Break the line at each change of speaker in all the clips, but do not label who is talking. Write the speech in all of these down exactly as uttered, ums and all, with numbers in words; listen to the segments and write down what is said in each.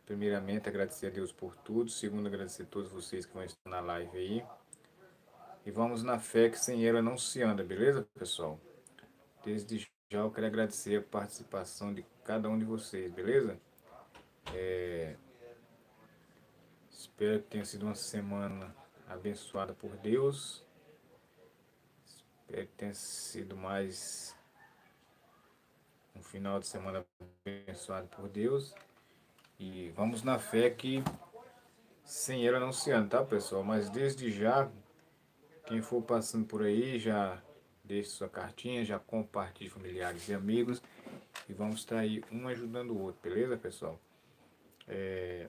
Primeiramente, agradecer a Deus por tudo. Segundo, agradecer a todos vocês que vão estar na live aí. E vamos na fé que sem ela não se anda, beleza, pessoal? Desde já eu quero agradecer a participação de cada um de vocês, beleza? É... Espero que tenha sido uma semana abençoada por Deus. Espero que tenha sido mais um final de semana abençoado por Deus. E vamos na fé que sem ela não se anda, tá, pessoal? Mas desde já, quem for passando por aí, já deixe sua cartinha, já compartilhe familiares e amigos. E vamos estar aí um ajudando o outro, beleza, pessoal? É...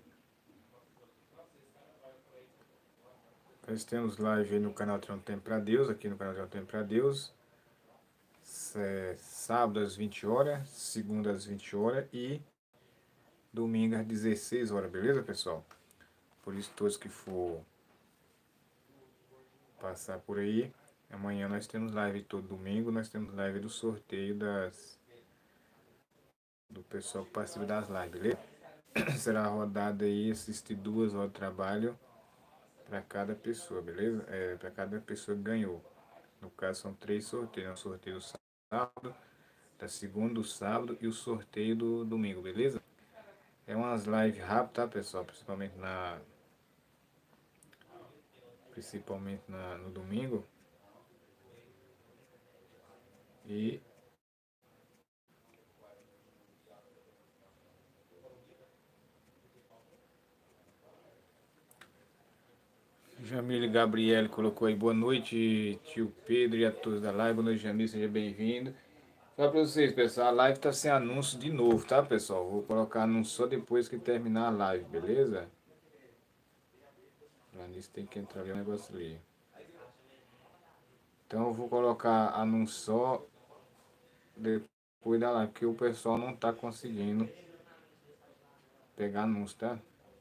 Nós temos live aí no canal Tem um Tempo Pra Deus, aqui no canal Tem um Tempo Pra Deus. É, sábado às vinte horas, segunda às vinte horas e domingo às dezesseis horas, beleza, pessoal? Por isso, todos que for passar por aí, amanhã nós temos live todo domingo, nós temos live do sorteio das do pessoal que participa das lives, beleza? Será rodada aí, assistir duas horas de trabalho para cada pessoa, beleza? É, para cada pessoa que ganhou. No caso, são três sorteios, né? O sorteio do sábado, da segunda, do sábado e o sorteio do domingo, beleza? É umas lives rápidas, tá, pessoal? Principalmente na principalmente na, no domingo. E Jamile Gabriele colocou aí boa noite, tio Pedro e a todos da live. Boa noite, Jamile, seja bem-vindo. Fala pra vocês, pessoal, a live tá sem anúncio de novo, tá, pessoal? Vou colocar anúncio só depois que terminar a live, beleza? Lá nisso tem que entrar ali o negócio ali. Então eu vou colocar anúncio só depois da live, porque o pessoal não tá conseguindo pegar anúncio, tá?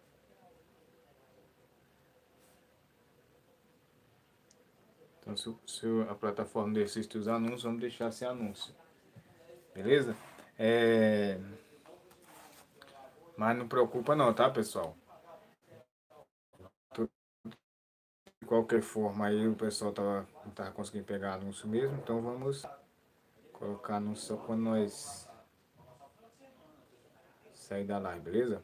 Então se, se a plataforma desiste os anúncios, vamos deixar sem anúncio. Beleza? É... Mas não preocupa não, tá, pessoal? De qualquer forma aí o pessoal tava, não tava conseguindo pegar anúncio mesmo, então vamos colocar anúncio só quando nós sair da live, beleza?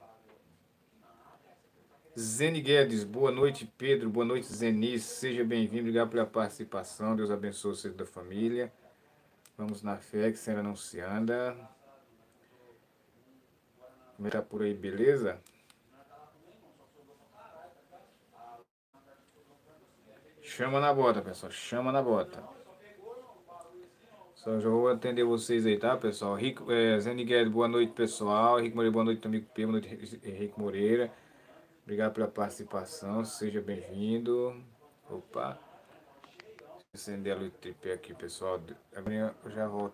Zene Guedes, boa noite, Pedro, boa noite, Zenice, seja bem-vindo, obrigado pela participação, Deus abençoe você da família. Vamos na fé que será não se anda. Como é que tá por aí, beleza? Chama na bota, pessoal, chama na bota. Só já vou atender vocês aí, tá, pessoal? Rico, é, Zene Guedes, boa noite, pessoal. Rico Moreira, boa noite, amigo P, boa noite, Henrique Moreira. Obrigado pela participação, seja bem-vindo. Opa, acender a luz do tripé aqui, pessoal. Agora eu já volto.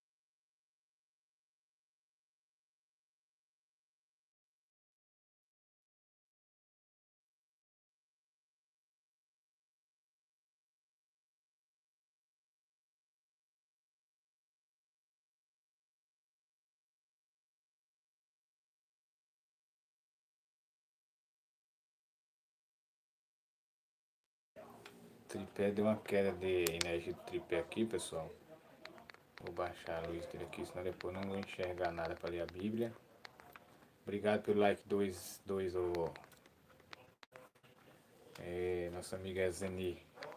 O tripé deu uma queda de energia do tripé aqui, pessoal. Vou baixar a luz dele aqui, senão depois não vou enxergar nada para ler a Bíblia. Obrigado pelo like dois, dois oh, é, nossa amiga Zeni.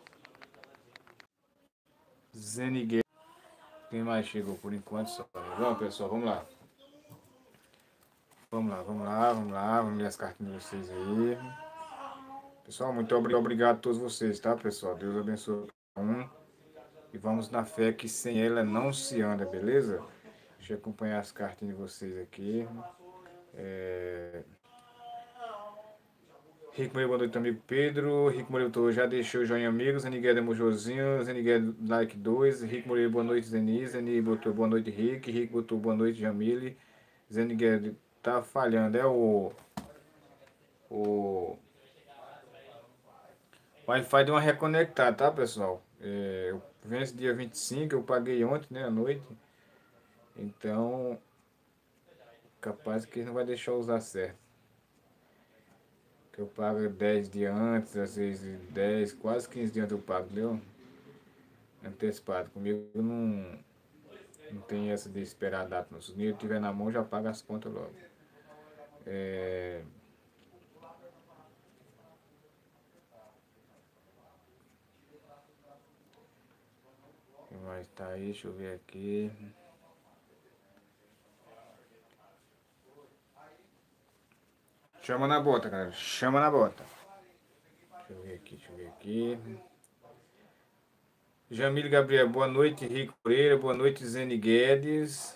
Zeni. Quem mais chegou por enquanto só. Vamos, pessoal, vamos lá. Vamos lá, vamos lá, vamos lá. Vamos ler as cartinhas de vocês aí. Pessoal, muito obrigado a todos vocês, tá, pessoal? Deus abençoe cada um. E vamos na fé que sem ela não se anda, beleza? Deixa eu acompanhar as cartinhas de vocês aqui. É... Rico Moreira, boa noite, amigo Pedro. Rico Moreira, já deixou o joinha, amigos. Zenigueda Mojozinho. Zenigueda, like dois. Rico Moreira, boa noite, Zeni. Zeni botou boa noite, Rick. Rick botou boa noite, Jamile. Zenigueda, tá falhando. É o... O Wi-Fi deu uma reconectada, tá, pessoal? É, eu venho dia vinte e cinco, eu paguei ontem, né, à noite. Então, capaz que não vai deixar eu usar certo. Que eu pago dez dias antes, às vezes dez, quase quinze dias antes eu pago, entendeu? Antecipado. Comigo não, não tem essa de esperar a data. Não. Se o dinheiro estiver na mão, já paga as contas logo. É... Quem mais tá aí? Deixa eu ver aqui. Chama na bota, galera. Chama na bota. Deixa eu ver aqui, deixa eu ver aqui. Jamile Gabriel, boa noite. Rico Pereira, boa noite. Zene Guedes.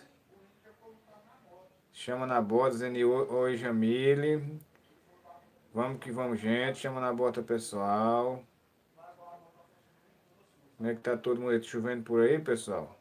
Chama na bota, Zene. Oi, Jamile. Vamos que vamos, gente. Chama na bota, pessoal. Como é que tá todo mundo? Tá chovendo por aí, pessoal?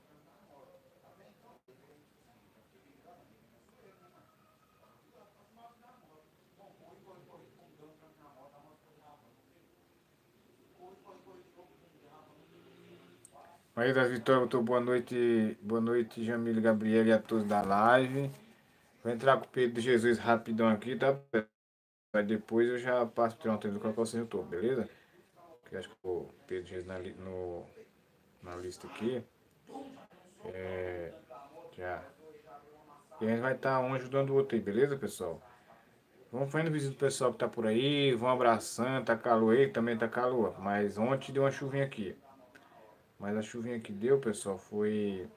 Maria das Vitórias botou boa noite, boa noite, Jamile Gabriel e a todos da live. Vou entrar com o Pedro de Jesus rapidão aqui, tá? Aí depois eu já passo para o tempo colocar vocês no YouTube, beleza? Que acho que o Pedro de Jesus na, li- no, na lista aqui. É, já. E a gente vai estar um ajudando o outro aí, beleza, pessoal? Vamos fazendo visita do pessoal que tá por aí, vão abraçando, tá calor aí, também tá calor. Mas ontem deu uma chuvinha aqui. Mas a chuvinha que deu, pessoal, foi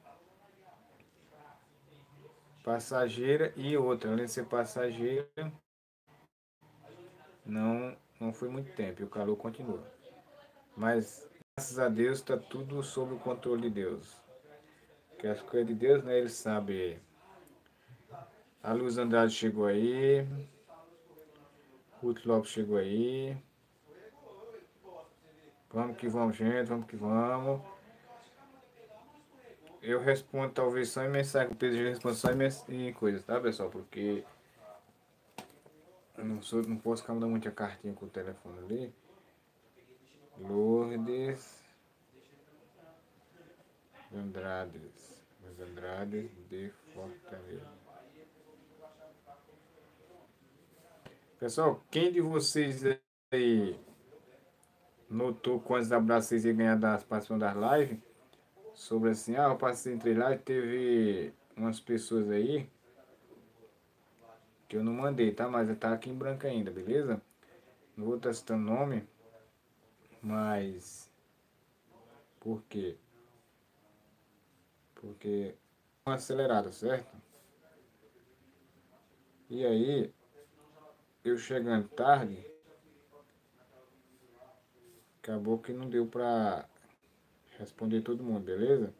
passageira e outra. Além de ser passageira, não, não foi muito tempo e o calor continua. Mas, graças a Deus, está tudo sob o controle de Deus. Que as coisas de Deus, né, Ele sabe. A Luz Andrade chegou aí, Ruth Lopes chegou aí. Vamos que vamos, gente, vamos que vamos. Eu respondo talvez só em mensagem, o Pedro já responde só em, mens- em coisas, tá, pessoal? Porque eu não, sou, não posso ficar mandando muita cartinha com o telefone ali. Lourdes Andrades. Lourdes Andrades de Fortaleza. Pessoal, quem de vocês aí notou quantos abraços vocês iam ganhar das participações das lives? Sobre assim, ah, eu passei em três lives, teve umas pessoas aí que eu não mandei, tá? Mas tá aqui em branco ainda, beleza? Não vou estar citando nome, mas por quê? Porque uma acelerada, certo? E aí, eu chegando tarde, acabou que não deu pra responder todo mundo, beleza?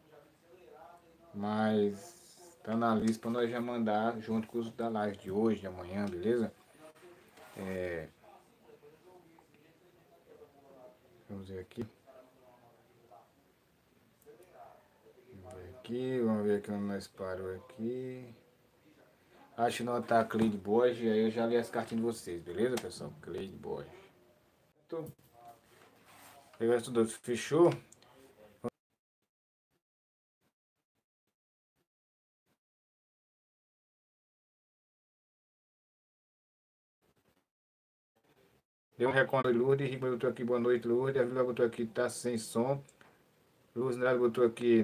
Mas tá na lista pra nós já mandar junto com os da live de hoje, de amanhã, beleza? É, vamos ver aqui. Vamos ver aqui, vamos ver aqui onde nós parou aqui. Acho que não tá Cleide Borges, aí eu já li as cartinhas de vocês, beleza, pessoal? Cleide Borges. Legal, tudo fechou? Deu um recorde Lourdes, Rico botou aqui, boa noite, Lourdes. A Vila botou aqui, tá sem som. Luz Andrade botou aqui,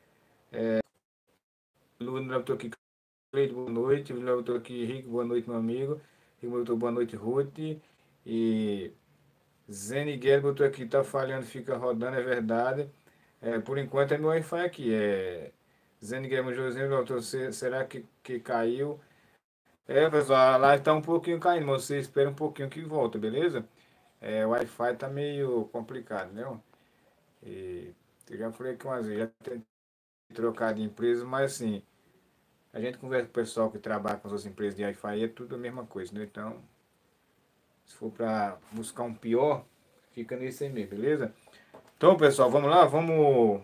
Luz Andrade botou aqui, Cleide, boa noite. Vila botou aqui, Rico, boa noite, meu amigo. Rico botou boa noite, Ruth. E Zene Guerra botou aqui, tá falhando, fica rodando, é verdade. É, por enquanto é meu Wi-Fi aqui. É, Zene Guerra José botou, será que, que caiu? É, pessoal, a live tá um pouquinho caindo, mas você espera um pouquinho que volta, beleza? É, o Wi-Fi tá meio complicado, né? E eu já falei que umas vezes, já tentei trocar de empresa, mas assim, a gente conversa com o pessoal que trabalha com as outras empresas de Wi-Fi, é tudo a mesma coisa, né? Então, se for para buscar um pior, fica nesse aí mesmo, beleza? Então, pessoal, vamos lá, vamos.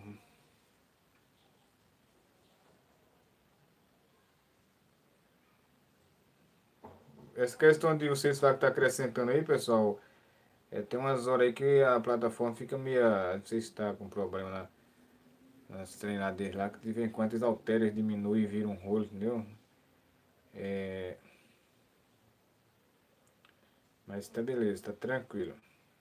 Essa questão de vocês falar que tá acrescentando aí, pessoal, é, tem umas horas aí que a plataforma fica meio. Não sei se tá com problema na, nas treinadeiras lá, que de vez em quando eles alteram, eles diminuem e viram um rolo, entendeu? É, Mas tá beleza, tá tranquilo.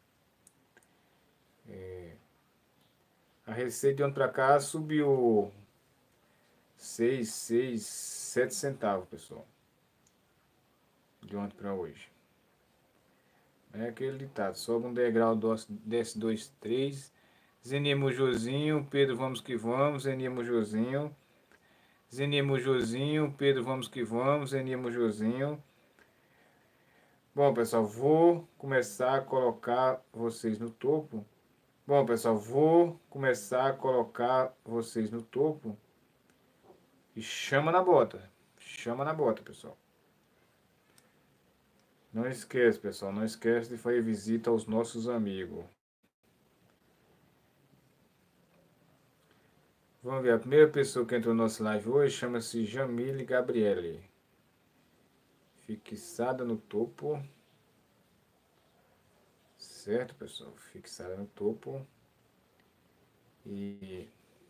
É, a receita de ontem pra cá subiu seis, seis, sete centavos, pessoal. De ontem pra hoje. É aquele ditado, sobe um degrau, desce dois, três. Zeninha Mujozinho, Pedro, vamos que vamos, Zeninha Mujozinho. Zeninha Mujozinho, Pedro, vamos que vamos, Zeninha Mujozinho. Bom, pessoal, vou começar a colocar vocês no topo. Bom, pessoal, vou começar a colocar vocês no topo. E chama na bota. Chama na bota, pessoal. Não esquece, pessoal, não esquece de fazer visita aos nossos amigos. Vamos ver, a primeira pessoa que entrou no nosso live hoje chama-se Jamile Gabriele. Fixada no topo. Certo, pessoal? Fixada no topo. E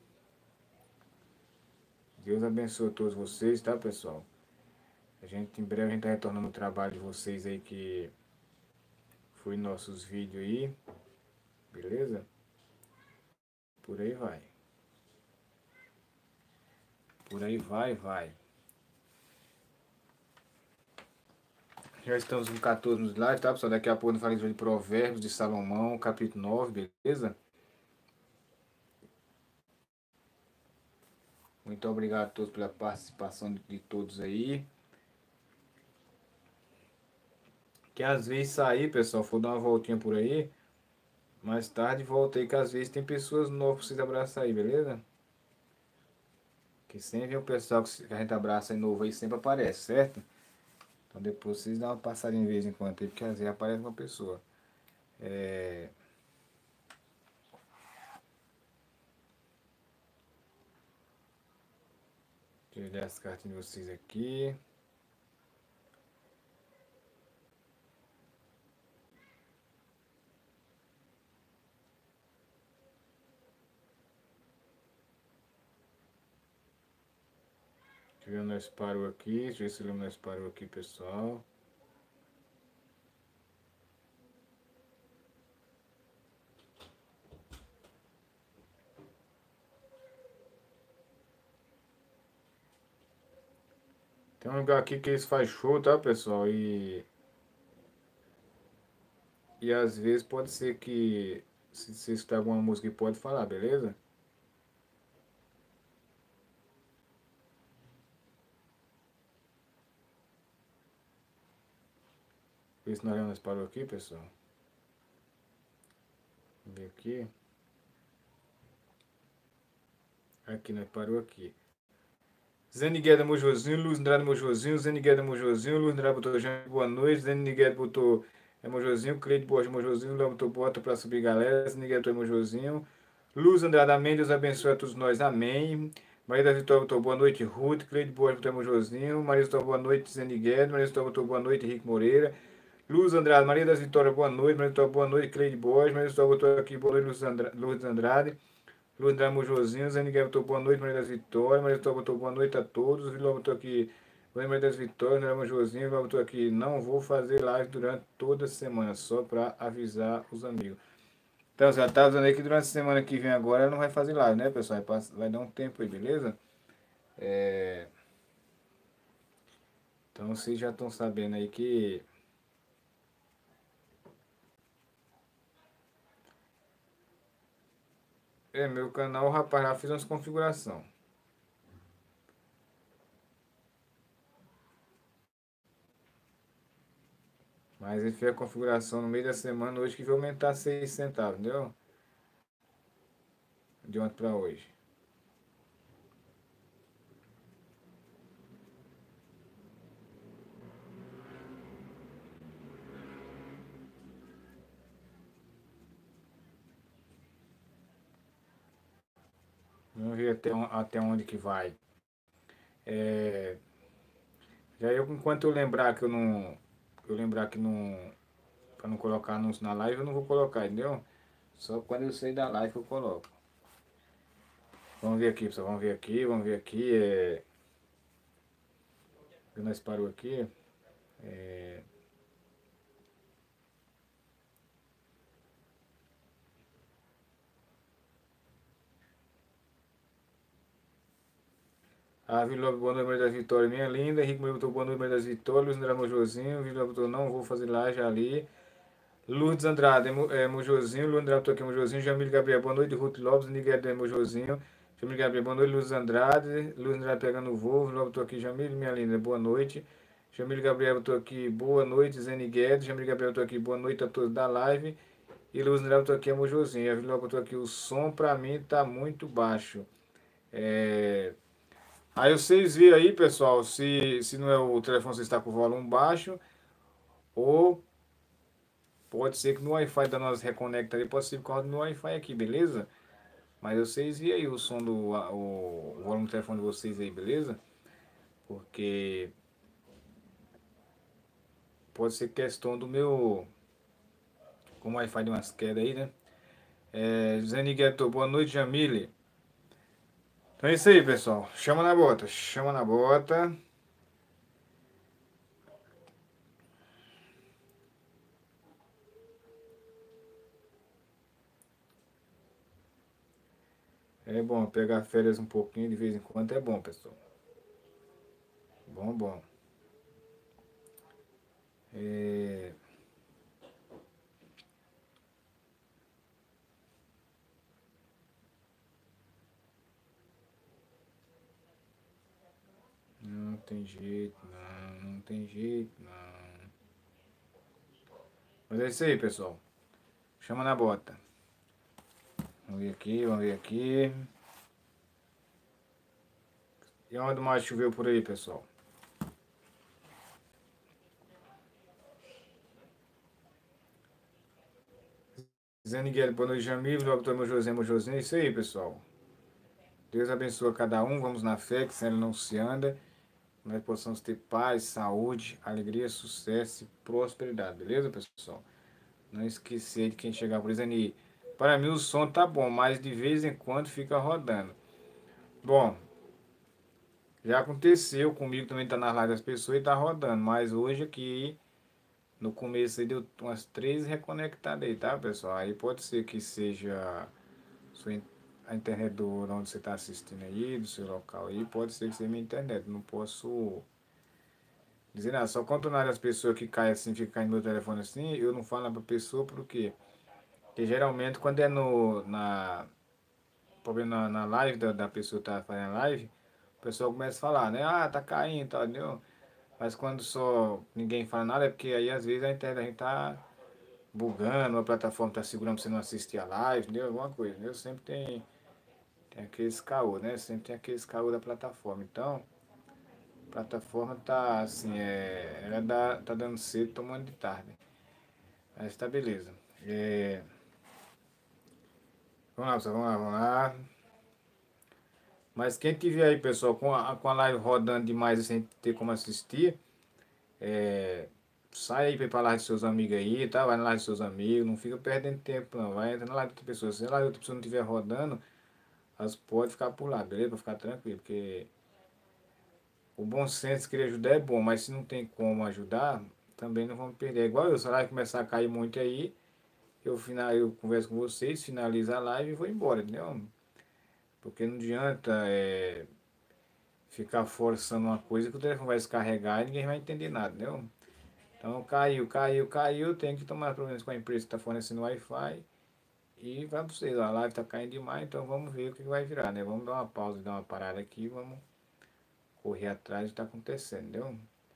Deus abençoe todos vocês, tá, pessoal? A gente, em breve, a gente tá retornando o trabalho de vocês aí que foi nossos vídeos aí. Beleza? Por aí vai. Por aí vai, vai. Já estamos com quatorze nos lives, tá, pessoal? Daqui a pouco eu falei de Provérbios de Salomão, capítulo nove, beleza? Muito obrigado a todos pela participação de todos aí. Que às vezes sair, pessoal, for dar uma voltinha por aí, mais tarde volta aí, que às vezes tem pessoas novas pra vocês abraçar aí, beleza? Que sempre vem o pessoal que a gente abraça aí novo aí, sempre aparece, certo? Então depois vocês dão uma passadinha de vez em quando aí, porque às vezes aparece uma pessoa. É... Deixa eu ler as cartinhas de vocês aqui. Deixa eu ver onde nós parou aqui. Deixa eu ver se nós parou aqui, pessoal. Tem um lugar aqui que eles fazem show, tá, pessoal? E, e às vezes pode ser que, se você escutar alguma música, pode falar, beleza? Vê se nós parou aqui, pessoal. Vamos ver aqui. Aqui, nós parou aqui. Zé Nigueda Mojozinho, Luz Andrade Mojozinho, Zé Nigueda Mojozinho, Luz Andrade botou gente, boa noite, Zé Nigueda botou é Mojozinho, Cleide Borges Mojozinho, Léo botou bota pra subir galera, Zé Nigueda botou Mojozinho, Luz Andrade, amém, Deus abençoe a todos nós, amém. Maria da Vitória botou boa noite, Ruth, Cleide Borges botou Mojozinho, Maria botou boa noite, Zé Nigueda, Maria botou boa noite, Henrique Moreira, Luz Andrade, Maria das Vitórias, boa noite, Maria botou boa noite, Cleide Borges, Maria botou aqui boa noite, Luz Andrade, Luz Andrade. Luz da Mojozinho, Zé Miguel botou boa noite, Maria das Vitórias, Maria Vitória botou boa noite a todos, Vila botou aqui, Maria das Vitórias, Maria Mojozinho, Vila botou aqui, não vou fazer live durante toda a semana, só para avisar os amigos. Então, você já tá avisando aí que durante a semana que vem agora ela não vai fazer live, né, pessoal? Vai, vai dar um tempo aí, beleza? É... Então, vocês já estão sabendo aí que... É, meu canal, o rapaz já fez umas configurações. Mas ele fez a configuração no meio da semana hoje que vai aumentar seis centavos, entendeu? De ontem para hoje. Vamos ver até, até onde que vai. É, já eu, enquanto eu lembrar que eu não. Eu lembrar que não. Pra não colocar anúncio na live, eu não vou colocar, entendeu? Só quando eu sair da live eu coloco. Vamos ver aqui, pessoal. Vamos ver aqui, vamos ver aqui. É, nós parou aqui. É, A Vila boa noite, Maria das Vitórias, minha linda. Henrique Maria botou boa noite, Maria das Vitórias. Luiz André Mojozinho. Vila botou não vou fazer laje ali. Lourdes Andrade, é, Mojozinho. Luiz André botou aqui Mojozinho. Jamil Gabriel, boa noite. Ruth Lopes, Niguel de Mojozinho. Jamil Gabriel, boa noite. Luiz Andrade. Luiz Andrade pegando o voo. Lopes botou aqui Jamil, minha linda, boa noite. Jamil Gabriel botou aqui boa noite. Zé Niguel. Jamil Gabriel botou aqui boa noite a todos da live. E Luiz André botou aqui a Mojozinho. A Vila botou aqui o som pra mim tá muito baixo. É. Aí vocês viram aí, pessoal, se, se não é o telefone, você está com o volume baixo, ou pode ser que no Wi-Fi da nossa reconecta ali, pode ser por causa do meu Wi-Fi aqui, beleza? Mas vocês viram aí o som do a- o, o volume do telefone de vocês aí, beleza? Porque pode ser questão do meu, como o Wi-Fi deu umas quedas aí, né? É, José Nigueto, boa noite, Jamile. Então é isso aí, pessoal. Chama na bota, chama na bota. É bom pegar férias um pouquinho de vez em quando, é bom, pessoal. Bom, bom. É, não tem jeito, não, não tem jeito, não. Mas é isso aí, pessoal. Chama na bota. Vamos ver aqui, vamos ver aqui. E onde mais choveu por aí, pessoal? Zé Niguel, boa noite, Jamil. Doutor meu José, meu José. É isso aí, pessoal. Deus abençoe cada um. Vamos na fé, que sem ela não se anda. Nós possamos ter paz, saúde, alegria, sucesso e prosperidade. Beleza, pessoal? Não esquecer de quem chegar por aí. Para mim o som tá bom, mas de vez em quando fica rodando. Bom, já aconteceu comigo também, tá na live das pessoas e tá rodando. Mas hoje aqui, no começo aí deu umas três reconectadas aí, tá, pessoal? Aí pode ser que seja sua, in- a internet do de onde você tá assistindo aí, do seu local aí, pode ser que seja minha internet. Não posso dizer nada. Só quando na área das pessoas que caem assim, fica caindo meu telefone assim, eu não falo pra pessoa por quê? Porque geralmente quando é no, na, problema na, na live da, da pessoa que tá fazendo live, o pessoal começa a falar, né? Ah, tá caindo, tá, entendeu? Mas quando só ninguém fala nada, é porque aí às vezes a internet da gente tá bugando, a plataforma tá segurando pra você não assistir a live, entendeu? Alguma coisa, entendeu? Sempre tem, tem aqueles caô, né? Sempre tem aqueles caô da plataforma. Então, a plataforma tá assim, é, ela dá, tá dando cedo, tomando de tarde. Mas tá beleza. É, vamos lá, pessoal, vamos lá, vamos lá. Mas quem tiver aí, pessoal, com a, com a live rodando demais sem ter como assistir, é, sai aí para lá de seus amigos aí, tá? Vai na live de seus amigos, não fica perdendo tempo não, vai entrar na live de outra pessoa. Se a live de outra pessoa não estiver rodando, elas podem ficar por lá, beleza? Para ficar tranquilo, porque o bom senso querer ajudar é bom, mas se não tem como ajudar, também não vamos perder. É igual eu, se a live começar a cair muito aí, eu, final, eu converso com vocês, finalizo a live e vou embora, entendeu? Porque não adianta é, ficar forçando uma coisa que o telefone vai descarregar e ninguém vai entender nada, entendeu? Então caiu, caiu, caiu, tem que tomar problemas com a empresa que está fornecendo Wi-Fi e vai para vocês, a live está caindo demais, então vamos ver o que vai virar, né? Vamos dar uma pausa, dar uma parada aqui, vamos correr atrás do que está acontecendo, entendeu?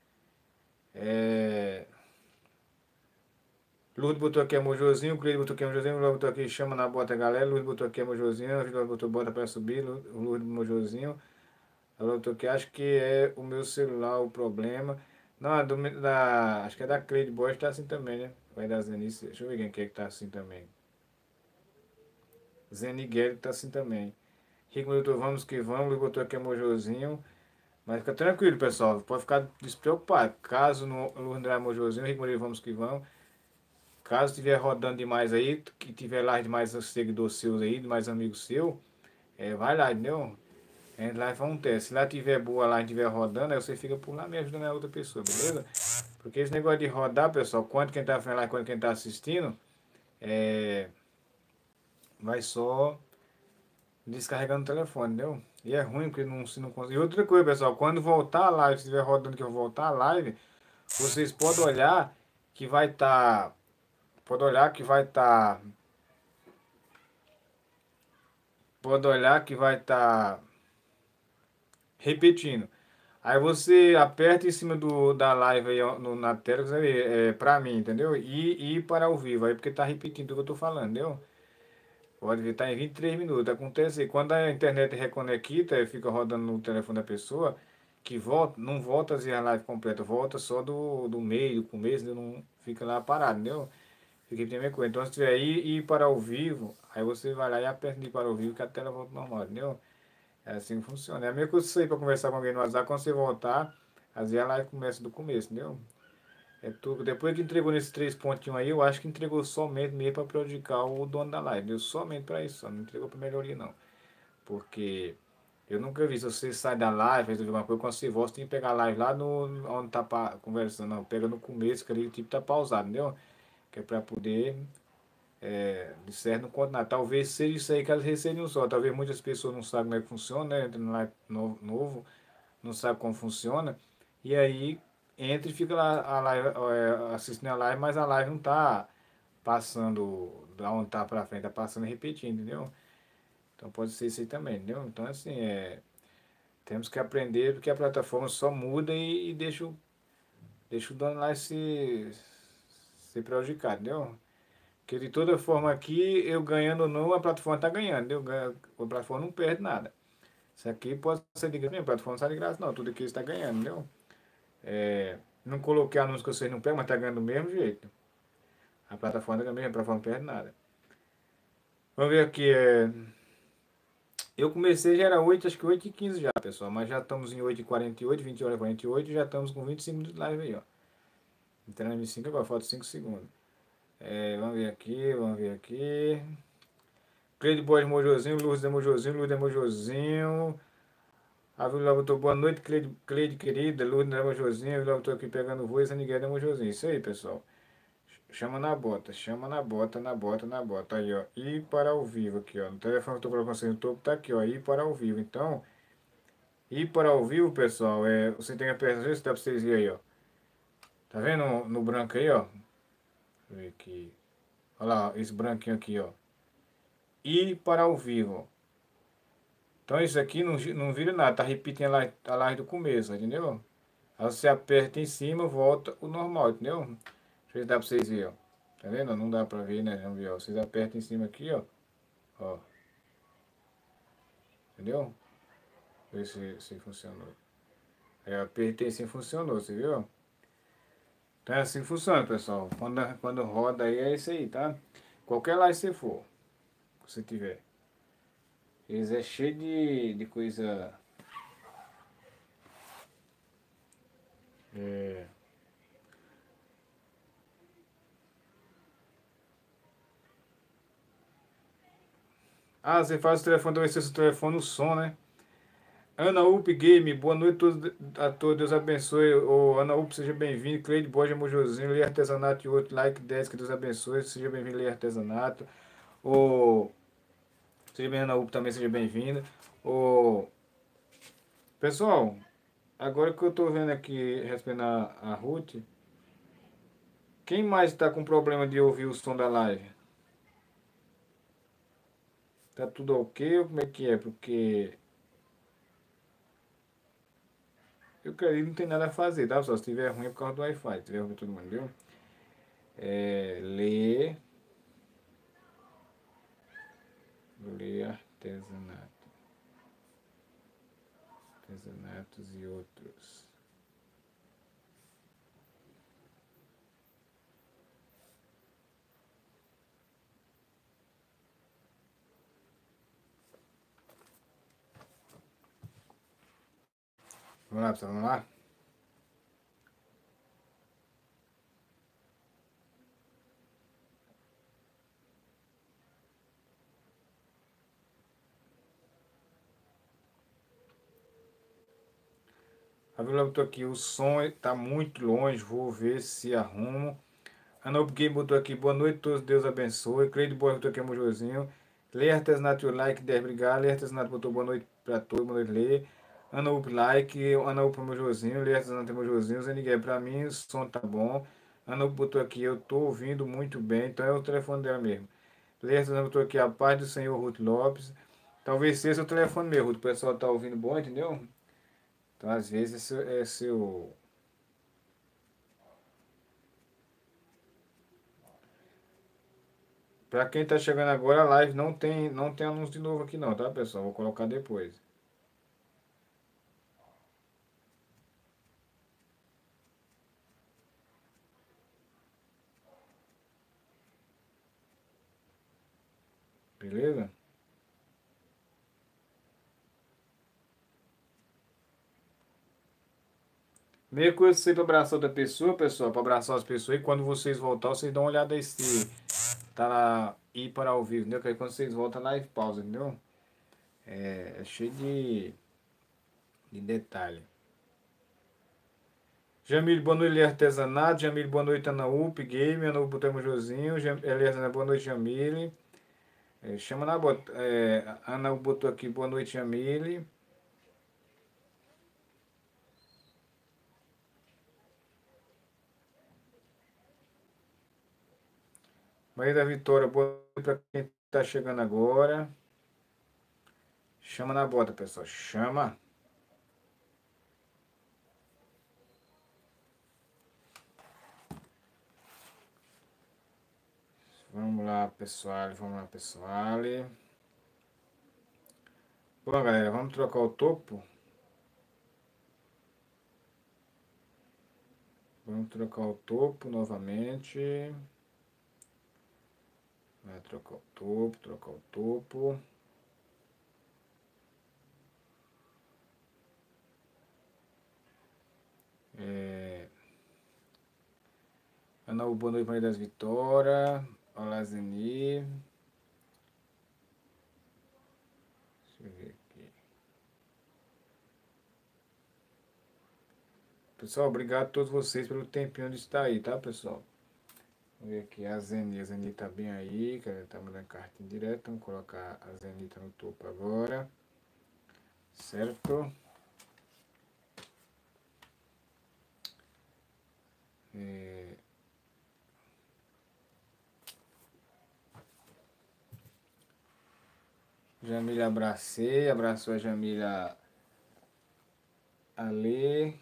É... Lourdes botou aqui emojozinho, o Cleiton botou aqui emojozinho, o Lourdes botou aqui chama na bota galera, Lourdes botou aqui emojozinho, o Lourdes botou bota para subir, o Lourdes emojozinho, o Lourdes botou aqui, acho que é o meu celular o problema. Não, é do, da, acho que é da Cleide Boy, tá assim também, né? Vai dar Zenice. Deixa eu ver quem que é que tá assim também. Zeniguel tá assim também. Rico botou vamos que vamos, ele botou aqui emojozinho. Mas fica tranquilo, pessoal. Pode ficar despreocupado. Caso no Lu André emojozinho, Rico Murilo, vamos que vamos. Caso estiver rodando demais aí, que tiver lá demais seguidores seus aí, demais amigos seus, é, vai lá, entendeu? É, lá vamos ter. Se lá tiver boa, lá estiver rodando, aí você fica por lá me ajudando a outra pessoa, beleza? Porque esse negócio de rodar, pessoal, quanto quem tá vendo lá, quanto quem tá assistindo, é, vai só descarregando o telefone, entendeu? E é ruim porque não, se não consegue. E outra coisa, pessoal, quando voltar a live, se estiver rodando que eu voltar a live, vocês podem olhar que vai estar. Tá, pode olhar que vai estar. Tá, pode olhar que vai estar. Tá repetindo. Aí você aperta em cima do, da live aí ó, no, na tela, você vê, é, pra mim, entendeu? E, e para ao vivo, aí porque tá repetindo o que eu tô falando, entendeu? Pode ver, tá em vinte e três minutos. Acontece aí, quando a internet reconecta e fica rodando no telefone da pessoa, que volta, não volta assim a live completa, volta só do, do meio, do começo, entendeu? Não fica lá parado, entendeu? Fica em primeira coisa. Então se tiver aí e para ao vivo, aí você vai lá e aperta de para ao vivo que a tela volta normal, entendeu? É assim que funciona. É a mesma coisa isso aí para conversar com alguém no WhatsApp, quando você voltar, às vezes a live começa do começo, entendeu? É tudo. Depois que entregou nesses três pontinhos aí, eu acho que entregou somente mesmo para prejudicar o dono da live. Deu somente para isso, só não entregou para melhoria não. Porque eu nunca vi, se você sai da live, resolver uma coisa, quando você volta, você tem que pegar a live lá no, onde tá pa- conversando, não, pega no começo, que ali tipo tá pausado, entendeu? Que é para poder, é, de certo, não conta nada. Talvez seja isso aí que elas recebem só. Talvez muitas pessoas não sabem como é que funciona, né? Entra no live novo, novo não sabe como funciona, e aí entra e fica lá a live, é, assistindo a live, mas a live não tá passando da onde tá pra frente, tá passando e repetindo, entendeu? Então pode ser isso aí também, entendeu? Então assim, é, temos que aprender porque a plataforma só muda e, e deixa, o- deixa o dono lá se, se prejudicar, entendeu? Porque de toda forma aqui, eu ganhando ou não, a plataforma tá ganhando, entendeu? Ganha- A plataforma não perde nada. Isso aqui pode ser de graça, a plataforma não sai de graça não, tudo aqui está ganhando, entendeu? É, não coloquei anúncio que vocês não pegam, mas tá ganhando do mesmo jeito. A plataforma tá ganhando mesmo, a plataforma não perde nada. Vamos ver aqui. É, eu comecei já era oito, acho que oito e quinze já, pessoal. Mas já estamos em oito e quarenta e oito, vinte horas e quarenta e oito, já estamos com vinte e cinco minutos de live aí, ó. Entrando em vinte e cinco agora, falta cinco segundos. É, vamos ver aqui, vamos ver aqui. Cleide Boas Mojozinho, Luz de Mojozinho, Luz de Mojozinho. A Vila botou boa noite, Cleide, Cleide querida, Luz de Mojozinho. A Vila botou aqui pegando voz, a ninguém de Mojozinho. Isso aí, pessoal. Chama na bota, chama na bota, na bota, na bota. Aí, ó. Ir para ao vivo aqui, ó. No telefone que eu tô colocando você no topo, tá aqui, ó. Ir para ao vivo. Então, ir para ao vivo, pessoal, é, você tem que apertar, se dá pra vocês verem aí, ó. Tá vendo no, no branco aí, ó? Deixa eu ver aqui. Olha lá, esse branquinho aqui, ó. Ir para ao vivo. Então, isso aqui não, gi- não vira nada, tá repetindo a live, a live do começo, entendeu? Aí você aperta em cima, volta o normal, entendeu? Deixa eu ver se dá pra vocês verem, ó. Tá vendo? Não dá pra ver, né? Vamos ver, ó. Vocês apertam em cima aqui, ó. Ó. Entendeu? Ver se, se funcionou. Aí eu apertei assim funcionou, você viu? Então é assim que funciona, pessoal. Quando, quando roda aí é isso aí, tá? Qualquer live você for, que você tiver. Eles é cheio de, de coisa. É... Ah, você faz o telefone, talvez seja o telefone, o som, né? Ana Up Game, boa noite a todos, a todos, Deus abençoe. Ô, Ana Up, seja bem-vindo. Cleide Borja Mojozinho, Lei Artesanato e outro, like dez, que Deus abençoe. Seja bem-vindo, Lei Artesanato. Ô, seja bem-vindo, Ana Up também, seja bem-vindo. Ô, pessoal, agora que eu tô vendo aqui, respondendo a, a Ruth, quem mais está com problema de ouvir o som da live? Tá tudo ok ou como é que é? Porque eu creio que não tem nada a fazer, tá, pessoal? Se tiver ruim é por causa do Wi-Fi, se tiver ruim todo mundo, viu? É, ler, ler artesanato, artesanatos e outros. Vamos lá, pessoal, vamos lá? A Vila botou aqui, o som está muito longe, vou ver se arrumo. A Noob Game botou aqui, boa noite a todos, Deus abençoe. Cleide Boy botou aqui, Mojozinho. Lê Artesanato like, dez, obrigado. Lê Artesanato botou boa noite pra todo mundo ler. Ana Up like, Ana Up meu Josinho, Lê Artesanato meu Josinho, Zé Niguel, pra mim o som tá bom. Ana Up botou aqui, eu tô ouvindo muito bem, então é o telefone dela mesmo. Lê Artesanato botou aqui, a paz do Senhor Ruth Lopes. Talvez seja o telefone meu, Ruth, o pessoal tá ouvindo bom, entendeu? Então às vezes é seu, é seu. Pra quem tá chegando agora, a live não tem, não tem anúncio de novo aqui não, tá, pessoal? Vou colocar depois. Beleza? Meia coisa você para abraçar outra pessoa, pessoal, para abraçar as pessoas, e quando vocês voltarem, vocês dão uma olhada aí se tá lá ir para ao vivo, entendeu? Que aí quando vocês voltam, live pausa, entendeu? É, é cheio de, de detalhe. Jamile, boa noite, artesanato. Jamile, boa noite, Ana Up, game. Ana Up, botamos Josinho. Elias, boa noite, Jamile. É, chama na bota. É, Ana Up botou aqui, boa noite, Jamile. Maria da Vitória, boa noite para quem tá chegando agora. Chama na bota, pessoal. Chama. Vamos lá, pessoal. Vamos lá, pessoal. Bom, galera, vamos trocar o topo. Vamos trocar o topo novamente. Vai trocar o topo, trocar o topo. É... Ana, boa noite, Maria das Vitórias. Olá, Zeni. Deixa eu ver aqui. Pessoal, obrigado a todos vocês pelo tempinho de estar aí, tá, pessoal? Vamos ver aqui a Zeni. A Zeni tá bem aí, que ela tá mandando cartinha direto. Vamos colocar a Zenita no topo agora. Certo? É... Jamília abracei, abraçou a Jamília ali.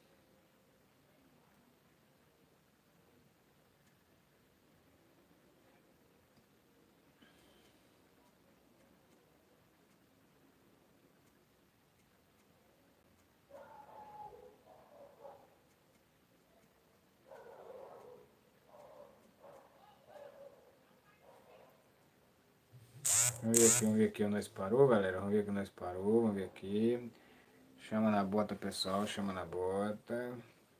Vamos ver aqui, vamos ver aqui onde nós parou, galera. Vamos ver aqui onde nós parou, vamos ver aqui. Chama na bota, pessoal, chama na bota.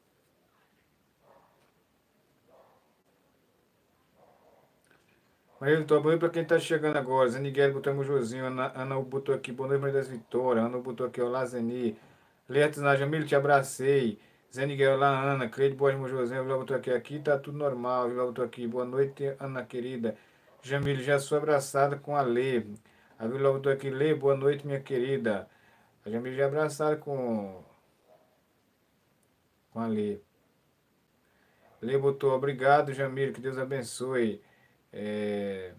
Maria Vitória, boa noite pra quem tá chegando agora. Zé Niguel botou Josinho, Ana, Ana botou aqui, boa noite, Maria das Vitórias. Ana botou aqui, olá, Zeni. Leatos na Jamil, te abracei. Zé Niguel, olá, Ana. Cleide Borges Mojosinho, Vila botou aqui, aqui tá tudo normal. Vila botou aqui, boa noite, Ana querida. Jamil, já sou abraçada com a Lê. A Vila botou aqui, Lê, boa noite, minha querida. A Jamil já é abraçada com, com a Lê. Lê botou, obrigado, Jamil, que Deus abençoe. É...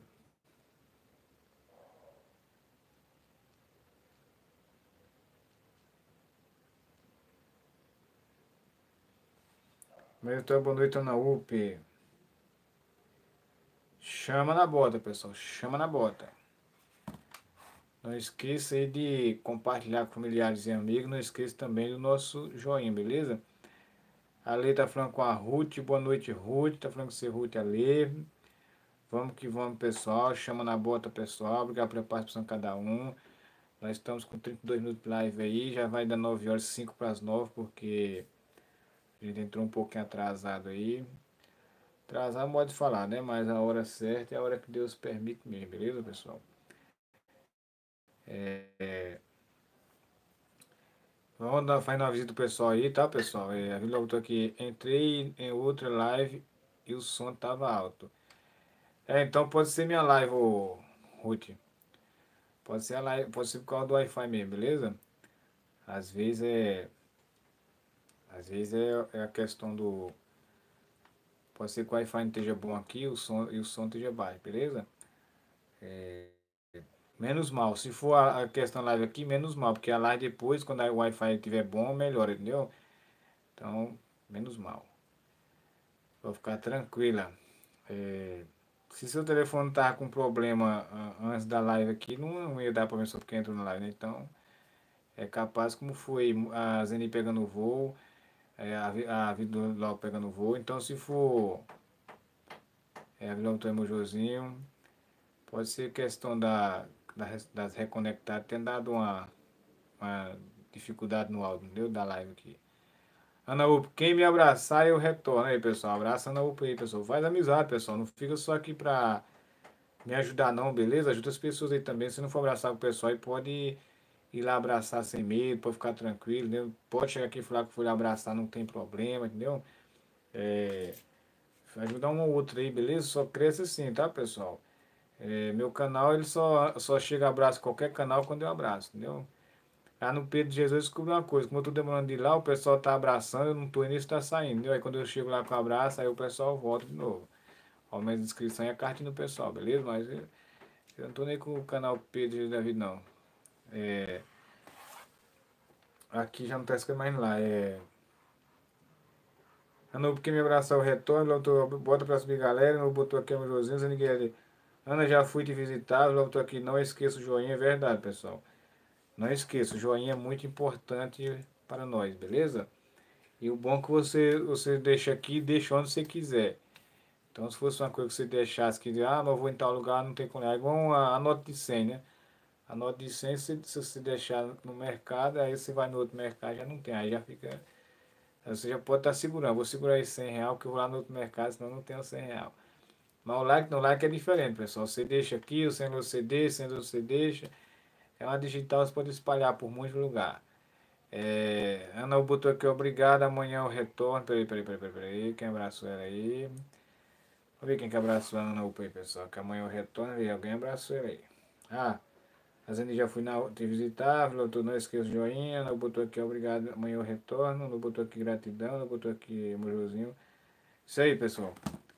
Mas então, boa noite, Ana U P. Chama na bota, pessoal. Chama na bota. Não esqueça aí de compartilhar com familiares e amigos. Não esqueça também do nosso joinha, beleza? A Lê tá falando com a Ruth. Boa noite, Ruth. Tá falando com você, Ruth, a Lê. Vamos que vamos, pessoal. Chama na bota, pessoal. Obrigado pela participação de cada um. Nós estamos com trinta e dois minutos de live aí. Já vai dar nove horas, cinco para as nove, porque a gente entrou um pouquinho atrasado aí. Atrasar pode falar, né? Mas a hora certa é a hora que Deus permite mesmo, beleza, pessoal? É, é... Vamos dar, fazer uma visita do pessoal aí, tá, pessoal? É, a Vila botou aqui, entrei em outra live e o som tava alto. É, então pode ser minha live, ô, Ruth. Pode ser a live, pode ser por causa do Wi-Fi mesmo, beleza? Às vezes é. Às vezes é, é a questão do. Pode ser que o Wi-Fi não esteja bom aqui o som, e o som esteja baixo, beleza? Menos mal. Se for a, a questão live aqui, menos mal. Porque a live depois, quando o Wi-Fi estiver bom, melhora, entendeu? Então, menos mal. Vou ficar tranquila. É, se seu telefone tava com problema ah, antes da live aqui, não, não ia dar pra ver só porque entrou na live, né? Então, é capaz como foi a Zeni pegando voo, é, a, Vi- a vida do Lau pegando voo. Então, se for é, a Vilão do Emojozinho, pode ser questão da, das, das reconectadas, ter dado uma, uma dificuldade no áudio, entendeu? Da live aqui. Ana Upa, quem me abraçar, eu retorno. Aí, pessoal, abraça a Ana Upa aí, pessoal. Faz amizade, pessoal. Não fica só aqui pra me ajudar, não, beleza? Ajuda as pessoas aí também. Se não for abraçar o pessoal, aí pode ir lá abraçar sem medo, pode ficar tranquilo, entendeu? Pode chegar aqui e falar que foi lá abraçar, não tem problema, entendeu? É, ajudar um ou outro aí, beleza? Só cresce assim, tá, pessoal? É, meu canal, ele só, só chega a abraço qualquer canal quando eu abraço, entendeu? Lá no Pedro de Jesus eu descobri uma coisa, como eu tô demorando de ir lá, o pessoal tá abraçando, eu não tô indo, isso tá saindo, entendeu? Aí quando eu chego lá com o abraço, aí o pessoal volta de novo. Aumenta a inscrição e a cartinha do pessoal, beleza? Mas eu, eu não tô nem com o canal Pedro de Jesus da Vida, não. É, aqui já não tá escrito mais lá, é... Ana, porque me abraçar o retorno, botou, bota pra subir galera, não botou aqui o Josinho, ninguém ali. Ana, já fui te visitar, botou aqui, não esqueça o joinha, é verdade, pessoal. Não esqueça, o joinha é muito importante para nós, beleza? E o bom é que você, você deixa aqui, deixa onde você quiser. Então, se fosse uma coisa que você deixasse que, ah, mas eu vou em tal lugar, não tem como. É igual uma, a nota de cem, né? A nota de cem, se, se você deixar no mercado, aí você vai no outro mercado, já não tem. Aí já fica. Aí você já pode estar segurando. Vou segurar esse cem real, que eu vou lá no outro mercado, senão não tenho cem real. Mas o like, no like é diferente, pessoal. Você deixa aqui, o sem você deixa, sem você deixa. É uma digital, você pode espalhar por muitos lugares. É, Ana botou aqui, obrigado, amanhã eu retorno. Peraí, peraí, peraí, peraí, peraí. Quem abraçou ela aí? Vamos ver quem que abraçou a Ana Upa aí, pessoal. Que amanhã eu retorno e alguém abraçou ela aí. Ah, a Zane já fui na, te visitar, falou, não esqueça o joinha. Não botou aqui, obrigado, amanhã eu retorno. Não botou aqui, gratidão. Não botou aqui, mojozinho. Isso aí, pessoal.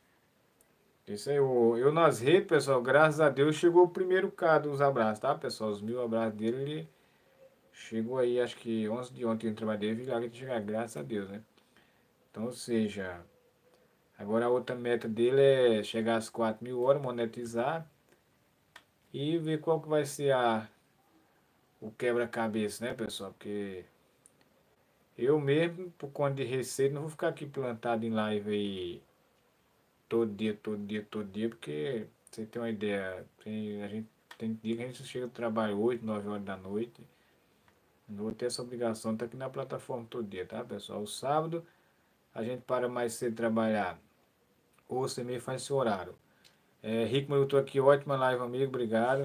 Isso aí, eu, eu nas redes, pessoal, graças a Deus chegou o primeiro K dos abraços, tá, pessoal? Os mil abraços dele, ele chegou aí, acho que onze de ontem no trabalho dele, vi lá que chegar, graças a Deus, né? Então, ou seja, agora a outra meta dele é chegar às quatro mil horas, monetizar e ver qual que vai ser a, o quebra-cabeça, né, pessoal? Porque eu mesmo, por conta de receita, não vou ficar aqui plantado em live aí todo dia, todo dia, todo dia, porque você tem uma ideia, tem, a gente tem dia que a gente chega do trabalho oito nove horas da noite, não vou ter essa obrigação de estar aqui na plataforma todo dia, tá, pessoal? O sábado a gente para mais cedo trabalhar, ou você mesmo faz seu horário. É, Rico, eu estou aqui, ótima live, amigo, obrigado.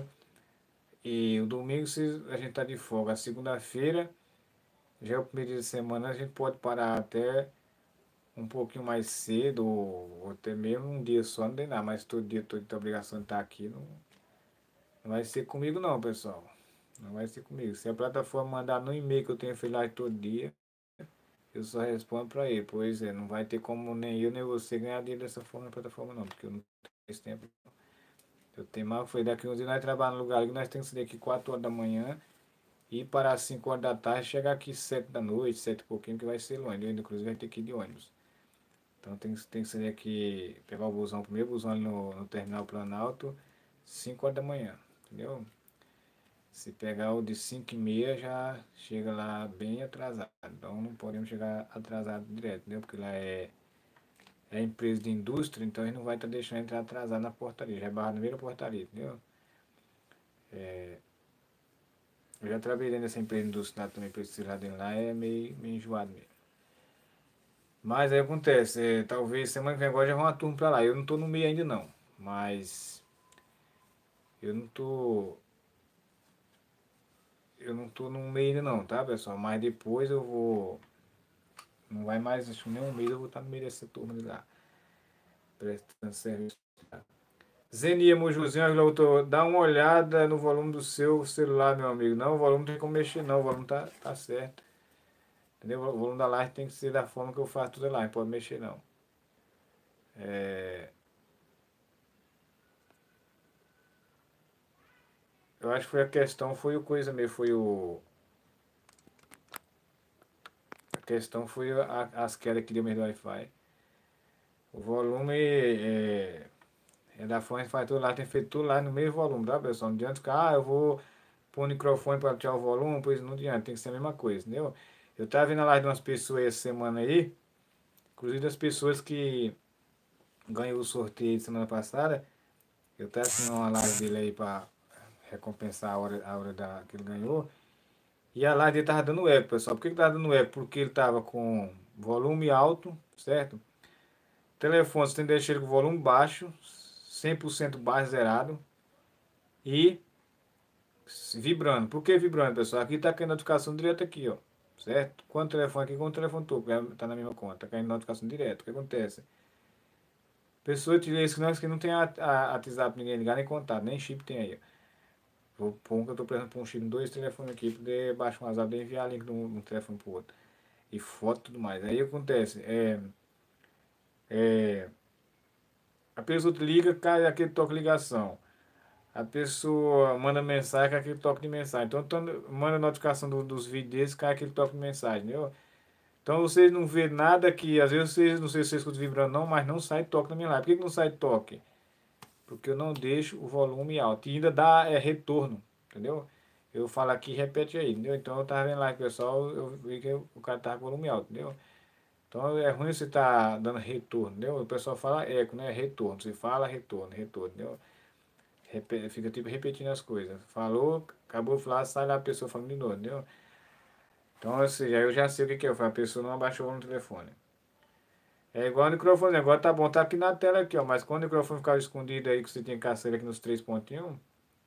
E o domingo a gente tá de folga. A segunda-feira, já é o primeiro dia de semana, a gente pode parar até um pouquinho mais cedo, ou até mesmo um dia só, não tem nada, mas todo dia, toda a obrigação de estar aqui, não, não vai ser comigo não, pessoal. Não vai ser comigo. Se a plataforma mandar no e-mail que eu tenho feito lá todo dia, eu só respondo para ele. Pois é, não vai ter como nem eu nem você ganhar dinheiro dessa forma na plataforma não, porque eu não tenho esse tempo. Eu tenho mal, foi daqui uns dias nós trabalhamos no lugar que nós temos que sair aqui quatro horas da manhã, ir para as cinco horas da tarde, chegar aqui sete da noite, sete e pouquinho, que vai ser longe. Eu, inclusive, vai ter que ir de ônibus. Então tem, tem que sair aqui, pegar o busão, o primeiro busão ali no, no Terminal Planalto, cinco horas da manhã, entendeu? Se pegar o de cinco e meia já chega lá bem atrasado. Então não podemos chegar atrasado direto, entendeu? Porque lá é, é empresa de indústria, então a gente não vai estar deixando entrar atrasado na portaria. Já é barra no meio da portaria, entendeu? Eu já trabalhei nessa empresa de indústria também, para esse lado lá é meio, meio enjoado mesmo. Mas aí acontece, é, talvez semana que vem agora já vão uma turma pra lá. Eu não tô no meio ainda não, mas eu não tô. Eu não tô no meio ainda não, tá, pessoal? Mas depois eu vou. Não vai mais, acho que nem um mês eu vou estar no meio dessa turma de lá. Prestando serviço. Zenia Mujuzinho, doutor, dá uma olhada no volume do seu celular, meu amigo. Não, o volume não tem como mexer, não. O volume tá, tá certo. Entendeu? O volume da live tem que ser da forma que eu faço tudo lá. Não pode mexer, não. É, eu acho que foi a questão, foi o coisa mesmo, foi o. A questão foi a- as quedas que deu mesmo do Wi-Fi. O volume é, é da forma que faz tudo lá, tem feito tudo lá no mesmo volume, tá, pessoal? Não adianta ficar, ah, eu vou pôr o microfone para tirar o volume, pois não adianta, tem que ser a mesma coisa, entendeu? Eu tava vendo a live de umas pessoas essa semana aí, inclusive das pessoas que ganhou o sorteio de semana passada, eu tava assistindo uma live dele aí para recompensar a hora, a hora da, que ele ganhou. E a live dele tava dando eco, pessoal. Por que que tava dando eco? Porque ele tava com volume alto, certo? Telefone, você tem que deixar ele com volume baixo, cem por cento baixo, zerado. E vibrando. Por que vibrando, pessoal? Aqui tá caindo notificação direta aqui, ó. Certo? Quanto telefone aqui, quanto telefone topo, tá na mesma conta. Tá caindo notificação direta. O que acontece? Pessoa te isso que não, que não tem a, a, WhatsApp, ninguém ligar, nem contato, nem chip tem aí. Vou pôr um que eu tô precisando pôr um chip em dois telefones aqui, poder baixar um WhatsApp e enviar link de um, de um telefone pro outro. E foto e tudo mais. Aí acontece, é, é, a pessoa te liga, cai aquele toque de ligação. A pessoa manda mensagem, cai aquele toque de mensagem. Então, então manda notificação do, dos vídeos deles, cai aquele toque de mensagem, entendeu? Então vocês não vê nada que, às vezes vocês, não sei se vocês escutam vibrando não, mas não sai toque na minha live. Por que, que não sai toque? Porque eu não deixo o volume alto. E ainda dá é, retorno, entendeu? Eu falo aqui e repete aí, entendeu? Então eu tava vendo lá que o pessoal, eu vi que o cara tava com volume alto, entendeu? Então é ruim você tá dando retorno, entendeu? O pessoal fala eco, né? Retorno. Você fala retorno, retorno, entendeu? Repe- Fica tipo repetindo as coisas. Falou, acabou de falar, sai lá a pessoa falando de novo, entendeu? Então, ou seja, eu já sei o que que é. Eu falo, a pessoa não abaixou no telefone. É igual o microfone, agora tá bom, tá aqui na tela aqui, ó. Mas quando o microfone ficava escondido aí, que você tinha caceira aqui nos três pontinhos,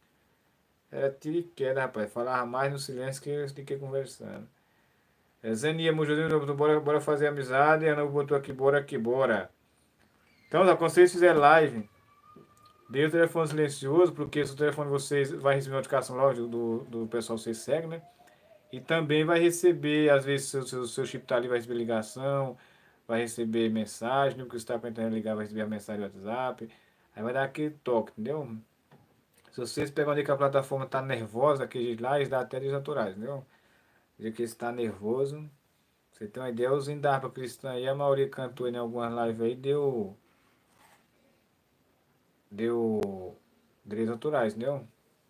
era tiro e queda, rapaz. Falava mais no silêncio que, do que conversando. É, Zenia, Mujudinho, bora, bora fazer amizade. Ana botou aqui, bora aqui, bora. Então, ó, quando vocês fizerem live, dê o telefone silencioso, porque se o telefone de vocês vai receber notificação logo do, do pessoal que vocês seguem, né? E também vai receber, às vezes, seu, seu, seu chip tá ali, vai receber ligação, vai receber mensagem, né? Porque você está tentando ligar, vai receber a mensagem do WhatsApp. Aí vai dar aquele toque, entendeu? Se vocês pegam ali que a plataforma tá nervosa, aquele jeito lá, eles dão até desaturais, entendeu? Dizer que está nervoso. Você tem uma ideia, os Indarpa Cristã aí, a maioria cantou em algumas lives aí, deu. Deu direitos autorais, entendeu?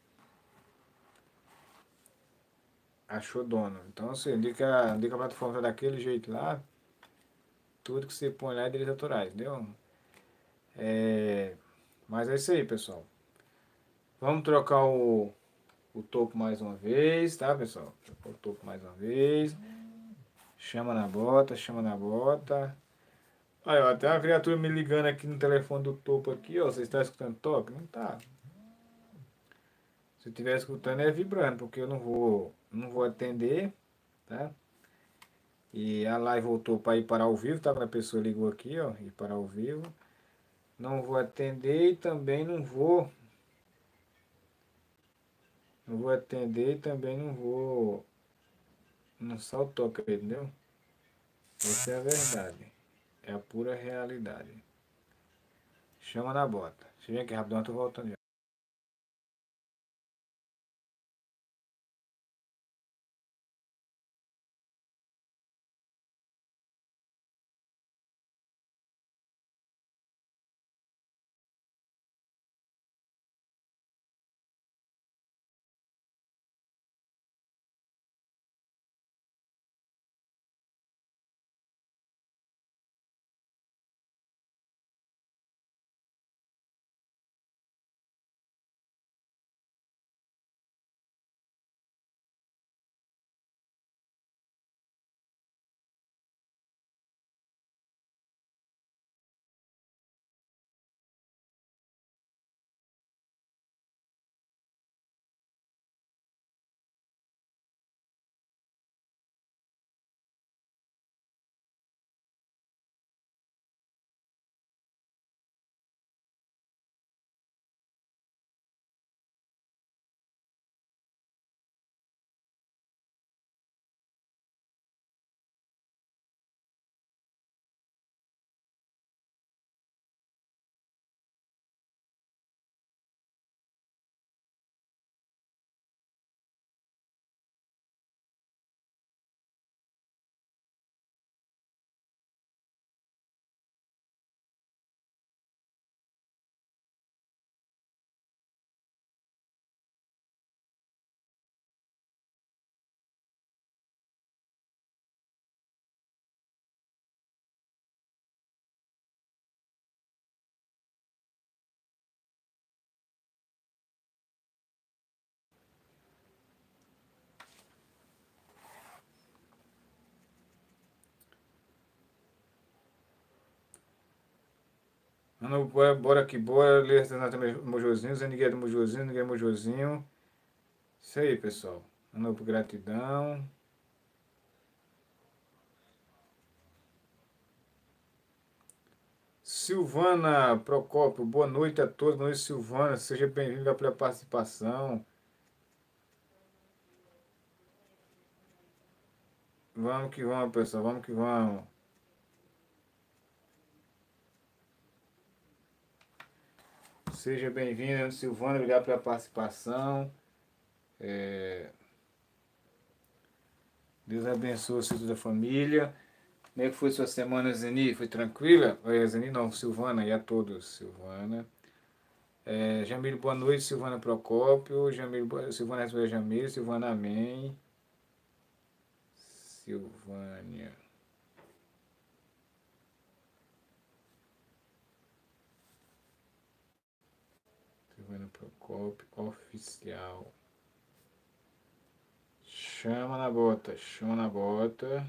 Achou dono. Então, assim, indica, indica a plataforma tá daquele jeito lá, tudo que você põe lá é direitos autorais, entendeu? É, mas é isso aí, pessoal. Vamos trocar o, o topo mais uma vez, tá, pessoal? Trocar o topo mais uma vez. Chama na bota, chama na bota. Aí, ó, tem uma criatura me ligando aqui no telefone do topo aqui, ó. Você está escutando toque? Não tá. Se eu estiver escutando é vibrando, porque eu não vou, não vou atender, tá? E a live voltou para ir para ao vivo, tá? Quando a pessoa ligou aqui, ó, ir para ao vivo. Não vou atender e também não vou, não vou atender e também não vou, não só o toque, entendeu? Essa é a verdade. É a pura realidade. Chama na bota. Se vem aqui rapidão, eu tô voltando. Não, bora, bora que bora. Ler também Mojozinho, Zé Niguel do Mojozinho, Niguel Mojozinho. Isso aí, pessoal. Ano gratidão. Silvana Procópio, boa noite a todos. Boa noite, Silvana. Seja bem-vinda pela participação. Vamos que vamos, pessoal. Vamos que vamos. Seja bem-vinda, Silvana. Obrigado pela participação. É... Deus abençoe você e toda a família. Como é que foi sua semana, Zeni? Foi tranquila? É, Zeni não, Silvana e a todos. Silvana. É, Jamil, boa noite. Silvana Procópio. Jamil, boa... Silvana Jamil. Silvana, amém. Silvânia. Silvana Procópio, oficial. Chama na bota, chama na bota.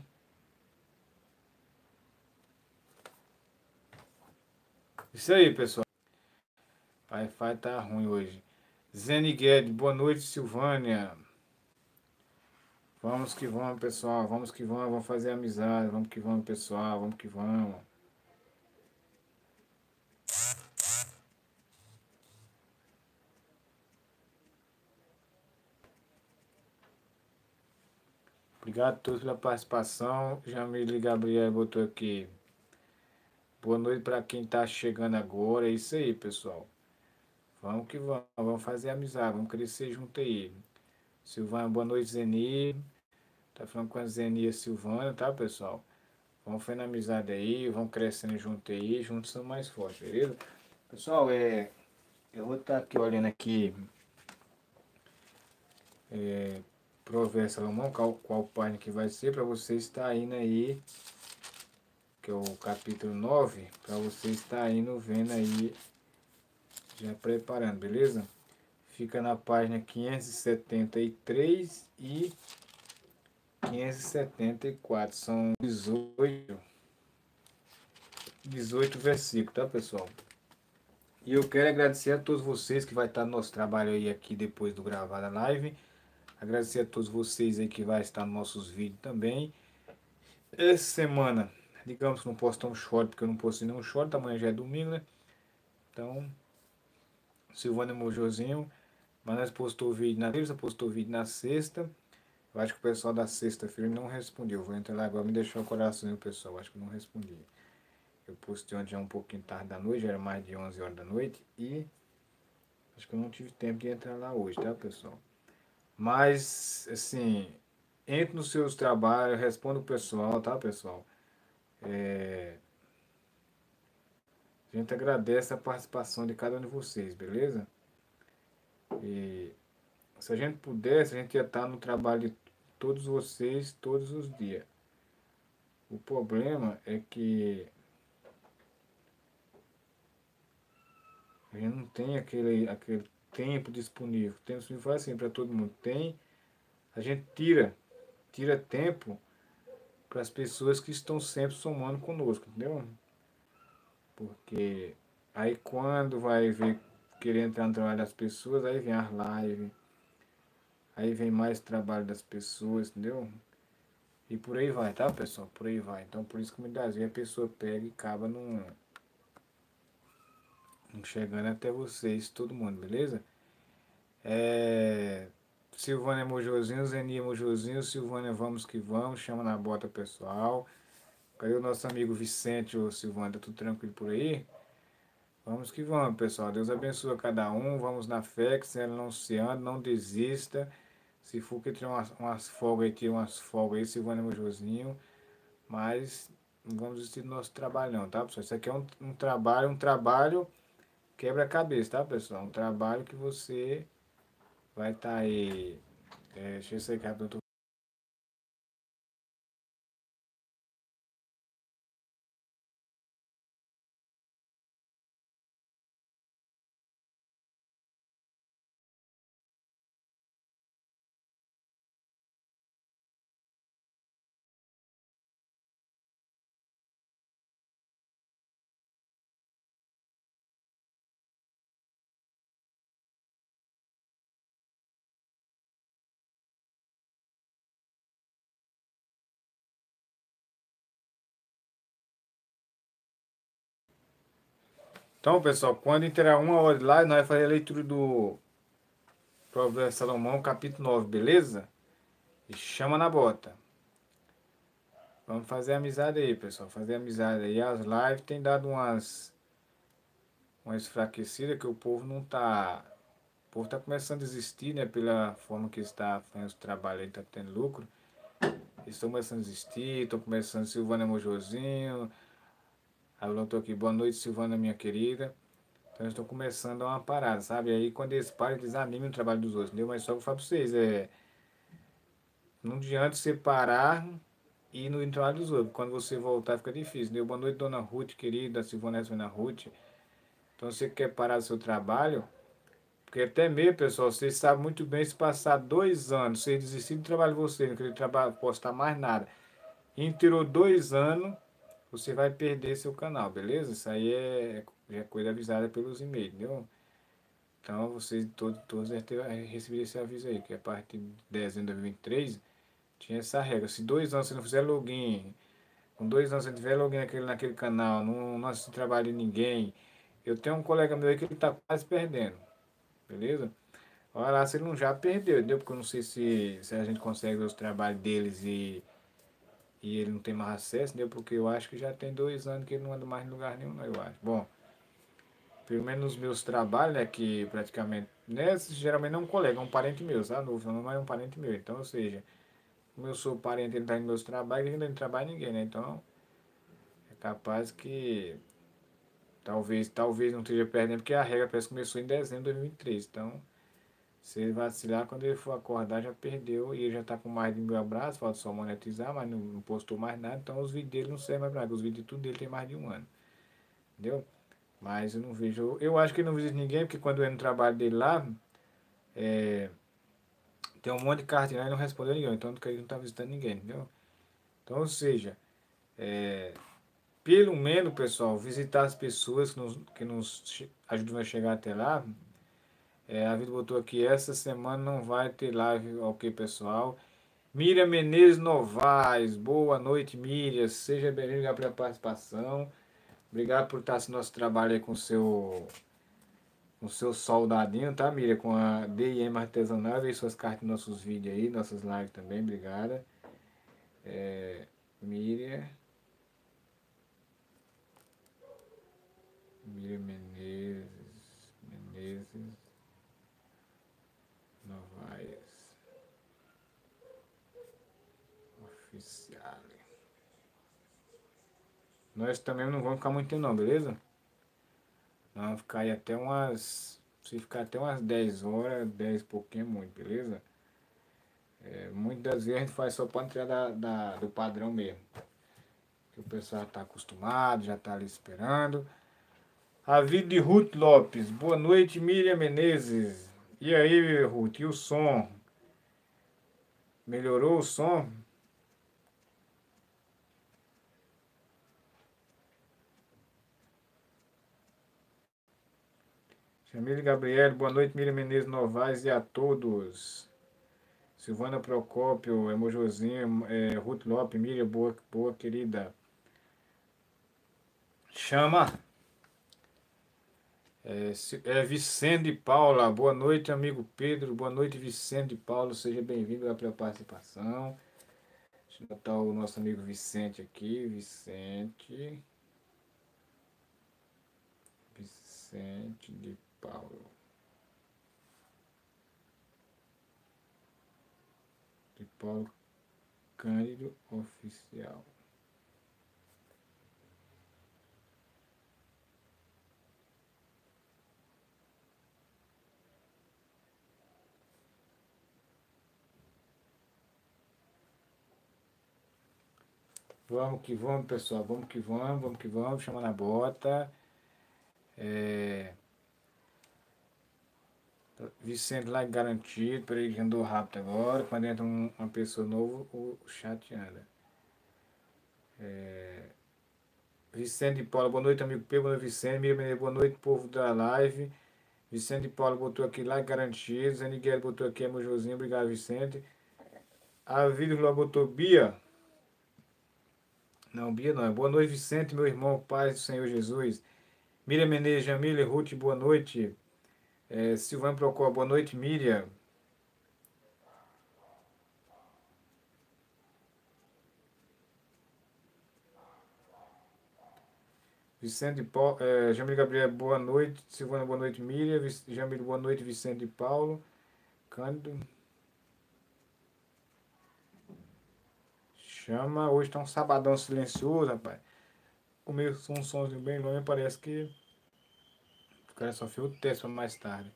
Isso aí, pessoal. Wi-Fi tá ruim hoje. Zene Guedes, boa noite, Silvânia. Vamos que vamos, pessoal. Vamos que vamos, vamos fazer amizade. Vamos que vamos, pessoal. Vamos que vamos. Obrigado a todos pela participação. Jamile Gabriel botou aqui. Boa noite para quem está chegando agora. É isso aí, pessoal. Vamos que vamos. Vamos fazer amizade. Vamos crescer junto aí. Silvana, boa noite, Zeni. Tá falando com a Zeni e a Silvana, tá, pessoal? Vamos fazendo amizade aí. Vamos crescendo junto aí. Juntos são mais fortes, beleza? Pessoal, é, eu vou estar aqui olhando aqui. É, Provérbios Salomão, qual, qual página que vai ser, para você estar indo aí, que é o capítulo nove, para você estar indo vendo aí, já preparando, beleza? Fica na página quinhentos e setenta e três e quinhentos e setenta e quatro, são dezoito, dezoito versículos, tá, pessoal? E eu quero agradecer a todos vocês que vai estar no nosso trabalho aí aqui depois do gravar da live. Agradecer a todos vocês aí que vai estar nos nossos vídeos também. Essa semana, digamos que não posso um short, porque eu não postei nenhum short, amanhã já é domingo, né? Então, Silvana Mojozinho, mas nós postou vídeo na terça, postou vídeo na sexta. Eu acho que o pessoal da sexta-feira não respondeu. Vou entrar lá agora, me deixar o coração, pessoal. Eu acho que não respondi. Eu postei ontem já um pouquinho tarde da noite, já era mais de onze horas da noite. E acho que eu não tive tempo de entrar lá hoje, tá, pessoal? Mas, assim, entre nos seus trabalhos, responda o pessoal, tá, pessoal? É... A gente agradece a participação de cada um de vocês, beleza? E se a gente pudesse, a gente ia estar no trabalho de todos vocês, todos os dias. O problema é que a gente não tem aquele, aquele tempo disponível. O tempo disponível assim para todo mundo. Tem, a gente tira, tira tempo para as pessoas que estão sempre somando conosco, entendeu? Porque aí quando vai ver querer entrar no trabalho das pessoas, aí vem as lives, aí vem mais trabalho das pessoas, entendeu? E por aí vai, tá, pessoal? Por aí vai. Então, por isso que muitas vezes a pessoa pega e acaba não, não chegando até vocês, todo mundo, beleza? É... Silvânia Mojozinho, Zenia Mojozinho, Silvânia vamos que vamos, chama na bota, pessoal. Cadê o nosso amigo Vicente, ô Silvânia? Tá tudo tranquilo por aí? Vamos que vamos, pessoal. Deus abençoe cada um. Vamos na fé, que se anunciando, não desista. Se for que tiver umas, umas folgas aí, tira umas folgas aí, Silvânia Mojozinho. Mas não vamos desistir do nosso trabalho não, tá, pessoal? Isso aqui é um, um trabalho, um trabalho quebra-cabeça, tá, pessoal? Um trabalho que você vai estar tá aí. É, deixa eu ver se eu Então, pessoal, quando entrar uma hora de live, nós vamos fazer a leitura do Provérbio de Salomão, capítulo nove, beleza? E chama na bota. Vamos fazer amizade aí, pessoal. Fazer amizade aí. As lives tem dado umas, umas enfraquecidas que o povo não tá. O povo tá começando a desistir, né? Pela forma que está fazendo o trabalho aí, tá tendo lucro. Eles estão começando a desistir, estão começando. Silvana Mojozinho. Aí eu tô aqui. Boa noite, Silvana, minha querida. Então eles estão começando a dar uma parada, sabe? Aí quando eles param, eles desanimam o trabalho dos outros, entendeu? Mas só que eu falo pra vocês, é. Não adianta você parar e ir no trabalho dos outros. Quando você voltar fica difícil, entendeu? Boa noite, dona Ruth, querida, Silvana Silvana Ruth. Então você quer parar do seu trabalho, porque até mesmo, pessoal, vocês sabem muito bem se passar dois anos, vocês desistirem do trabalho de vocês, não querer trabalhar, postar mais nada. Inteirou dois anos, você vai perder seu canal, beleza? Isso aí é, é coisa avisada pelos e-mails, entendeu? Então vocês todos, todos devem ter recebido esse aviso aí, que a partir de dezembro de dois mil e vinte e três tinha essa regra. Se dois anos você não fizer login, com dois anos você não tiver login naquele, naquele canal, não, não assiste trabalho de ninguém. Eu tenho um colega meu aí que ele tá quase perdendo, beleza? Olha lá se ele não já perdeu, entendeu? Porque eu não sei se, se a gente consegue ver os trabalhos deles e, e ele não tem mais acesso, entendeu? Porque eu acho que já tem dois anos que ele não anda mais em lugar nenhum, não, eu acho. Bom, pelo menos nos meus trabalhos, né, que praticamente, né, geralmente não é um colega, é um parente meu, sabe? Não, não é um parente meu. Então, ou seja, como eu sou parente, ele tá nos meus trabalhos, ele não trabalha ninguém, né? Então, é capaz que talvez, talvez não esteja perdendo, porque a regra parece que começou em dezembro de dois mil e vinte e três. Então, se ele vacilar, quando ele for acordar, já perdeu e ele já está com mais de mil abraços, falta só monetizar, mas não, não postou mais nada, então os vídeos dele não servem mais para nada, os vídeos de tudo dele tem mais de um ano, entendeu? Mas eu não vejo, eu acho que ele não visita ninguém, porque quando eu ia no trabalho dele lá, é, tem um monte de carta lá e não respondeu ninguém, então ele não está visitando ninguém, entendeu? Então, ou seja, é, pelo menos, pessoal, visitar as pessoas que nos, que nos ajudam a chegar até lá. É, a Vida botou aqui, essa semana não vai ter live, ok, pessoal. Miriam Menezes Novaes, boa noite, Miriam. Seja bem-vinda pela participação. Obrigado por estar no nosso trabalho aí com o seu, com o seu soldadinho, tá, Miriam? Com a D I M Artesanal. Veja suas cartas nos nossos vídeos aí, nossas lives também, obrigada. É, Miriam. Miriam Menezes. Menezes Novaes. Oficial. Nós também não vamos ficar muito tempo não, beleza? Nós vamos ficar aí até umas... Se ficar até umas dez horas, dez e pouquinho é muito, beleza? É, muitas das vezes a gente faz só para entrar da, da, do padrão mesmo. Que o pessoal está acostumado, já está ali esperando. A vida de Ruth Lopes. Boa noite, Miriam Menezes. E aí, Ruth, e o som? Melhorou o som? Jamile Gabriel, boa noite, Miriam Menezes Novaes e a todos. Silvana Procópio, Emojosinho, é, Ruth Lopes, Miriam, boa, boa querida. Chama. É, é Vicente de Paula, boa noite, amigo Pedro, boa noite, Vicente de Paula, seja bem-vindo pela participação. Deixa eu botar o nosso amigo Vicente aqui, Vicente. Vicente de Paula. De Paulo Cândido Oficial. Vamos que vamos, pessoal. Vamos que vamos, vamos que vamos. Chama na bota. É... Vicente lá garantido. Peraí que andou rápido agora. Quando entra um, uma pessoa nova, o chat anda. É... Vicente de Paula, boa noite, amigo P. Boa noite, Vicente. Miriam, boa noite, povo da live. Vicente de Paula botou aqui lá garantido. Zé Miguel botou aqui, é Mojozinho. Obrigado, Vicente. A Vida botou Bia. Não, Bia não. Boa noite, Vicente, meu irmão, paz do Senhor Jesus. Miriam Menezes, Jamília, Ruth, boa noite. É, Silvana Procó, boa noite, Miriam. Vicente Paulo, é, Jamília Gabriel, boa noite. Silvana, boa noite, Miriam. Jamília, boa noite, Vicente Paulo. Cândido. Chama, hoje tá um sabadão silencioso, rapaz. Começou um somzinho bem longe, parece que o cara só fez o teste pra mais tarde.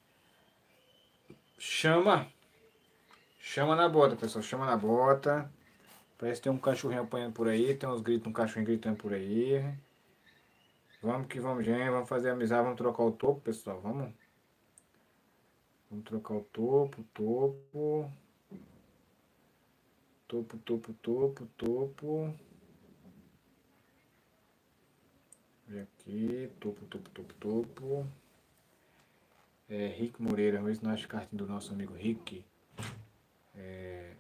Chama! Chama na bota, pessoal, chama na bota. Parece que tem um cachorrinho apanhando por aí, tem uns gritos, um cachorrinho gritando por aí. Vamos que vamos, gente, vamos fazer amizade, vamos trocar o topo, pessoal, vamos. Vamos trocar o topo, topo. Topo, topo, topo, topo. Vem aqui, topo, topo, topo, topo. É, Rick Moreira, vamos ver se nós acha cartinha do nosso amigo Rick. É...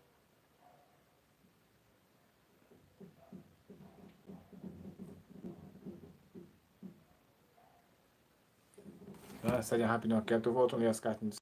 Ah, saia rapidinho aqui, eu tô voltando a ler as cartinhas.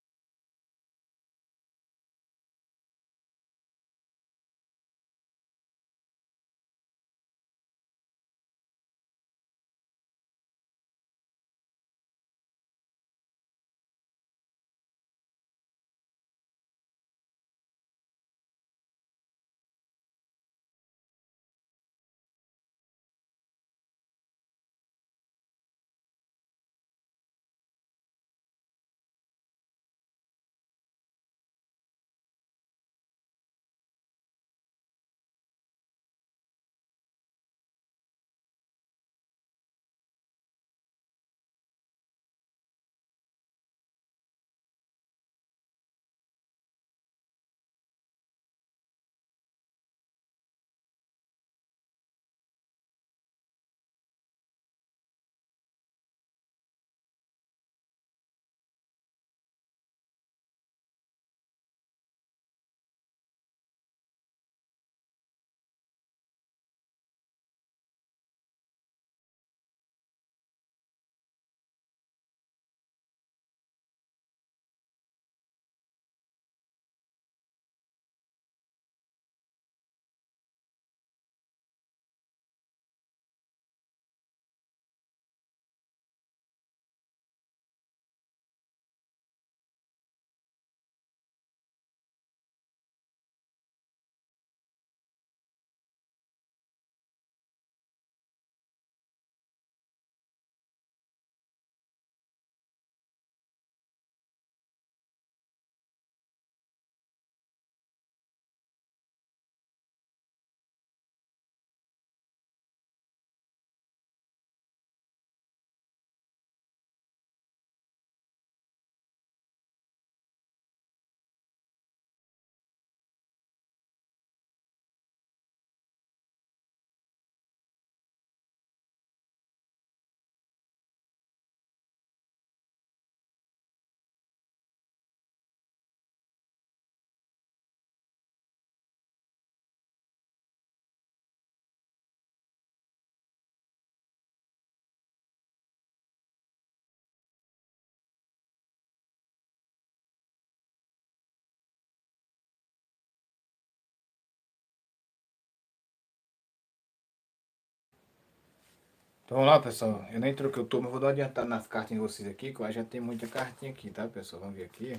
Então vamos lá, pessoal. Eu nem troquei o topo, mas vou dar uma adiantada nas cartinhas de vocês aqui, que eu acho que já tem muita cartinha aqui, tá, pessoal? Vamos ver aqui.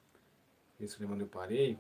Esse lembra onde eu parei.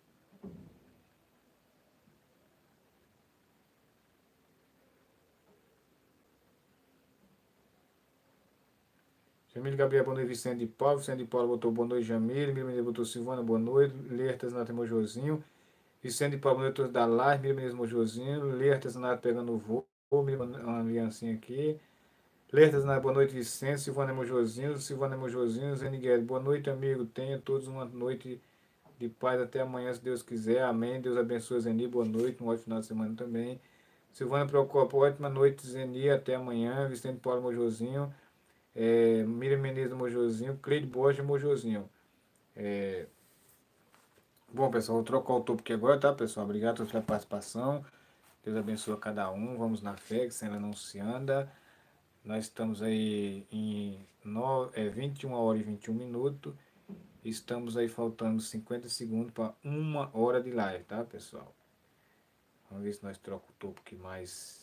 Jamile Gabriel, boa noite, Vicente de Paulo. Vicente de Paulo botou boa noite, Jamile. Miriam Menezes botou Silvana, boa noite. Lê artesanato Mojozinho. Vicente de Paulo, boa noite da live. Miriam Menezes Mojozinho. Lê artesanato pegando o voo. Uma aliancinha aqui. Lê artesanato, boa noite, Vicente. Silvana Mojozinho. Silvana Mojozinho. Zé Niguel, boa noite, amigo. Tenha todos uma noite de paz até amanhã, se Deus quiser. Amém. Deus abençoe, Zeni. Boa noite. Um ótimo final de semana também. Silvana Procopio, ótima noite, Zeni. Até amanhã. Vicente Paulo Mojozinho. É, Miriam Menezes do Mojozinho, Cleide Borges Mojozinho. É, bom, pessoal, vou trocar o topo aqui agora, tá, pessoal? Obrigado pela participação. Deus abençoe a cada um. Vamos na fé, que sem ela não se anda. Nós estamos aí em no, é, vinte e uma horas e vinte e um minutos. Estamos aí faltando cinquenta segundos para uma hora de live, tá, pessoal? Vamos ver se nós trocamos o topo aqui mais,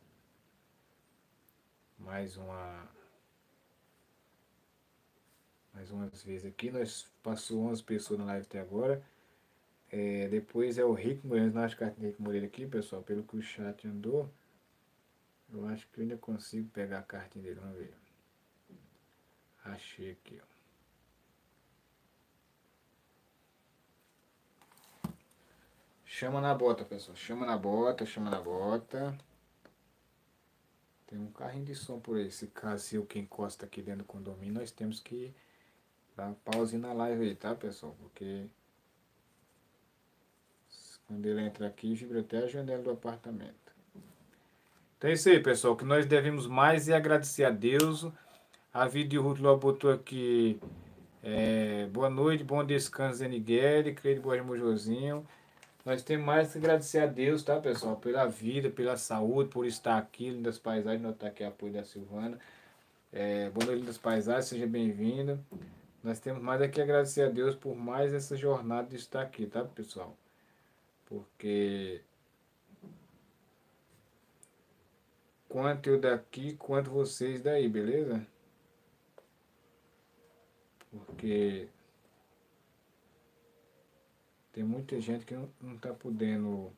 mais uma, mais umas vezes aqui. Nós passou onze pessoas na live até agora. É, depois é o Rico Moreira, não acho que é o Rico Moreira aqui, pessoal, pelo que o chat andou. Eu acho que eu ainda consigo pegar a cartinha dele, vamos ver. Achei aqui, ó. Chama na bota, pessoal. Chama na bota, chama na bota. Tem um carrinho de som por aí. Se caso eu que encosta aqui dentro do condomínio, nós temos que dar pause na live aí, tá, pessoal? Porque quando ele entra aqui, vibra até a janela do apartamento. Então é isso aí, pessoal. Que nós devemos mais é agradecer a Deus. A Vida Ruth Ló botou aqui. É, boa noite, bom descanso, Zé Niguel, Creio Boas Mojozinho. Nós temos mais que agradecer a Deus, tá, pessoal? Pela vida, pela saúde, por estar aqui, Lindas Paisagens, notar aqui apoio da Silvana. É, boa noite, Lindas Paisagens, seja bem-vindo. Nós temos mais aqui agradecer a Deus por mais essa jornada de estar aqui, tá, pessoal? Porque quanto eu daqui, quanto vocês daí, beleza? Porque tem muita gente que não, não tá podendo.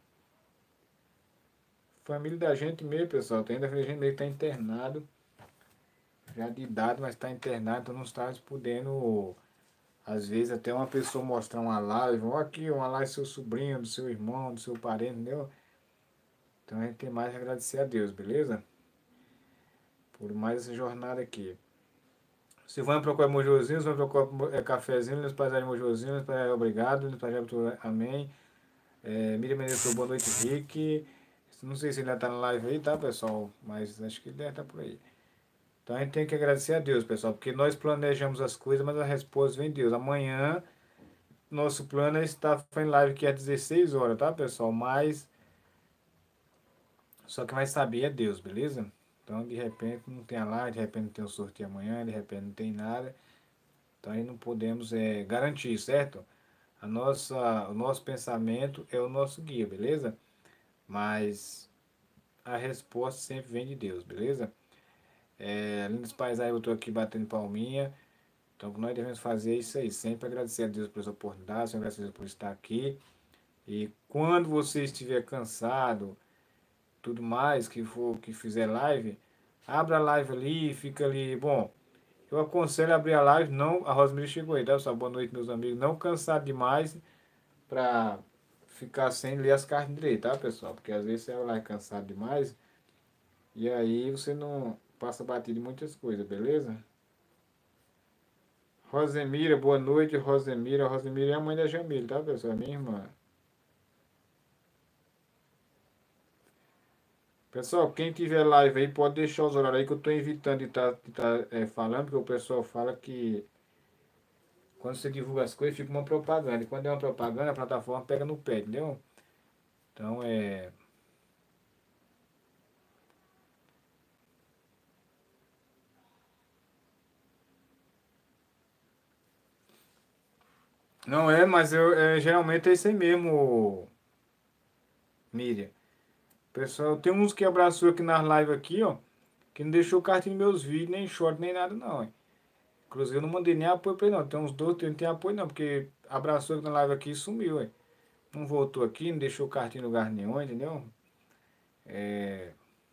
Família da gente mesmo, pessoal. Tem ainda gente meio que tá internado. Já de idade, mas está internado, então não está podendo. Às vezes até uma pessoa mostrar uma live, ó aqui, uma live do seu sobrinho, do seu irmão, do seu parente, entendeu? Então a gente tem mais a agradecer a Deus, beleza? Por mais essa jornada aqui. Silvana procura mojozinho, Silvana procura é, cafezinho, nos pais mojozinho, nos pais obrigado, nos pais amém. É, Miriam Menezes, boa noite, Rick. Não sei se ele ainda tá na live aí, tá, pessoal? Mas acho que ele deve estar por aí. Então a gente tem que agradecer a Deus, pessoal, porque nós planejamos as coisas, mas a resposta vem de Deus. Amanhã, nosso plano é estar em live que é dezesseis horas, tá, pessoal? Mas só que vai saber é Deus, beleza? Então, de repente não tem a live, de repente não tem o sorteio amanhã, de repente não tem nada. Então aí não podemos é, garantir, certo? A nossa, o nosso pensamento é o nosso guia, beleza? Mas a resposta sempre vem de Deus, beleza? É, Lindos Paisagens, eu estou aqui batendo palminha. Então, o que nós devemos fazer é isso aí. Sempre agradecer a Deus por essa oportunidade, sempre agradecer a Deus por estar aqui. E quando você estiver cansado, tudo mais, que for que fizer live, abra a live ali, fica ali. Bom, eu aconselho a abrir a live, não. A Rosemary chegou aí, tá? Pessoal? Boa noite, meus amigos. Não cansar demais para ficar sem ler as cartas direito, tá, pessoal? Porque às vezes você vai lá cansado demais e aí você não passa batido em muitas coisas, beleza? Rosemira, boa noite, Rosemira. Rosemira é a mãe da Jamila, tá, pessoal? É minha irmã. Pessoal, quem tiver live aí, pode deixar os horários aí que eu tô evitando de estar tá, de tá, é, falando, porque o pessoal fala que quando você divulga as coisas, fica uma propaganda. E quando é uma propaganda, a plataforma pega no pé, entendeu? Então, é... Não é, mas eu, é, geralmente é isso aí mesmo, Miriam. Pessoal, tem uns que abraçou aqui nas lives aqui, ó, que não deixou carta em meus vídeos, nem short, nem nada, não, hein? Inclusive, eu não mandei nem apoio pra ele, não. Tem uns dois que não tem apoio, não, porque abraçou aqui na live aqui e sumiu, hein? Não voltou aqui, não deixou cartinha em lugar nenhum, entendeu? É...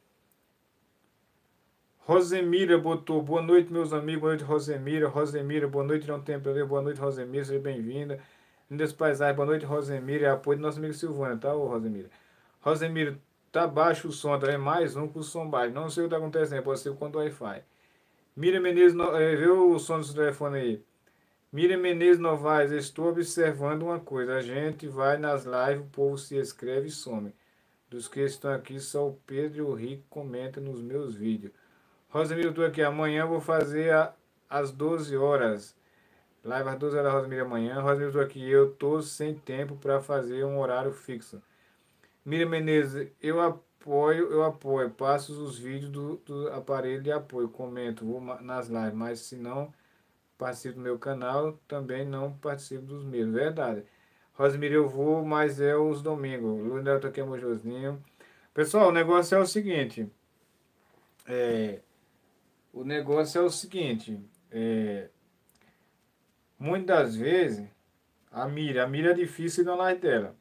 Rosemira botou, boa noite, meus amigos, boa noite, Rosemira. Rosemira, boa noite, não tem pra ver, boa noite, Rosemira, seja bem-vinda. Lindas Paisagens, boa noite, Rosemira. É apoio do nosso amigo Silvana, tá, ô Rosemira? Rosemira, tá baixo o som, tá? É mais um com o som baixo. Não sei o que tá acontecendo, pode ser com o Wi-Fi. Miriam Menezes, no- é, vê o som do seu telefone aí. Miriam Menezes Novaes, estou observando uma coisa. A gente vai nas lives, o povo se inscreve e some. Dos que estão aqui, só o Pedro e o Rico comentam nos meus vídeos. Rosemiro, eu estou aqui. Amanhã eu vou fazer a, às doze horas. Live às doze horas, Rosemiro, amanhã. Rosemiro, eu estou aqui. Eu estou sem tempo para fazer um horário fixo. Miriam Menezes, eu apoio, eu apoio, passo os vídeos do, do aparelho de apoio, comento, vou ma- nas lives, mas se não participo do meu canal, também não participo dos meus, verdade. Rosemary, eu vou, mas é os domingos. Lunel tá aqui, Mojozinho. Pessoal, o negócio é o seguinte, é, o negócio é o seguinte, é, muitas das vezes, a mira, a mira é difícil na live dela,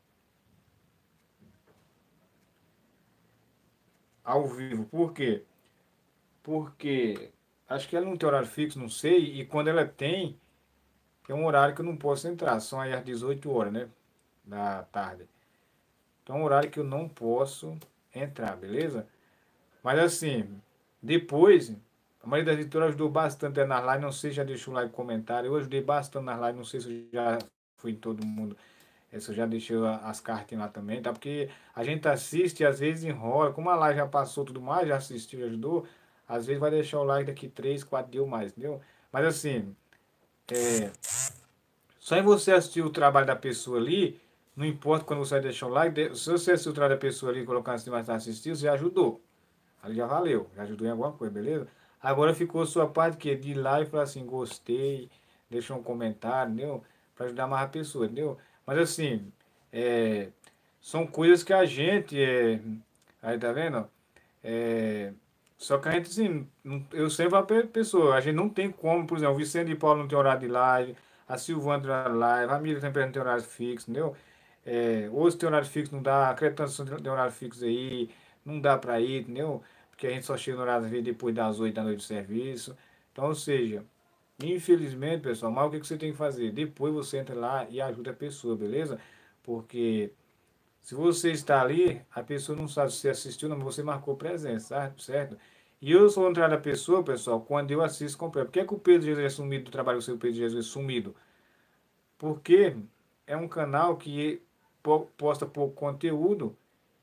ao vivo, por quê? Porque acho que ela não tem horário fixo, não sei, e quando ela tem, é um horário que eu não posso entrar, são aí às dezoito horas, né, da tarde. Então é um horário que eu não posso entrar, beleza? Mas assim, depois, a maioria das editoras ajudou bastante na live, não sei se já deixou like, comentário, eu ajudei bastante na live, não sei se eu já fui em todo mundo, eh, se eu já deixei a- as cartinhas lá também, tá? Porque a gente assiste e às vezes enrola, como a live já passou tudo mais, já assistiu, já ajudou, às vezes vai deixar o like daqui três quatro dias ou mais, entendeu? Mas assim, é, só em você assistir o trabalho da pessoa ali, não importa quando você vai deixar o like, de- se você assistir o trabalho da pessoa ali e colocar assim, mais assistir, você já ajudou. Ali já valeu, já ajudou em alguma coisa, beleza? Agora ficou a sua parte que de ir lá e falar assim, gostei, deixar um comentário, entendeu? Para ajudar mais a pessoa, entendeu? Mas assim, é, são coisas que a gente, é, aí tá vendo? É, só que a gente, assim, não- eu sempre falo pra pessoa, a gente não tem como, por exemplo, o Vicente de Paulo não tem horário de live, a Silvana tem horário de live, a Miriam também não tem horário fixo, entendeu? É, hoje tem horário fixo, não dá, a Cretança tem horário fixo aí, não dá pra ir, entendeu? Porque a gente só chega no horário de vir depois das oito da noite do serviço. Então, ou seja, infelizmente, pessoal, mas o que que você tem que fazer? Depois você entra lá e ajuda a pessoa, beleza? Porque se você está ali, a pessoa não sabe se você assistiu, não, mas você marcou presença, certo? Certo? E eu sou o contrário da pessoa, pessoal, quando eu assisto completo. Por que, é que o Pedro Jesus é sumido do trabalho do seu Pedro Jesus é sumido? Porque é um canal que po- posta pouco conteúdo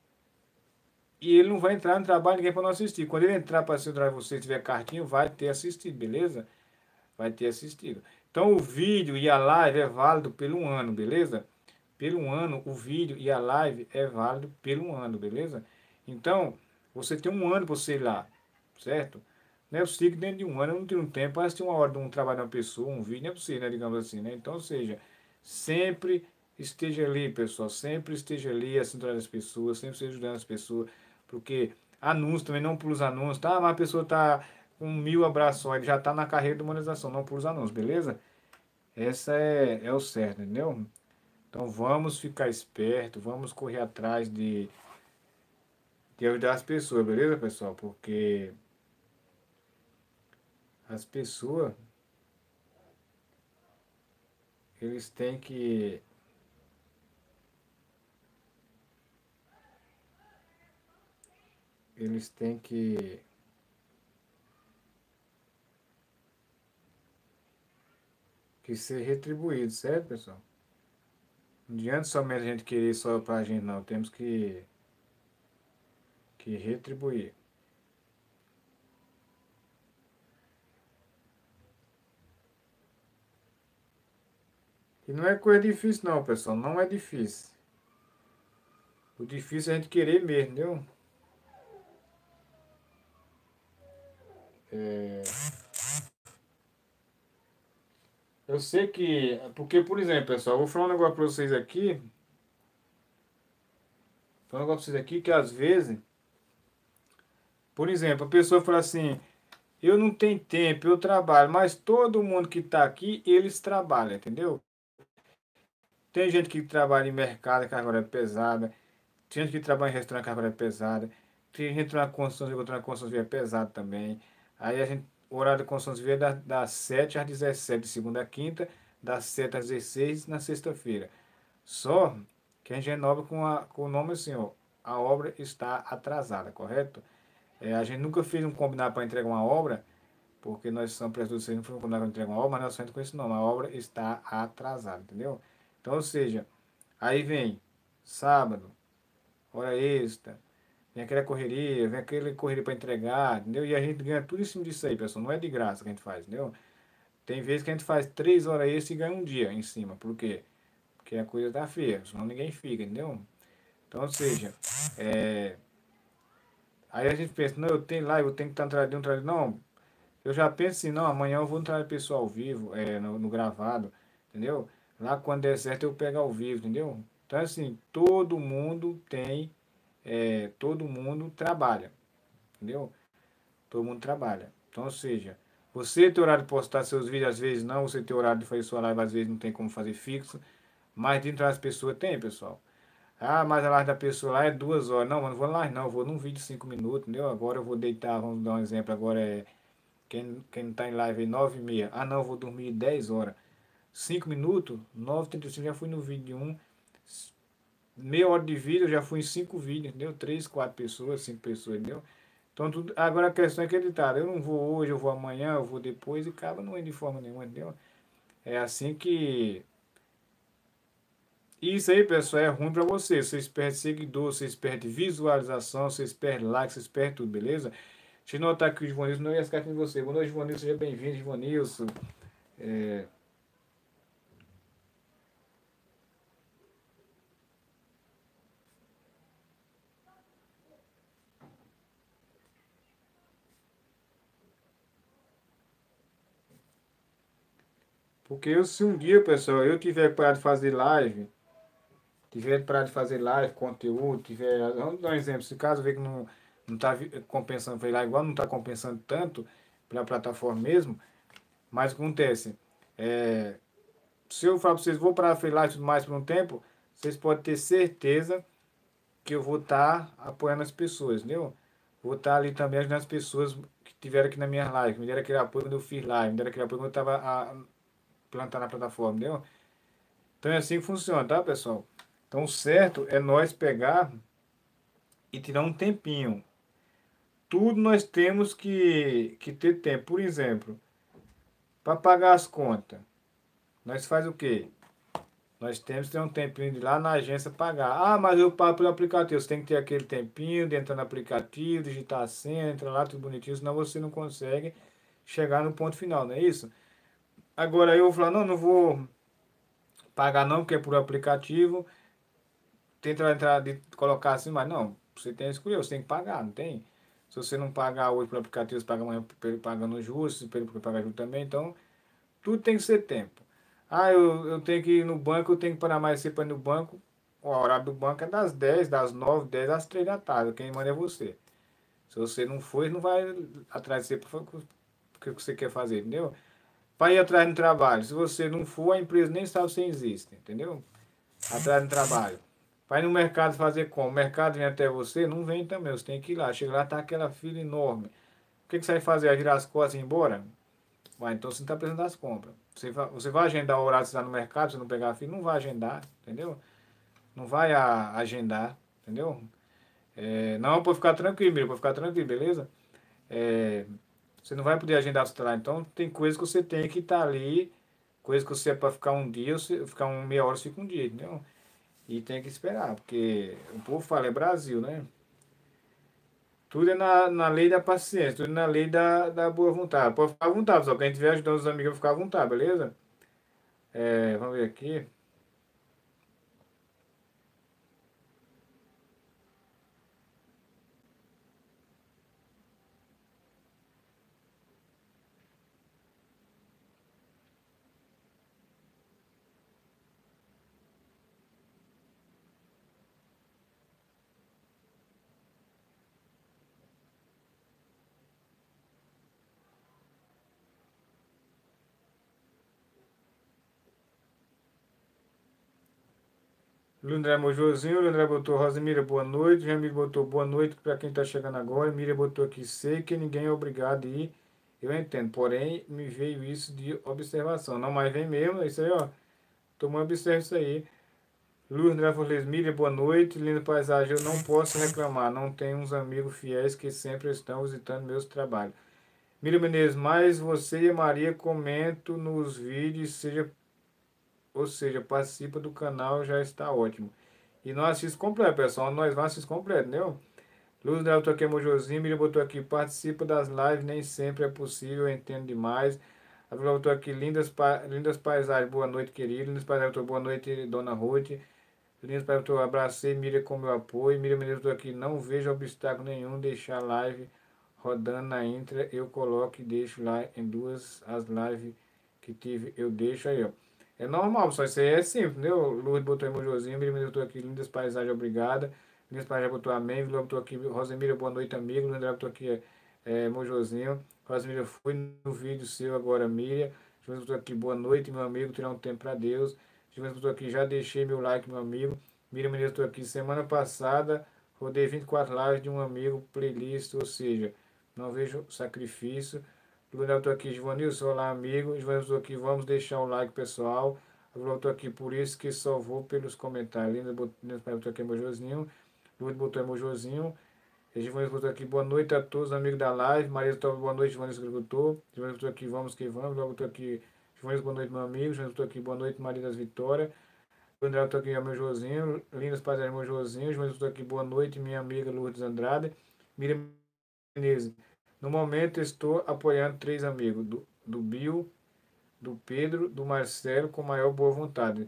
e ele não vai entrar no trabalho ninguém para não assistir. Quando ele entrar para assistir o você tiver cartinho, vai ter assistido, beleza? Vai ter assistido. Então o vídeo e a live é válido pelo um ano, beleza? Pelo um ano, o vídeo e a live é válido pelo um ano, beleza? Então, você tem um ano para você ir lá, certo? Não é possível que dentro de um ano eu não tenho um tempo para assistir uma hora de um trabalho de uma pessoa, um vídeo, não é possível, né, digamos assim, né? Então, ou seja, sempre esteja ali, pessoal, sempre esteja ali assistindo as pessoas, sempre esteja ajudando as pessoas, porque anúncio também, não pula os anúncios, tá? Mas a pessoa tá com mil abraços, ele já tá na carreira de monetização, não pula os anúncios, beleza? Essa é, é o certo, entendeu? Então vamos ficar esperto, vamos correr atrás de, de ajudar as pessoas, beleza, pessoal? Porque as pessoas, eles têm que, eles têm que, que ser retribuídos, certo, pessoal? Não adianta somente a gente querer só pra gente, não. Temos que, que retribuir. E não é coisa difícil, não, pessoal. Não é difícil. O difícil é a gente querer mesmo, entendeu? É, eu sei que, porque, por exemplo, pessoal, eu vou falar um negócio pra vocês aqui, falar um negócio pra vocês aqui que às vezes, por exemplo, a pessoa fala assim, eu não tenho tempo, eu trabalho, mas todo mundo que está aqui, eles trabalham, entendeu? Tem gente que trabalha em mercado, que agora é pesada. Tem gente que trabalha em restaurante, que agora é pesada. Tem gente na construção civil, outra na construção civil é pesado também. Aí a gente, o horário da construção civil é das, das sete às dezessete, de segunda a quinta, das sete às dezesseis na sexta-feira. Só que a gente renova com, a, com o nome assim, ó, a obra está atrasada, correto? É, a gente nunca fez um combinado para entregar uma obra, porque nós somos prestadores de serviço, não foi quando entregar uma obra, mas nós somos com esse nome, a obra está atrasada, entendeu? Então, ou seja, aí vem sábado, hora extra, vem aquela correria, vem aquele correria para entregar, entendeu? E a gente ganha tudo em cima disso aí, pessoal, não é de graça que a gente faz, entendeu? Tem vezes que a gente faz três horas extra e ganha um dia em cima, por quê? Porque a coisa tá feia, senão ninguém fica, entendeu? Então, ou seja, é, Aí a gente pensa, não, eu tenho live, eu tenho que estar atrás de um, atrás de- Não, eu já penso assim, não, amanhã eu vou entrar de pessoa ao vivo, é, no, no gravado, entendeu? Lá quando der certo eu pego ao vivo, entendeu? Então assim, todo mundo tem, é, todo mundo trabalha, entendeu? Todo mundo trabalha. Então, ou seja, você tem horário de postar seus vídeos, às vezes não, você tem horário de fazer sua live, às vezes não tem como fazer fixo, mas dentro das pessoas tem, pessoal. Ah, mas a live da pessoa lá é duas horas. Não, mas não vou lá não, eu vou num vídeo de cinco minutos, entendeu? Agora eu vou deitar, vamos dar um exemplo, agora é quem, quem não tá em live aí, nove e meia. Ah, não, eu vou dormir dez horas. Cinco minutos, nove e trinta e cinco, já fui no vídeo de um. Meia hora de vídeo, eu já fui em cinco vídeos, entendeu? Três, quatro pessoas, cinco pessoas, entendeu? Então, tudo, agora a questão é acreditar. Eu não vou hoje, eu vou amanhã, eu vou depois e acaba não indo de forma nenhuma, entendeu? É assim que. Isso aí, pessoal, é ruim pra você. Vocês perdem seguidor, vocês perdem visualização, vocês perdem like, vocês perdem tudo, beleza? Deixa eu notar aqui o Givanilson, não ia esquecer de você. Boa noite, Givanilson, seja bem-vindo, Givanilson. É, porque eu, se um dia, pessoal, eu tiver parado de fazer live, tiver parado de fazer live, conteúdo, tiver. Vamos dar um exemplo, se caso ver que não, não tá vi- compensando fazer live igual, não tá compensando tanto pela plataforma mesmo, mas o que acontece? É, se eu falar para vocês, vou parar de fazer live e tudo mais por um tempo, vocês podem ter certeza que eu vou estar apoiando as pessoas, entendeu? Vou estar ali também ajudando as pessoas que tiveram aqui na minha live, me deram aquele apoio quando eu fiz live, me deram aquele apoio quando eu estava plantando na plataforma, entendeu? Então é assim que funciona, tá, pessoal? Então o certo é nós pegar e tirar um tempinho. Tudo nós temos que, que ter tempo. Por exemplo, para pagar as contas, nós faz o quê? Nós temos que ter um tempinho de ir lá na agência pagar. Ah, mas eu pago pelo aplicativo. Você tem que ter aquele tempinho de entrar no aplicativo, digitar a senha, entrar lá tudo bonitinho, senão você não consegue chegar no ponto final, não é isso? Agora eu vou falar, não, não vou pagar não, porque é por aplicativo. Tenta entrar de colocar assim, mas não, você tem que escolher, você tem que pagar, não tem? Se você não pagar hoje pelo aplicativo, você paga amanhã pelo pagando juros, se pelo pagar juros também, então tudo tem que ser tempo. Ah, eu, eu tenho que ir no banco, eu tenho que parar mais cedo para ir no banco. O horário do banco é das dez das nove dez às três da tarde. Quem manda é você. Se você não for, ele não vai atrás de você para o que você quer fazer, entendeu? Para ir atrás do trabalho. Se você não for, a empresa nem sabe se existe, entendeu? Atrás do trabalho. Vai no mercado fazer como? O mercado vem até você? Não vem também. Você tem que ir lá. Chega lá, tá aquela fila enorme. O que, que você vai fazer? Vai virar as costas e ir embora? Vai, então você não está precisando das compras. Você vai, você vai agendar o horário que você está no mercado, você não pegar a fila, não vai agendar, entendeu? Não vai a, agendar, entendeu? É, não, pode ficar tranquilo, Miriam, pode ficar tranquilo, beleza? É, você não vai poder agendar seu trabalho. Então tem coisas que você tem que estar ali, coisas que você é para ficar um dia, você ficar um meia hora, você fica um dia, entendeu? E tem que esperar, porque o povo fala, é Brasil, né? Tudo é na, na lei da paciência, tudo é na lei da, da boa vontade. Pode ficar à vontade, só que a gente vier ajudando os amigos a ficar à vontade, beleza? É, vamos ver aqui. O André Mojozinho, o André botou Rosemira, boa noite. Jamil botou boa noite para quem está chegando agora. Miriam botou aqui, sei que ninguém é obrigado a ir. Eu entendo, porém me veio isso de observação. Não, mas vem mesmo, é isso aí, ó. Tomou observa isso aí. Luiz André Forles, Miriam, boa noite. Linda paisagem, eu não posso reclamar. Não tenho uns amigos fiéis que sempre estão visitando meus trabalhos. Miriam Menezes, mas você e a Maria comentam nos vídeos, seja, ou seja, participa do canal, já está ótimo. E nós assistimos completo, pessoal. Nós vamos assistir completo, entendeu? Luz Del botou aqui emojozinho, Miriam botou aqui, participa das lives, nem sempre é possível, eu entendo demais. A Vila botou aqui, lindas, pa, lindas paisagens, boa noite, querido. Lindas paisagens, botou boa noite, dona Ruth. Lindas Paz, eu abracei Miriam com meu apoio. Miriam Menezes, estou aqui, não vejo obstáculo nenhum deixar a live rodando na intra. Eu coloco e deixo lá em duas as lives que tive, eu deixo aí, ó. É normal, só isso aí é simples, entendeu? Lourdes botou emojozinho, Miriam Menezes, estou aqui, lindas paisagens, obrigada. Lindas paisagens botou amém, Vila botou aqui, Rosemira, boa noite, amigo. André botou aqui, é, é, emojozinho. Rosemira, fui no vídeo seu agora, Miriam. João botou aqui, boa noite, meu amigo, tirar um tempo para Deus. João botou aqui, já deixei meu like, meu amigo. Miriam Menezes, estou aqui, semana passada, rodei vinte e quatro lives de um amigo, playlist, ou seja, não vejo sacrifício. Luiz, estou aqui, Givanilson, olá, amigo. Givanilson, estou aqui, vamos deixar o like, pessoal. Eu estou aqui, por isso que só vou pelos comentários. Linda botou aqui, emojozinho. Luiz botou emojozinho. Givanilson botou aqui, boa noite a todos, amigos da live. Maria Tova, boa noite, Givanilson Agricultor. Givanilson botou aqui, vamos que vamos. Logo estou aqui, Givanilson, boa noite, meu amigo. Givanilson botou aqui, boa noite, Maria das Vitórias. O André botou aqui, é meu Josinho. Lindas Paz, é meu Josinho. Givanilson botou aqui, boa noite, minha amiga Lourdes Andrade. Miriam Menezes. No momento estou apoiando três amigos, do, do Bill, do Pedro, do Marcelo, com maior boa vontade.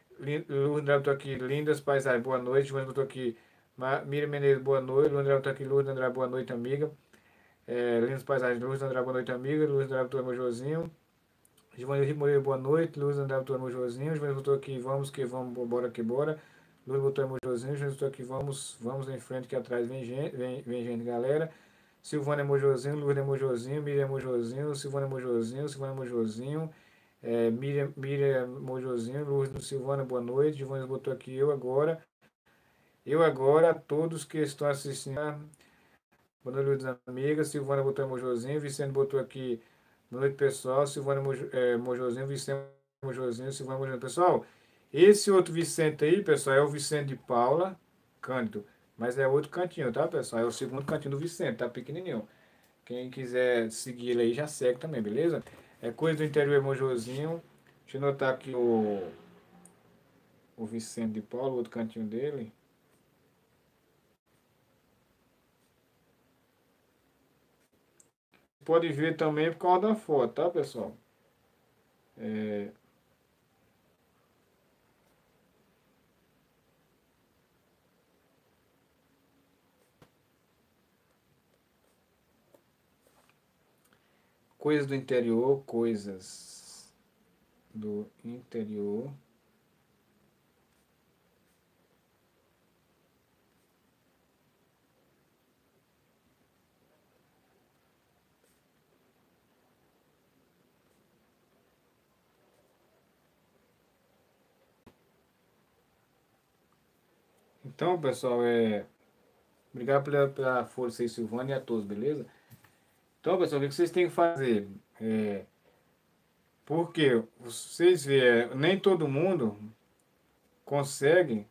Lu André botou aqui, lindas paisagens, boa noite. João botou aqui, Miriam Menezes, boa noite. Lu André botou aqui, Lourdes André, boa noite, amiga. É, lindas paisagens, Lourdes André, boa noite, amiga. Lourdes André botou meu Josinho. Giovanni Moreira, boa noite. Luiz André botou meu Josinho. Giovanni botou aqui, vamos que vamos, bora que bora. Luiz botou meu Josinho. Giovanni botou aqui, vamos, vamos em frente que atrás vem gente, vem, vem gente, galera. Silvana Mojozinho, Lourdes Mojozinho, Miriam Mojozinho, Silvana Mojozinho, Silvana Mojozinho, é, Miriam, Miriam Mojozinho, Lourdes Silvana, boa noite. Giovanni botou aqui, eu agora. Eu agora, todos que estão assistindo. Boa noite, Lourdes, amiga. Silvana botou Mojozinho, Vicente botou aqui. Boa noite, pessoal. Silvana Mojo, é, Mojozinho, Vicente Mojozinho, Silvana Mojozinho. Pessoal, esse outro Vicente aí, pessoal, é o Vicente de Paula Cândido. Mas é outro cantinho, tá, pessoal? É o segundo cantinho do Vicente, tá pequenininho. Quem quiser seguir ele aí já segue também, beleza? É coisa do interior, é Mojozinho. Deixa eu anotar aqui o, o Vicente de Paula, o outro cantinho dele. Pode ver também por causa da foto, tá, pessoal? É, coisas do interior, coisas do interior. Então, pessoal, é... obrigado pela, pela força aí, Silvana, e a todos, beleza? Então, pessoal, o que vocês têm que fazer? É... Porque vocês veem, nem todo mundo consegue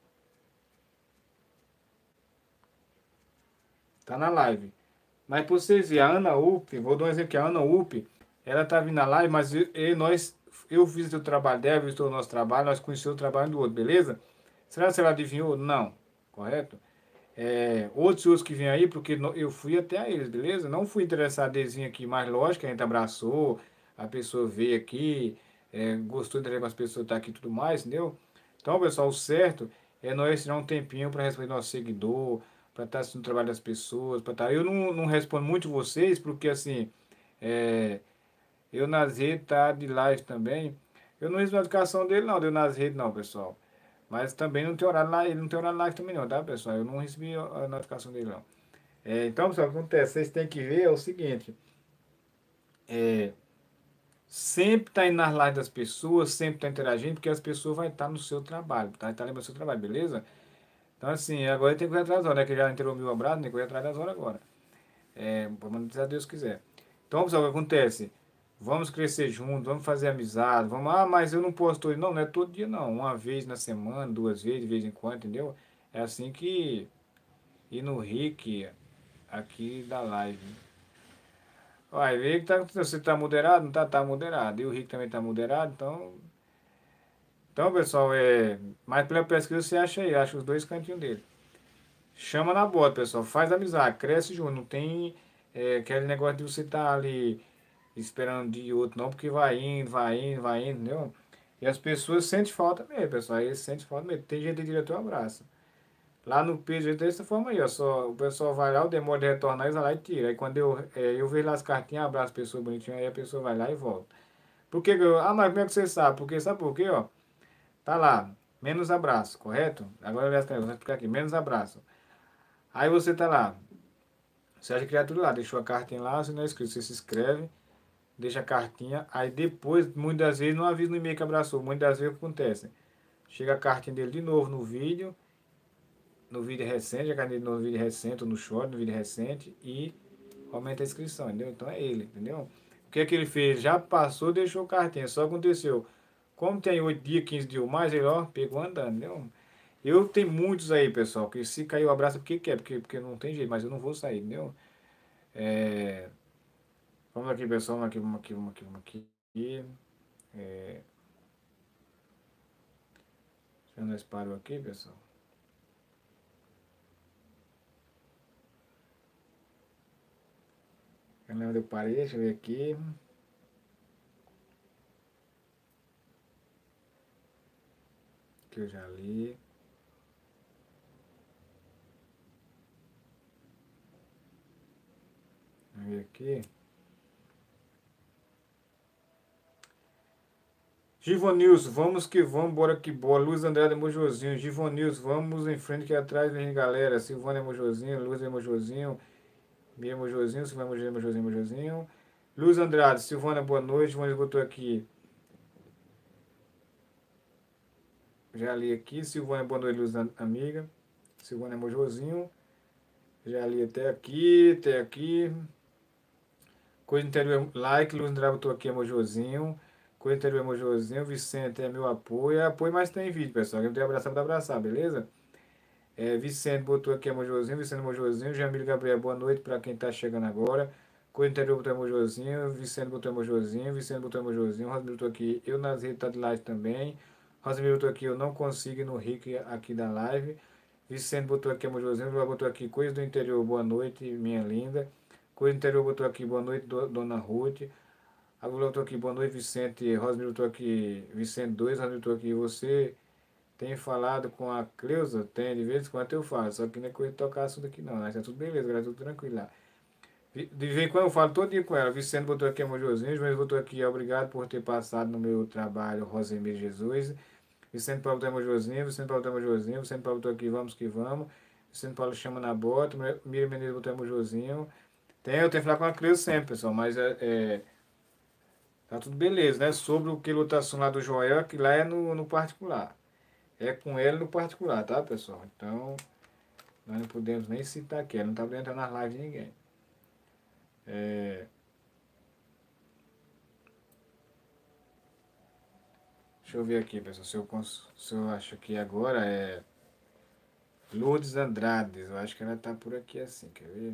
tá na live. Mas para vocês verem, a Ana Up, vou dar um exemplo que a Ana Up, ela tá vindo na live, mas eu, eu- nós, eu fiz o trabalho dela, visitou o nosso trabalho, nós conhecemos o trabalho do outro, beleza? Será que ela adivinhou? Não, correto? É, outros outros que vêm aí, porque no- eu fui até a eles, beleza? Não fui interessado eles virem aqui, mas lógico, a gente abraçou, a pessoa veio aqui, é, gostou de ter as pessoas estar aqui e tudo mais, entendeu? Então, pessoal, o certo é nós tirar um tempinho para responder nosso seguidor, para estar assistindo o trabalho das pessoas, para estar. Eu não, não respondo muito vocês, porque assim, é, eu nas redes, tá de live também. Eu não recebi notificação dele, não, deu nas redes, não, pessoal. Mas também não tem horário lá, ele não tem horário live também não, tá, pessoal? Eu não recebi a a notificação dele, não. É, então, pessoal, o que acontece? Vocês têm que ver é o seguinte, é, sempre tá indo nas lives das pessoas, sempre tá interagindo, porque as pessoas vão estar no seu trabalho, tá? Tá lembrando do seu trabalho, beleza? Então, assim, agora tem que correr atrás das horas, né? Que já interrompeu o abraço, tem que correr atrás das horas agora. É, vamos se a Deus quiser. Então, pessoal, o que acontece? Vamos crescer juntos, vamos fazer amizade, vamos, ah, mas eu não posso todo dia. Não, não é todo dia, não. Uma vez na semana, duas vezes, de vez em quando, entendeu? É assim que ir no Rick aqui da live. Olha, vê que tá, você tá moderado, não tá? Tá moderado. E o Rick também tá moderado, então. Então, pessoal, é. Mas pela pesquisa você acha aí, acha os dois cantinhos dele. Chama na bota, pessoal. Faz amizade, cresce junto. Não tem é, aquele negócio de você estar ali esperando de outro, não, porque vai indo, vai indo, vai indo, entendeu? E as pessoas sentem falta mesmo, pessoal. Aí eles sentem falta mesmo. Tem gente que diretor abraça. Lá no Page dessa forma aí, ó. Só, o pessoal vai lá, o demora de retornar, eles vão lá e tira. Aí quando eu, é, eu vejo lá as cartinhas, abraço a pessoa bonitinha, aí a pessoa vai lá e volta. Por que que eu, ah, mas como é que você sabe? Porque sabe por quê, ó? Tá lá, menos abraço, correto? Agora eu vou explicar aqui, menos abraço. Aí você tá lá, você acha criatura lá, deixou a cartinha lá, você não é inscrito, você se inscreve, deixa a cartinha, aí depois, muitas vezes, não avisa no e-mail que abraçou, muitas vezes o que acontece? Chega a cartinha dele de novo no vídeo, no vídeo recente, a cartinha dele no vídeo recente, ou no short, no vídeo recente, e aumenta a inscrição, entendeu? Então é ele, entendeu? O que é que ele fez? Já passou, deixou cartinha, só aconteceu. Como tem oito dias, quinze dias ou mais, ele ó, pegou andando, entendeu? Eu tenho muitos aí, pessoal, que se cair o abraço, porque quer, porque, porque não tem jeito, mas eu não vou sair, entendeu? É, vamos aqui, pessoal, vamos aqui, vamos aqui, vamos aqui, vamos aqui. É, já nós parou aqui, pessoal. Eu lembro eu parei, deixa eu ver aqui. Que eu já li. Vamos ver aqui. Givonilson, vamos que vamos, bora que bora. Luiz Andrade Mojozinho. Givonilson, vamos em frente que atrás vem galera. Silvana Mojozinho, Luz Mojozinho, Mia Mojozinho, Silvana Mojozinho, Mojozinho, Mojozinho. Luz Andrade, Silvana, boa noite. Vamos botou aqui. Já li aqui. Silvana, boa noite, Luz amiga. Silvana Mojozinho. Já li até aqui, até aqui. Coisa interior, like. Luz Andrade botou aqui, Mojozinho. Coisa interior, Mojozinho. Vicente é meu apoio. Apoio, mas tem vídeo, pessoal. Quem tem abraçar, pode abraçar, beleza? É, Vicente botou aqui a Mojozinho, Vicente Mojozinho, Jamil Gabriel, boa noite para quem está chegando agora. Coisa Interior botou Mojozinho, Vicente botou Mojozinho, Vicente botou Mojozinho, Rosemiro botou aqui, eu nas redes tá de live também. Rosemiro botou aqui, eu não consigo ir no rick aqui da live. Vicente botou aqui a Mojozinho, botou aqui, Coisa do Interior, boa noite, minha linda. Coisa do Interior botou aqui, boa noite, dona Ruth. A Lula botou aqui, boa noite, Vicente. Rosemiro botou aqui, Vicente dois, Rosemiro botou aqui, você. Tem falado com a Cleusa? Tem, de vez em quando eu falo, só que não é coisa de tocar assunto aqui não, mas tá tudo beleza, galera, tudo tranquilo lá. De vez em quando eu falo todo dia com ela. Vicente botou aqui a Mojozinho, João botou aqui, obrigado por ter passado no meu trabalho, Rosemir Jesus. Vicente Paulo botou Mojozinho, Vicente Paulo botou Mojozinho, Vicente Paulo botou aqui, vamos que vamos. Vicente Paulo chama na bota, Miriam Menezes botou Mojozinho. Tem, eu tenho que falar com a Cleusa sempre, pessoal, mas é, é, tá tudo beleza, né? Sobre o que lotação lá do Joel, que lá é no, no particular. É com ele no particular, tá, pessoal? Então, nós não podemos nem citar aqui. Ela não tá podendo entrar nas lives de ninguém. É... Deixa eu ver aqui, pessoal. Se eu, cons... Se eu acho que agora é Lourdes Andrade. Eu acho que ela tá por aqui assim, quer ver?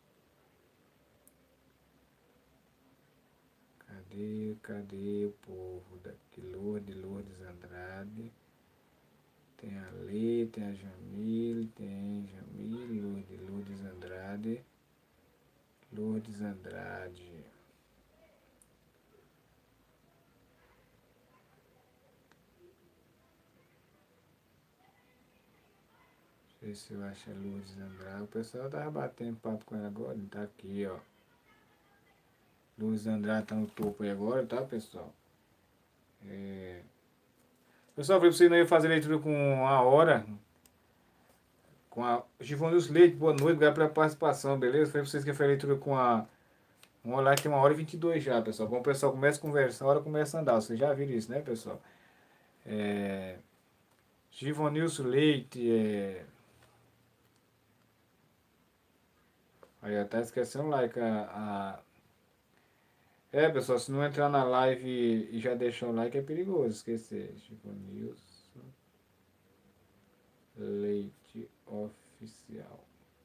Cadê, cadê o povo daqui? Lourdes, Lourdes Andrade. Tem a Lê, tem a Jamile, tem Jamile, Lourdes, Lourdes Andrade. Lourdes Andrade. Deixa eu ver se eu acho a Lourdes Andrade. O pessoal tava batendo papo com ela agora. Tá aqui, ó. Lourdes Andrade tá no topo aí agora, tá, pessoal? É... Pessoal, falei pra vocês não ia fazer leitura com uma hora. Com a Givonilson Leite, boa noite, obrigado pela participação, beleza? Falei pra vocês que ia fazer leitura com a. Uma hora tem uma hora e vinte e dois já, pessoal. Quando o pessoal começa a conversar, a hora começa a andar. Vocês já viram isso, né, pessoal? É... Givonilson Leite, é... Aí, tá esquecendo o like. A, a... É, pessoal, se não entrar na live e já deixar o like é perigoso esquecer. Givonilson Leite Oficial.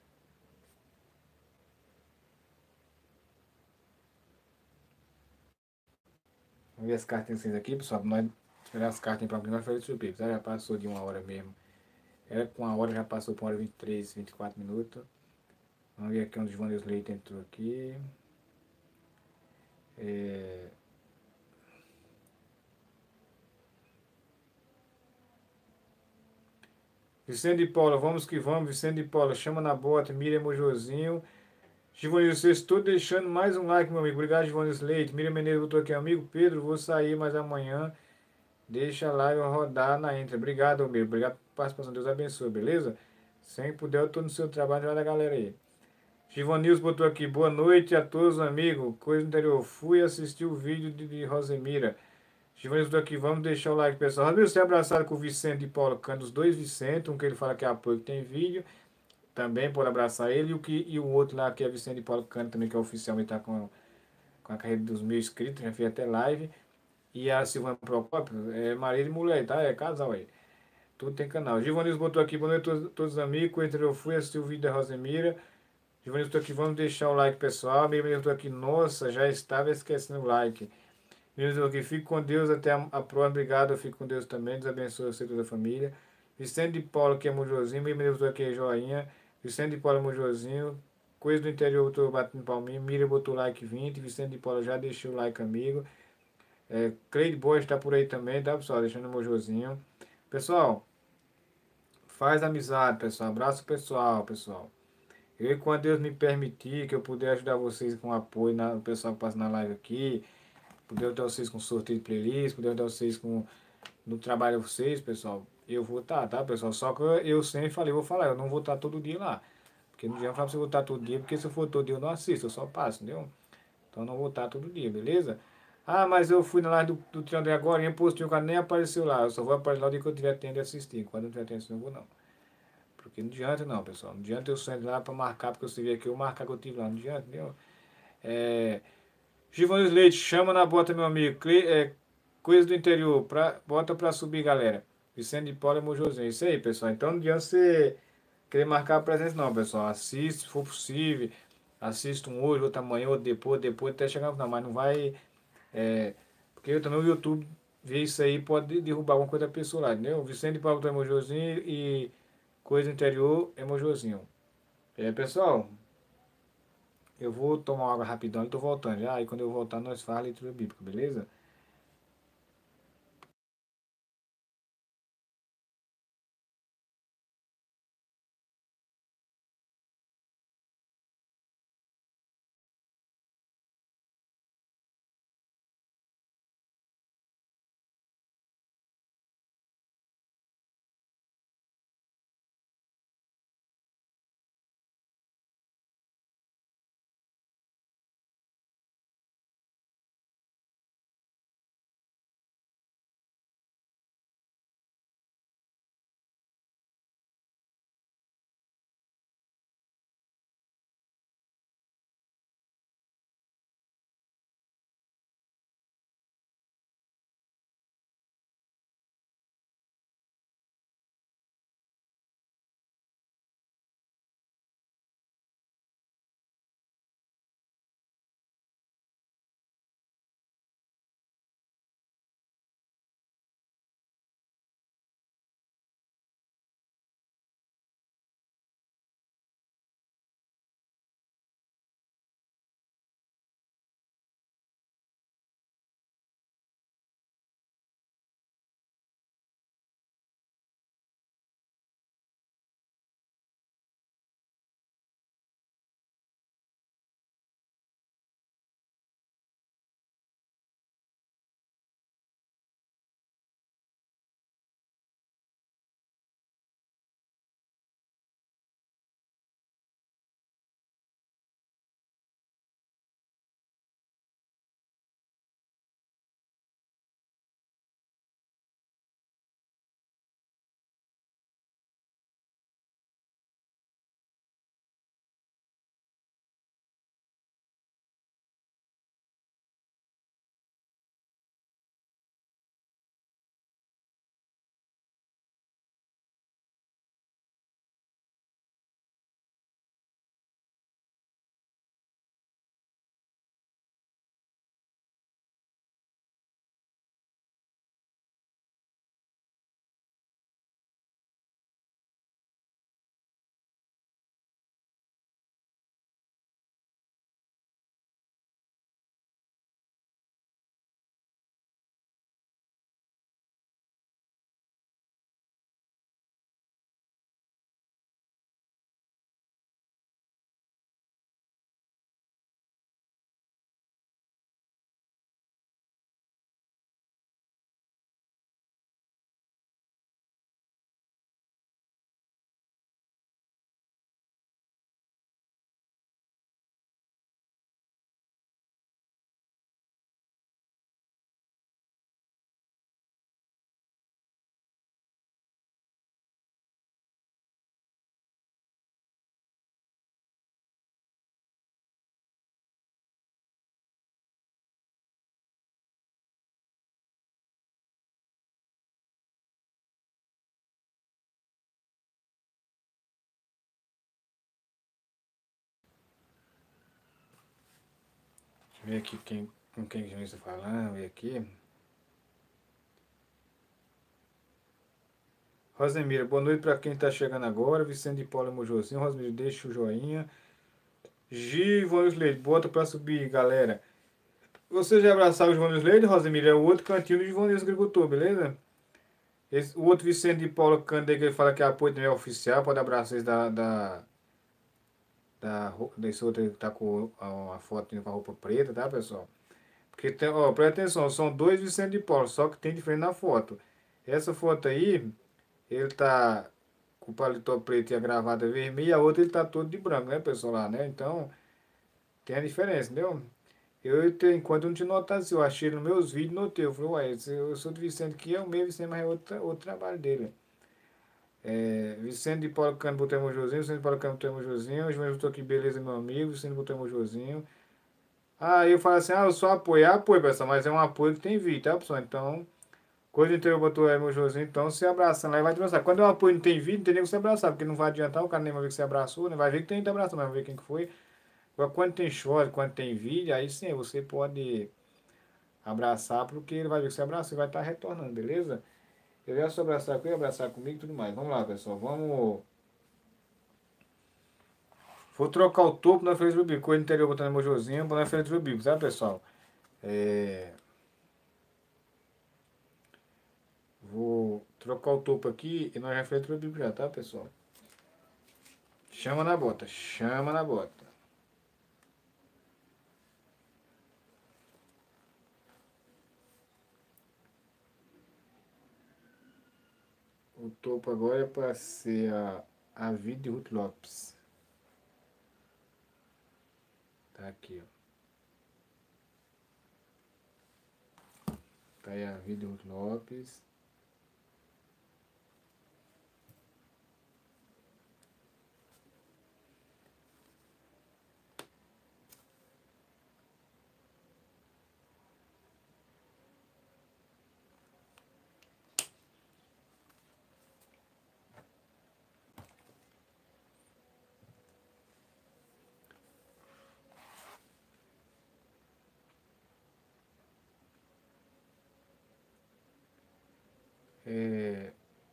Vamos ver as cartinhas aqui, pessoal. Nós esperar as cartas para nós fazer subir. Já passou de uma hora mesmo. Era com uma hora, já passou para uma hora e vinte e três, vinte e quatro minutos. Vamos ver aqui onde o João Leite entrou aqui. É... Vicente de Paula, vamos que vamos. Vicente de Paula, chama na bota. Miriam Mojozinho. Givanildo, vocês estou deixando mais um like, meu amigo. Obrigado, Givanildo Leite. Miriam Menezes botou aqui, amigo Pedro. Vou sair, mas amanhã deixa lá eu rodar na entra. Obrigado, amigo. Obrigado pela participação. Deus abençoe, beleza? Sem puder, eu tô no seu trabalho, vai da galera aí. Givanildo botou aqui, boa noite a todos, amigo. Coisa do interior. Fui assistir o vídeo de, de Rosemira. Givanildo botou aqui, vamos deixar o like, pessoal. Rosemira, você é abraçado com o Vicente de Paula Cândido, os dois Vicente, um que ele fala que é apoio, que tem vídeo. Também pode abraçar ele. E o, que, e o outro lá, que é Vicente de Paula Cândido, também, que é oficial, ele tá com, com a carreira dos mil inscritos, já fez até live. E a Silvana Procópio, é marido e mulher, tá? É casal aí. Tudo tem canal. Givanildo botou aqui, boa noite a todos, todos os amigos. Entre eu fui assistir o vídeo da Rosemira. Givanildo botou aqui, vamos deixar o like, pessoal. Miriam botou aqui, nossa, já estava esquecendo o like. Miriam botou aqui, fique com Deus até a, a próxima. Obrigado, eu fico com Deus também. Deus abençoe você e toda a família. Vicente de Paula, que é Mojozinho. Miriam botou aqui, joinha. Vicente de Paula, Mojozinho. Coisa do interior, botou batendo palminho. Miriam botou like vinte. Vicente de Paula já deixou o like, amigo. É, Cleide Boas está por aí também, tá, pessoal? Deixando o mojozinho. Pessoal, faz amizade, pessoal. Abraço pessoal, pessoal. Eu, quando Deus me permitir, que eu puder ajudar vocês com apoio, na, o pessoal que passa na live aqui, puder ajudar vocês com sorteio de playlist, puder ajudar vocês com no trabalho de vocês, pessoal, eu vou estar, tá, pessoal? Só que eu, eu sempre falei, vou falar, eu não vou estar todo dia lá. Porque não adianta falar pra você voltar todo dia, porque se eu for todo dia eu não assisto, eu só passo, entendeu? Então eu não vou estar todo dia, beleza? Ah, mas eu fui na live do, do Triângulo agora e postei o cara nem apareceu lá. Eu só vou aparecer lá o dia que eu tiver tempo de assistir. Quando eu tiver tempo de assistir, eu não vou não. Porque não adianta não, pessoal. Não adianta eu sair lá para marcar, porque você vê aqui, eu marcar que eu tive lá. Não adianta, entendeu? É... Givanildo Leite, chama na bota, meu amigo. Cle- É... Coisa do interior, pra... bota pra subir, galera. Vicente de Paula e Mojozinho. Isso aí, pessoal. Então não adianta você querer marcar a presença não, pessoal. Assiste, se for possível. Assista um hoje, outro amanhã, outro depois, depois até chegar no final. Mas não vai... É, porque eu também o YouTube vê isso aí, pode derrubar alguma coisa da pessoa lá, entendeu? Vicente Paulo tá emojosinho e coisa interior emojosinho. É, pessoal, eu vou tomar uma água rapidão e tô voltando já. Aí quando eu voltar, nós falamos leitura bíblica, beleza? Ver aqui quem, com quem a gente está falando, ver aqui. Rosemira, boa noite para quem está chegando agora. Vicente de Paula Mojosinho. Rosemira, deixa o joinha. Givanus Leite, bota para subir, galera. Você já abraçar o Givanus Leite, Rosemira? É o outro cantinho do Givanus Agricultor, beleza? Esse, o outro Vicente de Paula Cândido, que ele fala que apoio também é oficial. Pode abraçar esse da, da, da, desse outro que tá com a, a foto com a roupa preta, tá, pessoal? Porque tem, ó, presta atenção, são dois Vicente de Paula, só que tem diferente na foto. Essa foto aí, ele tá com o paletó preto e a gravata vermelha, e a outra ele tá todo de branco, né, pessoal, lá, né? Então, tem a diferença, entendeu? Eu, te- enquanto eu não tinha notado, assim, eu achei nos meus vídeos, notei. Eu falei, ué, esse- eu sou do Vicente que é o meu Vicente, mas é outro, outro trabalho dele. É, Vicente de Paulo Cano botou emojozinho, Vicente de Paulo Cano botou emojozinho, João botou aqui, beleza, meu amigo, Vicente botou emojozinho. Aí eu falo assim, ah, eu só apoio, é apoio, pessoal, mas é um apoio que tem vídeo, tá, pessoal? Então, coisa interior botou emojozinho, então se abraçando lá e vai te abraçar. Quando é um apoio não tem vídeo, não tem nem que se abraçar, porque não vai adiantar, o cara nem vai ver que você abraçou, né? Vai ver que tem que te abraçar, mas vai ver quem que foi. Agora, quando tem short, quando tem vídeo, aí sim, você pode abraçar, porque ele vai ver que você abraçou e vai estar retornando, beleza? Eu ia só abraçar com ele, abraçar comigo e tudo mais. Vamos lá, pessoal, vamos. Vou trocar o topo na frente do bico. Coisa interior botando emojozinho, na frente do bico, sabe, pessoal? É... Vou trocar o topo aqui e nós já frente do bico já, tá, pessoal? Chama na bota, chama na bota. O topo agora é para ser a, a vida de Ruth Lopes. Tá aqui, ó. Tá aí a vida de Ruth Lopes. É...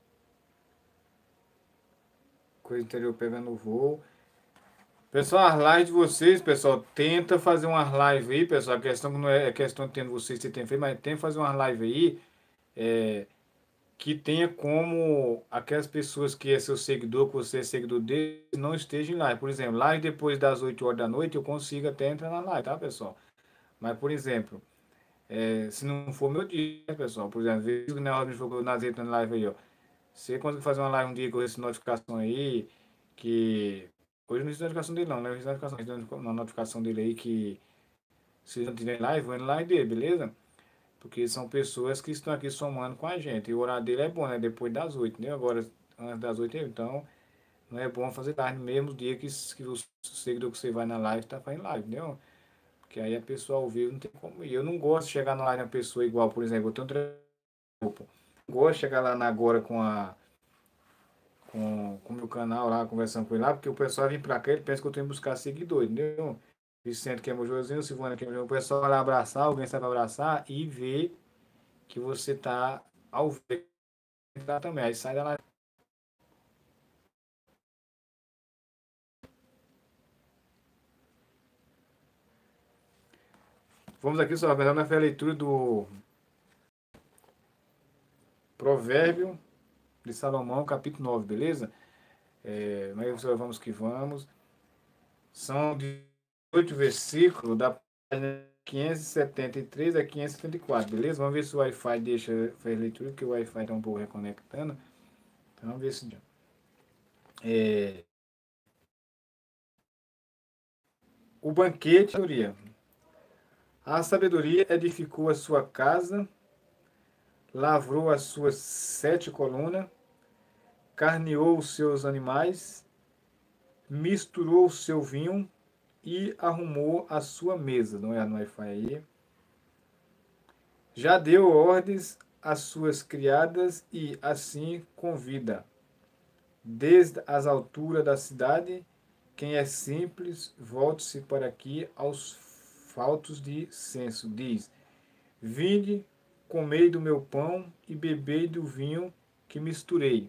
Coisa interior pegando voo. Pessoal, as lives de vocês, pessoal, tenta fazer umas lives aí, pessoal. A questão que não é, é questão de tendo vocês, você tem feito, mas tenta fazer umas lives aí é, que tenha como aquelas pessoas que é seu seguidor, que você é seguidor dele, não estejam em live. Por exemplo, live depois das oito horas da noite, eu consigo até entrar na live, tá, pessoal? Mas, por exemplo, é, se não for meu dia, pessoal, por exemplo, veja que o Nelson me jogou nas redes na live aí, ó. Você consegue fazer uma live um dia com essa notificação aí, que. Hoje não existe notificação dele, não, né? Existe notificação, existe uma notificação dele aí que. Se não tiver live, vai no live dele, beleza? Porque são pessoas que estão aqui somando com a gente. E o horário dele é bom, né? Depois das oito, né? Agora, antes das oito, então, não é bom fazer live no mesmo dia que, que o seguidor que você vai na live tá fazendo live, entendeu? Porque aí a pessoa ao vivo não tem como ir. Eu não gosto de chegar na live na pessoa igual, por exemplo, eu tenho um grupo. Não gosto de chegar lá na agora com a com com o meu canal lá, conversando com ele lá, porque o pessoal vem pra cá, ele pensa que eu tenho que buscar seguidores, entendeu? Vicente que é mojosinho, Silvana que é mojosinho, o pessoal vai lá abraçar, alguém sabe abraçar e ver que você tá ao vivo lá também. Aí sai da live. Vamos aqui só, na a leitura do Provérbio de Salomão, capítulo nove, beleza? É, mas vamos que vamos. São dezoito versículos da página quinhentos e setenta e três a quinhentos e setenta e quatro, beleza? Vamos ver se o Wi-Fi deixa fazer leitura, porque o Wi-Fi está um pouco reconectando. Então vamos ver se. É, o banquete da sabedoria. A sabedoria edificou a sua casa, lavrou as suas sete colunas, carneou os seus animais, misturou o seu vinho e arrumou a sua mesa. Não é no Wi-Fi aí. Já deu ordens às suas criadas e assim convida, desde as alturas da cidade, quem é simples, volte-se para aqui aos faltos de senso. Diz: vinde, comei do meu pão e bebei do vinho que misturei.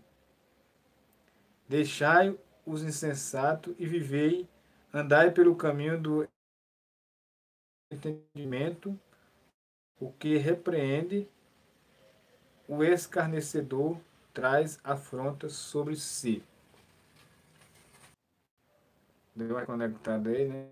Deixai os insensatos e vivei, andai pelo caminho do entendimento, o que repreende o escarnecedor traz afronta sobre si. Deu uma conectada aí, né?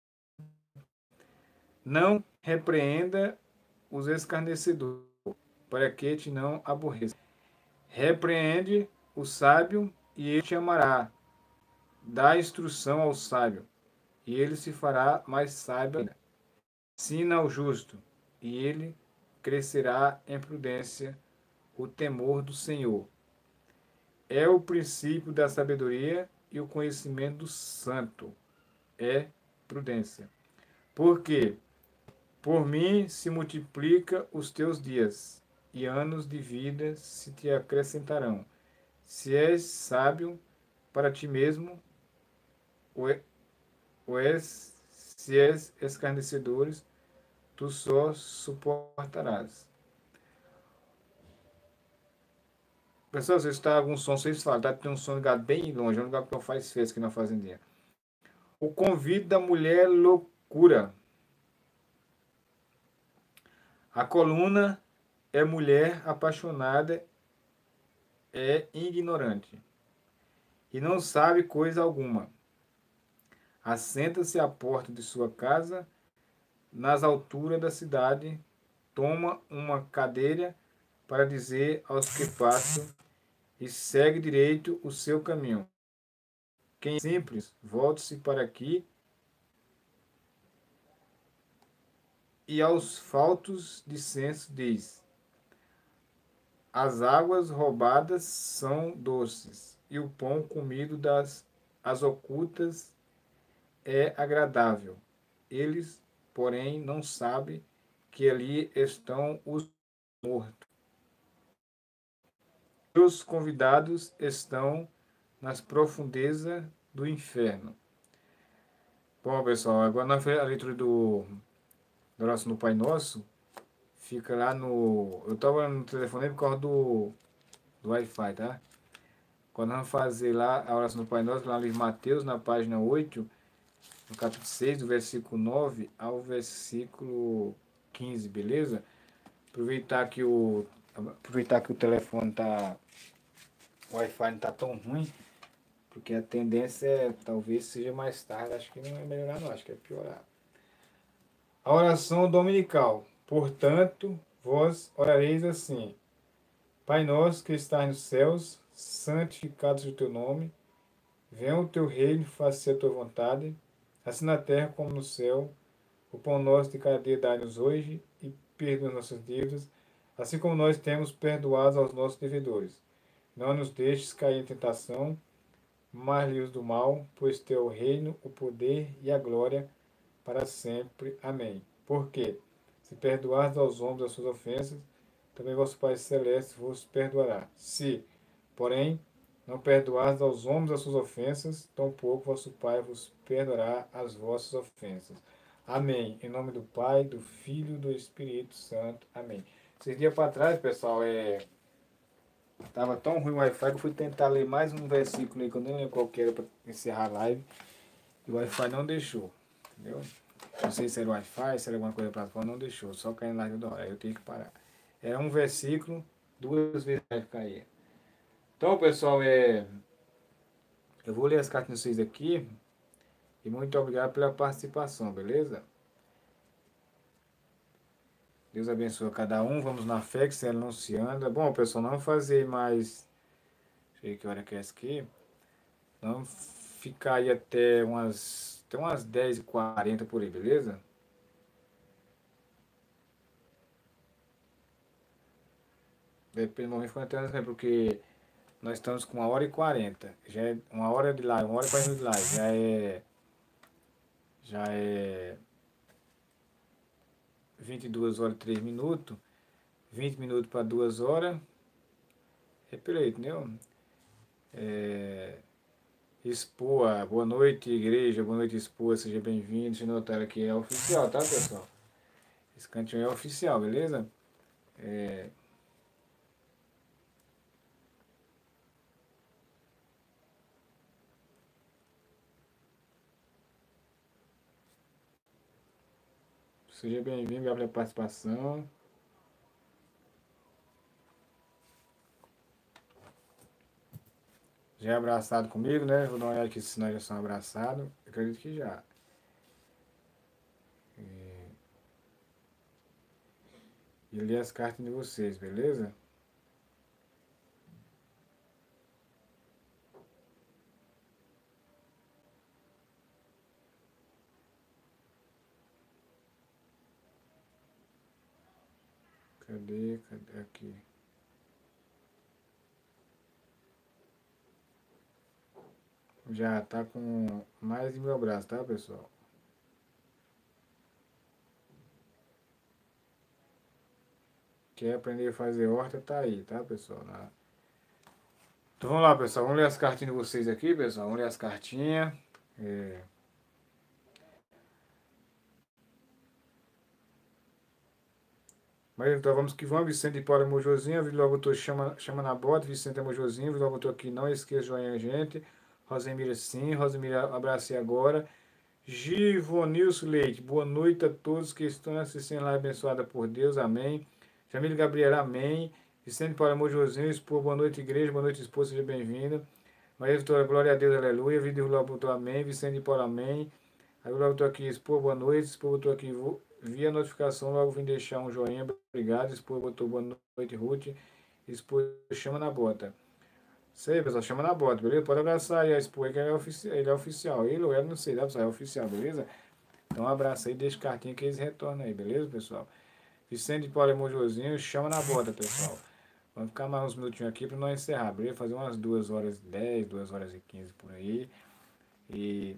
Não repreenda os escarnecedores, para que te não aborreça. Repreende o sábio e ele te amará. Dá instrução ao sábio e ele se fará mais sábio ainda. Ensina ao justo e ele crescerá em prudência. O temor do Senhor é o princípio da sabedoria e o conhecimento do santo é prudência. Porque por mim se multiplica os teus dias, e anos de vida se te acrescentarão. Se és sábio para ti mesmo, ou és, se és escarnecedores, tu só suportarás. Pessoal, se está algum som, vocês falam, tá? Tem um som ligado bem longe, é um lugar que não faz festa aqui na fazendinha. O convite da mulher loucura. A coluna é mulher apaixonada, é ignorante e não sabe coisa alguma. Assenta-se à porta de sua casa, nas alturas da cidade, toma uma cadeira para dizer aos que passam e segue direito o seu caminho. Quem é simples, volte-se para aqui, e aos faltos de senso diz: as águas roubadas são doces, e o pão comido das as ocultas é agradável. Eles, porém, não sabem que ali estão os mortos. Os convidados estão nas profundezas do inferno. Bom, pessoal, agora na leitura do, do oração do Pai Nosso, fica lá no... Eu estava no telefone por causa do, do Wi-Fi, tá? Quando vamos fazer lá a oração do Pai Nosso, lá no livro de Mateus, na página oito, no capítulo seis, do versículo nove ao versículo quinze, beleza? Aproveitar que o, aproveitar que o telefone tá... O Wi-Fi não tá tão ruim, porque a tendência é, talvez seja mais tarde, acho que não é melhorar não, acho que é piorar. A oração dominical. Portanto, vós orareis assim: Pai nosso que estás nos céus, santificado seja o teu nome, venha o teu reino, faça-se a tua vontade, assim na terra como no céu. O pão nosso de cada dia dai-nos hoje, e perdoa nossas dívidas, assim como nós temos perdoado aos nossos devedores. Não nos deixes cair em tentação, mas livra-nos do mal, pois teu é o reino, o poder e a glória para sempre. Amém. Porque, se perdoardes aos homens as suas ofensas, também vosso Pai Celeste vos perdoará. Se, porém, não perdoardes aos homens as suas ofensas, tampouco vosso Pai vos perdoará as vossas ofensas. Amém. Em nome do Pai, do Filho e do Espírito Santo. Amém. Esses dias para trás, pessoal, é... Tava tão ruim o Wi-Fi que eu fui tentar ler mais um versículo aí, que eu nem lembro qual que era para encerrar a live. E o Wi-Fi não deixou. Entendeu? Não sei se era o Wi-Fi, se era alguma coisa para fora, não deixou. Só caindo lá toda hora. Aí eu tenho que parar. Era um versículo, duas vezes vai cair. Então, pessoal, é... eu vou ler as cartas de vocês aqui. E muito obrigado pela participação, beleza? Deus abençoe cada um. Vamos na fé que se anunciando. Bom, pessoal, não fazer mais... Deixa eu ver que hora que é essa aqui. Vamos ficar aí até umas... Até umas dez e quarenta por aí, beleza? Depende do momento que eu estou, porque nós estamos com uma hora e quarenta. Já é uma hora de live, uma hora e quarenta de live. Já é... Já é... vinte e duas horas e três minutos. vinte minutos para duas horas. É por aí, entendeu? É... Expoa, boa noite, igreja, boa noite, Expoa, seja bem-vindo. Deixa eu notar aqui, é oficial, tá, pessoal? Esse cantinho é oficial, beleza? É... Seja bem-vindo, obrigado pela participação. Já é abraçado comigo, né? Vou dar uma olhada aqui se nós já somos abraçados. Acredito que já. E ler as cartas de vocês, beleza? Cadê? Cadê aqui? Já tá com mais de mil abraços, tá, pessoal? Quer aprender a fazer horta, tá aí, tá, pessoal? Na... Então vamos lá, pessoal. Vamos ler as cartinhas de vocês aqui, pessoal. Vamos ler as cartinhas. É... Mas então vamos que vamos. Vicente de Paula Mojozinho. Vi logo tô chama, chama na bota. Vicente é Mojozinho. Vi logo tô aqui. Não esqueça de joinha, gente. Rosemira sim. Rosemira, abracei agora. Givonilson Leite. Boa noite a todos que estão assistindo a live abençoada por Deus. Amém. Jamília Gabriela, amém. Vicente Paula Mojozinho. Expor, boa noite, igreja. Boa noite, esposa. Seja bem-vinda. Maria Vitória, glória a Deus, aleluia. Vídeo logo botou amém. Vicente de Paula, amém. Aí eu logo estou aqui, Expor, boa noite. Expor botou aqui, vou, vi a notificação, logo vim deixar um joinha, obrigado. Expor botou boa noite, Ruth. Expor chama na bota. Isso aí, pessoal, chama na bota, beleza? Pode abraçar aí a Expor, que ele é, ofici ele é oficial. Ele ou ela, não sei, dá pra sair, é oficial, beleza? Então um abraço aí, deixa cartinha que eles retornam aí, beleza, pessoal? Vicente de Paula Mojozinho, chama na bota, pessoal. Vamos ficar mais uns minutinhos aqui para nós encerrar, beleza? Fazer umas duas horas e dez, duas horas e quinze por aí. E,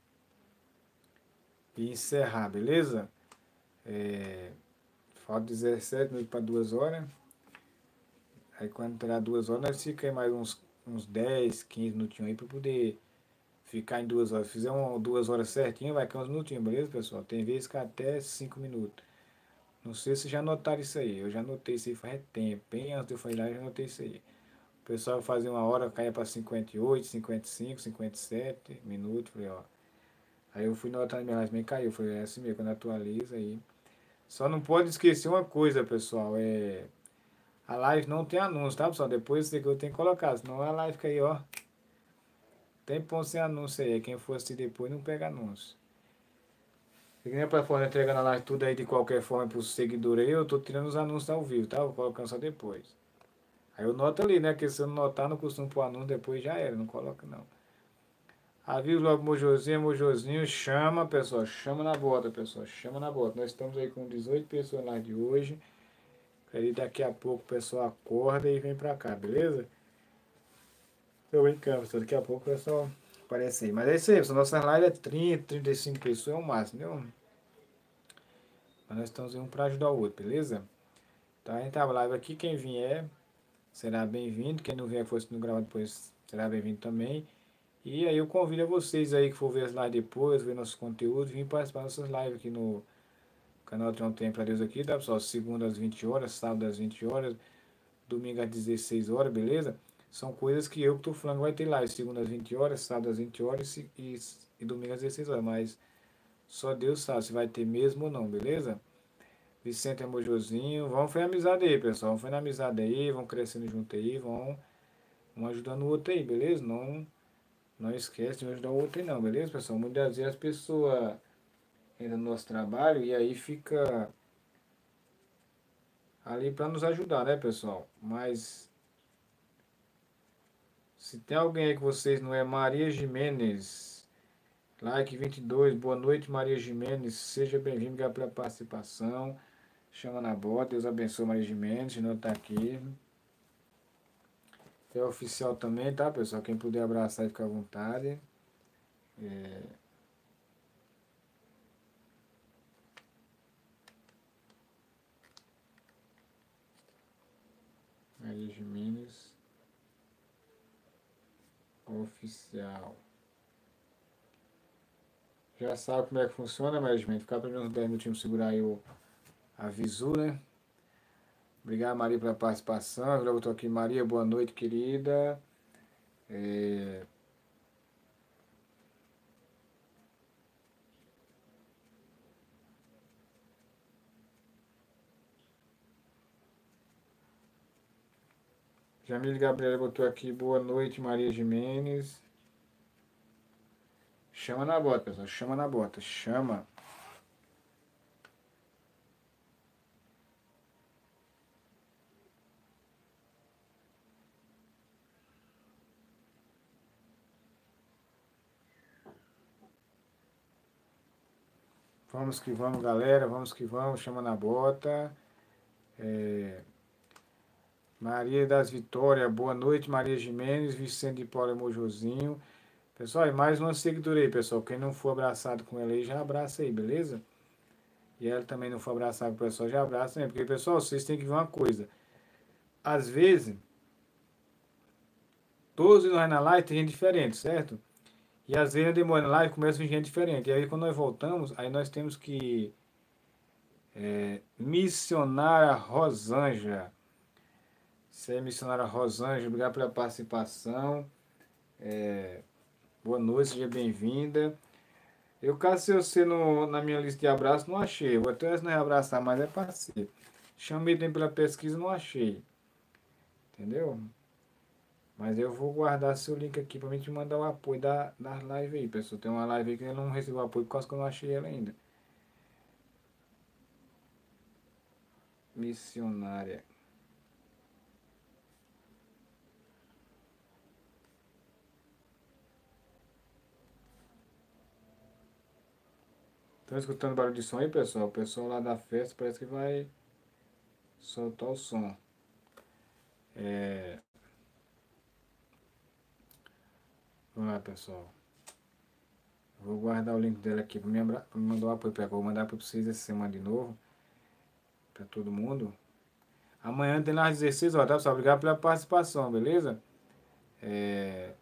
e encerrar, beleza? É, falta dezessete minutos para duas horas. Aí quando terá duas horas, nós ficamos aí mais uns, uns dez, quinze minutinhos aí para poder ficar em duas horas. Se fizer uma, duas horas certinho, vai ficar uns minutinhos, beleza, pessoal? Tem vezes que até cinco minutos. Não sei se já notaram isso aí. Eu já notei isso aí faz tempo. Bem antes de eu ir lá, eu já notei isso aí. O pessoal fazia uma hora, caía para cinquenta e oito, cinquenta e cinco, cinquenta e sete minutos. Falei, ó. Aí eu fui notando minha live, também caiu. Falei, é assim mesmo, quando atualiza aí. Só não pode esquecer uma coisa, pessoal. É. A live não tem anúncio, tá, pessoal? Depois isso aqui eu tenho que colocar. Senão a live fica aí, ó. Tem ponto sem anúncio aí. Quem for assistir depois não pega anúncio. Se nem a plataforma entregando a live tudo aí de qualquer forma para os seguidores aí, eu tô tirando os anúncios ao vivo, tá? Vou colocando só depois. Aí eu noto ali, né? Que se eu não notar, não costumo pôr anúncio depois já era. Não coloca não. Avisa logo Mojozinho, Mojozinho, chama, pessoal, chama na bota, pessoal, chama na bota. Nós estamos aí com dezoito pessoas lá de hoje. Aí daqui a pouco o pessoal acorda e vem pra cá, beleza? Tô brincando, pessoal, daqui a pouco o pessoal aparece aí. Mas é isso aí, pessoal, nossa live é trinta, trinta e cinco pessoas é o máximo, entendeu? Mas nós estamos aí um pra ajudar o outro, beleza? Então a gente tá live aqui, quem vier será bem-vindo, quem não vier fosse no gravado depois será bem-vindo também. E aí eu convido a vocês aí que for ver as lives depois, ver nossos conteúdos, vir participar dessas lives aqui no canal Tem um Tempo pra Deus aqui, tá pessoal? Segunda às vinte horas, sábado às vinte horas, domingo às dezesseis horas, beleza? São coisas que eu que tô falando, vai ter live segunda às vinte horas, sábado às vinte horas e, e, e domingo às dezesseis horas, mas só Deus sabe se vai ter mesmo ou não, beleza? Vicente é Mojozinho, vamos fazer amizade aí, pessoal, vamos fazer amizade aí, vamos crescendo junto aí, vamos, um ajudando o outro aí, beleza? Não Não esquece de ajudar o outro aí não, beleza, pessoal? Muitas vezes as pessoas entram no nosso trabalho e aí fica ali para nos ajudar, né, pessoal? Mas se tem alguém aí que vocês não é Maria Jimenez, like vinte e dois, boa noite Maria Jimenez, seja bem-vindo pela participação. Chama na bota, Deus abençoe Maria Jimenez, não tá aqui. É oficial também, tá, pessoal? Quem puder abraçar e ficar à vontade. É... Maria Jimenez, oficial. Já sabe como é que funciona, mas, gente, ficar pelo menos dez minutinhos segurar aí o aviso, né? Obrigado, Maria, pela participação. Eu estou aqui, Maria, boa noite, querida. É... Jamile Gabriela botou aqui, boa noite, Maria Jimenez. Chama na bota, pessoal, chama na bota, chama. Vamos que vamos, galera, vamos que vamos, chama na bota. É... Maria das Vitórias, boa noite, Maria Jimenez, Vicente de Paula Mojozinho. Pessoal, e mais uma seguidora aí, pessoal. Quem não for abraçado com ela aí, já abraça aí, beleza? E ela também não for abraçada com o pessoal, já abraça, né? Porque, pessoal, vocês têm que ver uma coisa. Às vezes, todos nós na live tem gente diferente, certo? E às vezes demora na live começa a vir gente diferente. E aí quando nós voltamos, aí nós temos que é, missionária Rosângela. Você é missionária Rosângela, obrigado pela participação. É, boa noite, seja bem-vinda. Eu, caso você no, na minha lista de abraços, não achei. Vou até não é abraçar, mas é parceiro. Chamei também pela pesquisa, não achei. Entendeu? Mas eu vou guardar seu link aqui pra mim te mandar o apoio da, da live aí, pessoal. Tem uma live aí que eu não recebo apoio por causa que eu não achei ela ainda. Missionária. Estão escutando barulho de som aí, pessoal? O pessoal lá da festa parece que vai soltar o som. É... Vamos lá, pessoal. Vou guardar o link dela aqui para me, me mandar o apoio para Vou mandar para vocês essa semana de novo. Para todo mundo. Amanhã tem lá às dezesseis horas, tá, pessoal? Obrigado pela participação, beleza? É...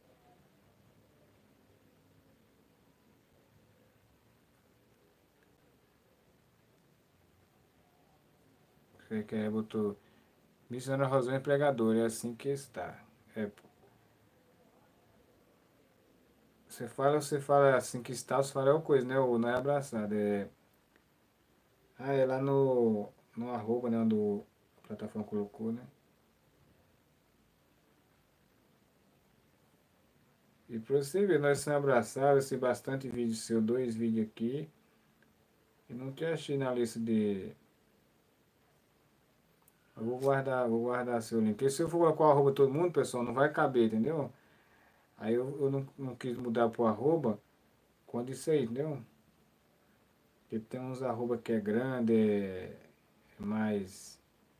Você quer, botou... Missionária Rosângela Pregadora, é assim que está. É, você fala, você fala assim que está, você fala é uma coisa, né? Ou não é abraçado. É... Ah, é lá no, no arroba, né? Onde a plataforma colocou, né? E pra você ver, nós somos abraçados, assim, bastante vídeo seu, dois vídeos aqui. E não te achei na lista de. Eu vou guardar, vou guardar seu link. Porque se eu for colocar o arroba todo mundo, pessoal, não vai caber, entendeu? Aí eu, eu não, não quis mudar pro arroba quando isso aí, entendeu? Porque tem uns arroba que é grande, é, é mais.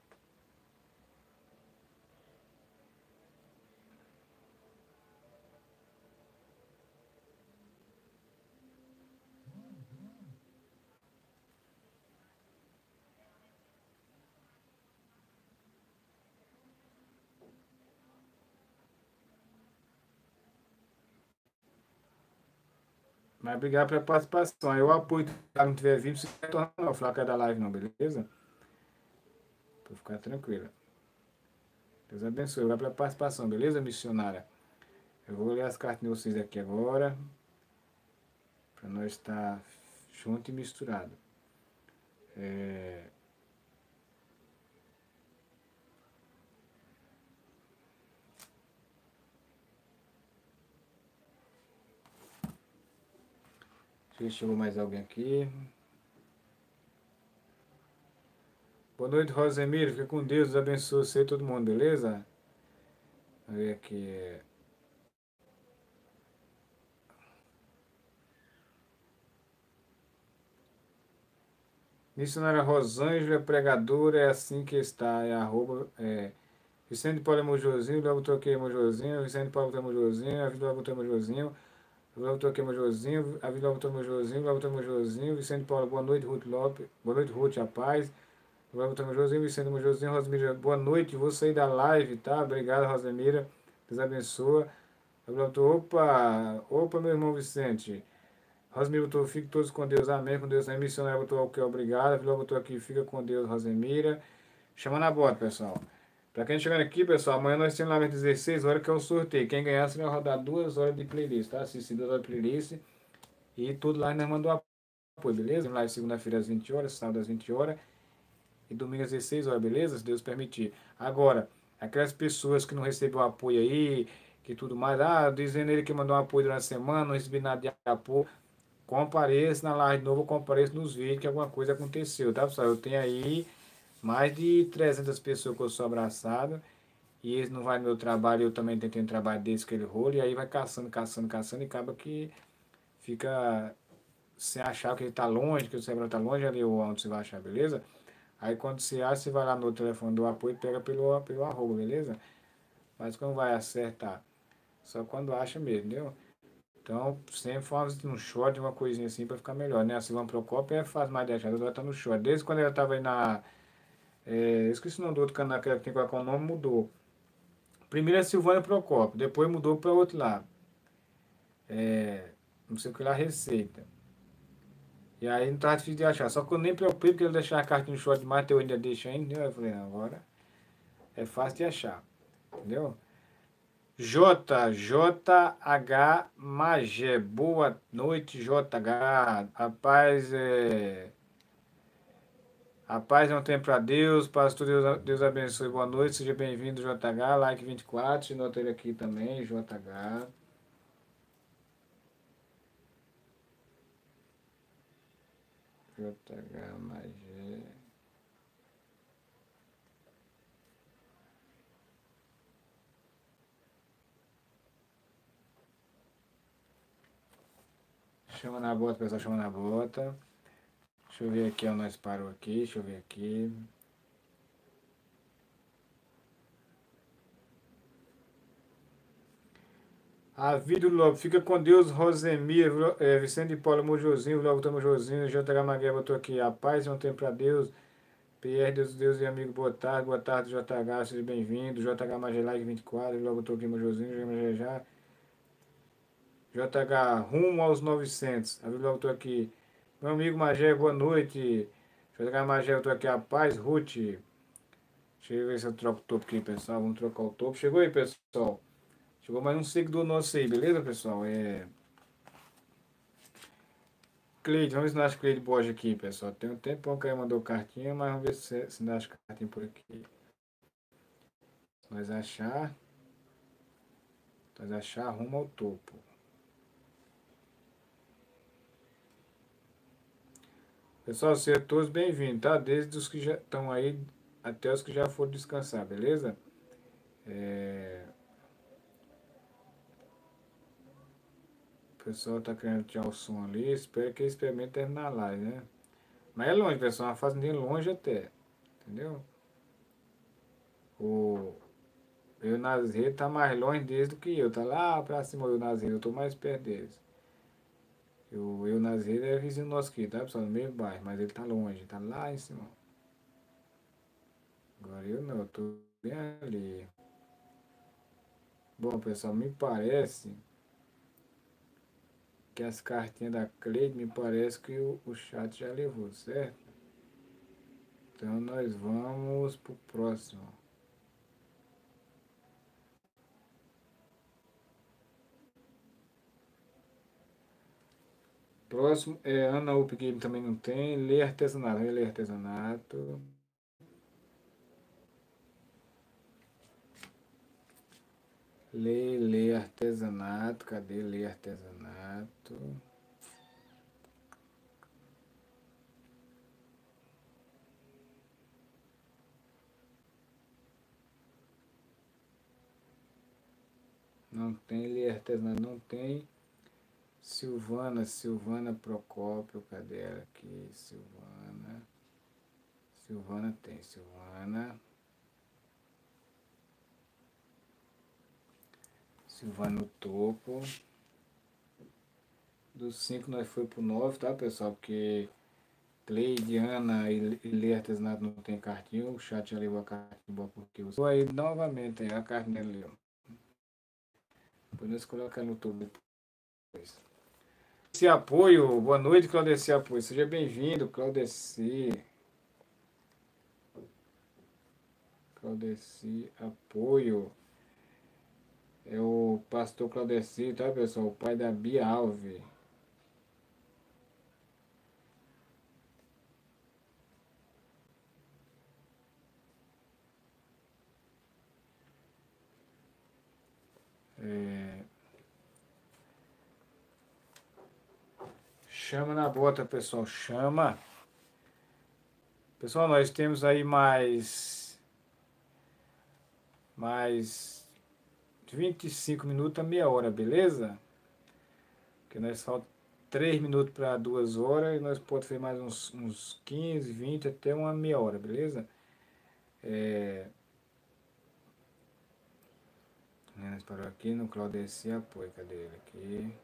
Mas obrigado pela participação. Eu apoio, se não tiver vivo, você não torna não, flaca da live não, beleza? Pra ficar tranquila. Deus abençoe. Obrigado pela participação, beleza, missionária? Eu vou ler as cartas de vocês aqui agora. Para nós estar junto e misturado. É... Deixa eu ver se chegou mais alguém aqui. Boa noite, Rosemiro. Fica com Deus. Deus abençoe você e todo mundo, beleza? Vamos ver aqui. Missionária Rosângela, pregadora, é assim que está. É arroba. É, Vicente Paulo Mojozinho, logo troquei Mojozinho. Vicente Paulo Mojozinho, a vida logo troquei Mojozinho. Logo troquei Mojozinho, a vida logo troquei Mojozinho, logo troquei Mojozinho. Vicente Paulo, boa noite, Ruth Lopes. Boa noite, Ruth, a paz. Logo troquei Mojozinho, Vicente Mojozinho, Rosemira, boa noite. Vou sair da live, tá? Obrigado, Rosemira. Deus abençoe. Opa, opa, meu irmão Vicente. Rosemira botou, fique todos com Deus, amém, com Deus. A missionária botou ok, obrigado. A Vila botou aqui, fica com Deus, Rosemira. Chamando a bota, pessoal. Pra quem chegando aqui, pessoal, amanhã nós temos lá às dezesseis horas, que é o sorteio. Quem ganhar, você vai rodar duas horas de playlist, tá? Assistir duas horas de playlist. E tudo lá nós mandamos apoio, beleza? Live segunda-feira às vinte horas, sábado às vinte horas. E domingo às dezesseis horas, beleza? Se Deus permitir. Agora, aquelas pessoas que não recebeu apoio aí, que tudo mais, ah, dizendo ele que mandou um apoio durante a semana, não recebi nada de apoio. Compareça na live de novo, compareça nos vídeos que alguma coisa aconteceu, tá, pessoal? Eu tenho aí mais de trezentas pessoas que eu sou abraçado, e eles não vai no meu trabalho, eu também tentei um trabalho desse que ele rola, e aí vai caçando, caçando, caçando, e acaba que fica sem achar que ele tá longe, que o celular tá longe, ali onde você vai achar, beleza? Aí quando você acha, você vai lá no telefone do apoio e pega pelo, pelo arroba, beleza? Mas como vai acertar? Só quando acha mesmo, entendeu? Então, sempre faz um short, uma coisinha assim pra ficar melhor, né? A Silvana Procópio é faz mais de achar, ela tá no short. Desde quando ela tava aí na. É, esqueci o nome do outro canal que ela tem que colocar o nome, mudou. Primeiro é Silvana Procópio, depois mudou para outro lado. É, não sei o que lá, Receita. E aí não tava difícil de achar. Só que eu nem preocupei porque ele deixar a carta no short demais, eu ainda deixa ainda, entendeu? Eu falei, não, agora é fácil de achar, entendeu? J, J H Magé, boa noite, J H. Rapaz, é. A paz é um tempo para Deus, pastor Deus, Deus abençoe, boa noite, seja bem-vindo, J H, like vinte e quatro, nota ele aqui também, J H. J H Magé. Chama na bota, pessoal, chama na bota. Deixa eu ver aqui, ó, nós parou aqui, deixa eu ver aqui. A vida do Lobo, fica com Deus, Rosemir, é, Vicente de Paula Mojozinho, Lobo Tamo Mojozinho, J H Magué botou aqui, a paz é um tempo para Deus. P R, Deus, Deus e amigo, boa tarde, boa tarde, J H, seja bem-vindo, J H Magelai vinte e quatro, logo estou aqui, Mojozinho, já, já. J H, rumo aos novecentos, logo estou aqui, meu amigo Magé, boa noite, J H Magé, eu estou aqui, a paz, Ruth, deixa eu ver se eu troco o topo aqui, pessoal, vamos trocar o topo, chegou aí, pessoal, chegou mais um seguidor nosso aí, beleza, pessoal, é... Cleide, vamos ver se nós Cleide Borges aqui, pessoal, tem um tempão que ele mandou cartinha, mas vamos ver se, se nós cartinha por aqui. Nós achar, nós achar rumo ao topo. Pessoal, sejam todos bem-vindos, tá? Desde os que já estão aí até os que já foram descansar, beleza? É... O pessoal tá querendo tirar o som ali, espero que eles experimentem terminar a live, né? Mas é longe, pessoal, uma fazendinha longe até, entendeu? O Eu Nazaré tá mais longe deles do que eu, tá lá pra cima do Nazaré, eu tô mais perto deles. O Eu Nazaré é vizinho nosso aqui, tá, pessoal? No mesmo bairro, mas ele tá longe, tá lá em cima. Agora eu não, eu tô bem ali. Bom, pessoal, me parece que as cartinhas da Cleide, me parece que o, o chat já levou, certo? Então nós vamos pro próximo. Próximo é Ana Up Game, também não tem. Lê artesanato, vai ler artesanato. Lê, lê artesanato, cadê lê artesanato? Não tem lê artesanato, não tem. Silvana, Silvana Procópio, cadê ela aqui? Silvana. Silvana tem, Silvana. Silvana no topo. Dos cinco nós foi pro nove, tá, pessoal? Porque Cleide, Ana e Lê Artesanato não tem cartinha. O chat já levou a cartinha porque usou. Aí novamente aí a cartinha ali, ó. Depois nós colocamos no topo depois. Claudeci Apoio, boa noite, Claudeci Apoio. Seja bem-vindo, Claudeci. Claudeci Apoio. É o pastor Claudeci, tá, pessoal? O pai da Bia Alves. É... Chama na bota, pessoal. Chama. Pessoal, nós temos aí mais... Mais... vinte e cinco minutos a meia hora, beleza? Porque nós falta três minutos para duas horas e nós podemos fazer mais uns, uns quinze, vinte até uma meia hora, beleza? É... Nós parou aqui no Claudeci Apoio, cadê ele aqui?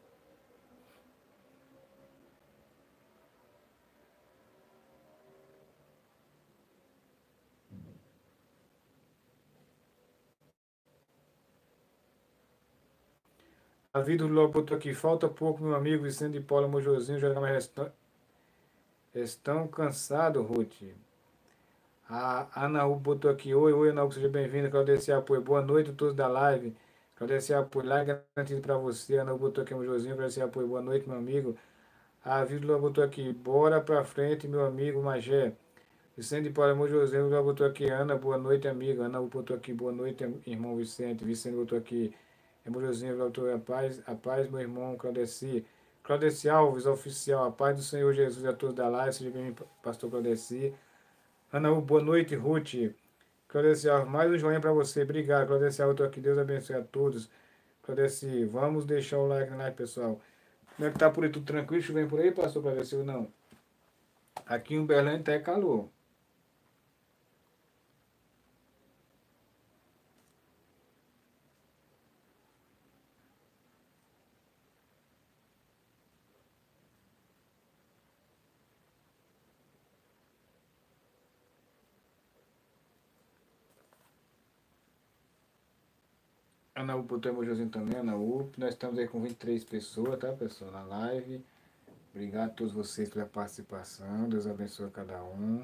A vida do Lobo botou aqui, falta pouco, meu amigo Vicente de Paula Mojozinho, jogar mais estão, estão cansados, Ruth. A Ana Ru botou aqui, oi, oi, Ana Ru, seja bem-vinda, Claudeci Apoio, boa noite a todos da live. Claudeci Apoio, lá garantido para você, Ana Ru botou aqui, Mojozinho, Claudeci Apoio, boa noite, meu amigo. A vida do Lobo botou aqui, bora pra frente, meu amigo Magé. Vicente de Paula Mojozinho, já botou aqui, Ana, boa noite, amigo. Ana botou aqui, boa noite, irmão Vicente. Vicente botou aqui, Mojozinho, botou a paz, a paz, meu irmão Claudeci. Claudeci Alves, oficial, a paz do Senhor Jesus a todos da live, seja bem-vindo, pastor Claudeci. Ana, boa noite, Ruth. Claudeci Alves, mais um joinha para você, obrigado. Claudeci Alves, estou aqui, Deus abençoe a todos. Claudeci, vamos deixar o like na live, pessoal. Como é que tá por aí, tudo tranquilo? Chovendo por aí, pastor Claudeci, ou não? Aqui em Uberlândia tá calor. Ana U botou emojizinho também, Ana U. Nós estamos aí com vinte e três pessoas, tá, pessoal, na live. Obrigado a todos vocês pela participação. Deus abençoe cada um.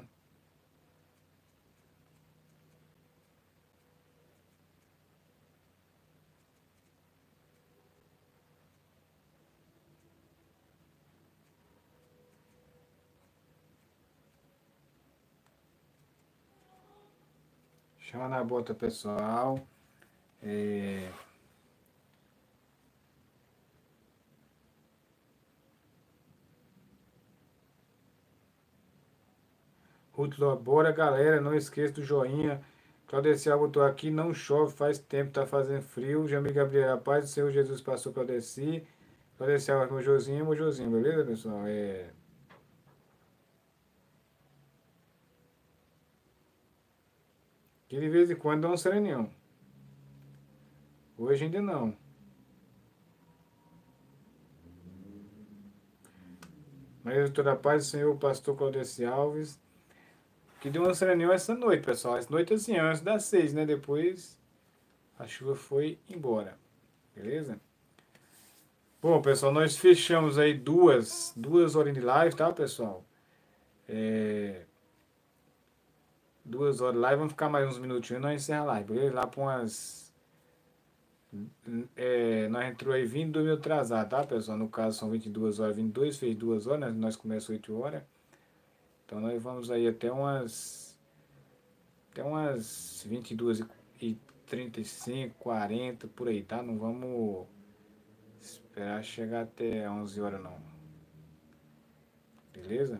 Chama na bota, pessoal. É... Ruth bora, galera. Não esqueça do joinha. Claudeci botou aqui, não chove, faz tempo, tá fazendo frio. Jamil Gabriel, a paz do Senhor Jesus passou Claudeci. Claudeci, mojozinho, mojozinho, beleza, pessoal? É... Que de vez em quando dá um sereninho. Hoje ainda não. Mas toda a paz do Senhor, pastor Claudeci Alves. Que deu uma sereninha essa noite, pessoal. Essa noite assim, antes das seis, né? Depois a chuva foi embora. Beleza? Bom, pessoal, nós fechamos aí duas, duas horas de live, tá, pessoal? É... Duas horas de live, vamos ficar mais uns minutinhos e nós encerramos a live, beleza? Lá para umas... É, nós entrou aí vinte e dois minutos atrasado, tá, pessoal? No caso são vinte e duas horas, vinte e dois, fez duas horas, né? Nós começamos oito horas. Então nós vamos aí até umas... Até umas vinte e duas e trinta e cinco, quarenta, por aí, tá? Não vamos esperar chegar até onze horas, não. Beleza?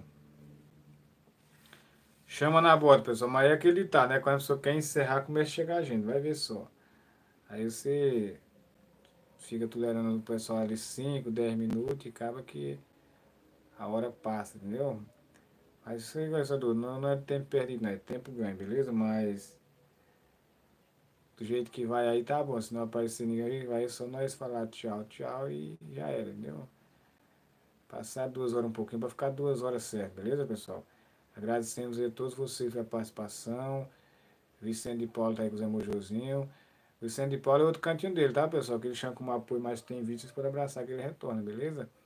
Chama na borda, pessoal. Mas é aquele tá, né? Quando a pessoa quer encerrar, começa a chegar a gente. Vai ver só. Aí você fica tolerando o pessoal ali cinco, dez minutos e acaba que a hora passa, entendeu? Mas isso aí, gostador, não, não é tempo perdido, não. É tempo ganho, beleza? Mas do jeito que vai aí tá bom. Se não aparecer ninguém, vai só nós falar tchau, tchau e já era, entendeu? Passar duas horas um pouquinho para ficar duas horas certo, beleza, pessoal? Agradecemos a todos vocês pela participação. Vicente de Paulo tá aí com os emojozinhos. Vicente de Paulo é outro cantinho dele, tá, pessoal? Que ele chama como apoio, mas tem vídeo, vocês podem abraçar que ele retorna, beleza?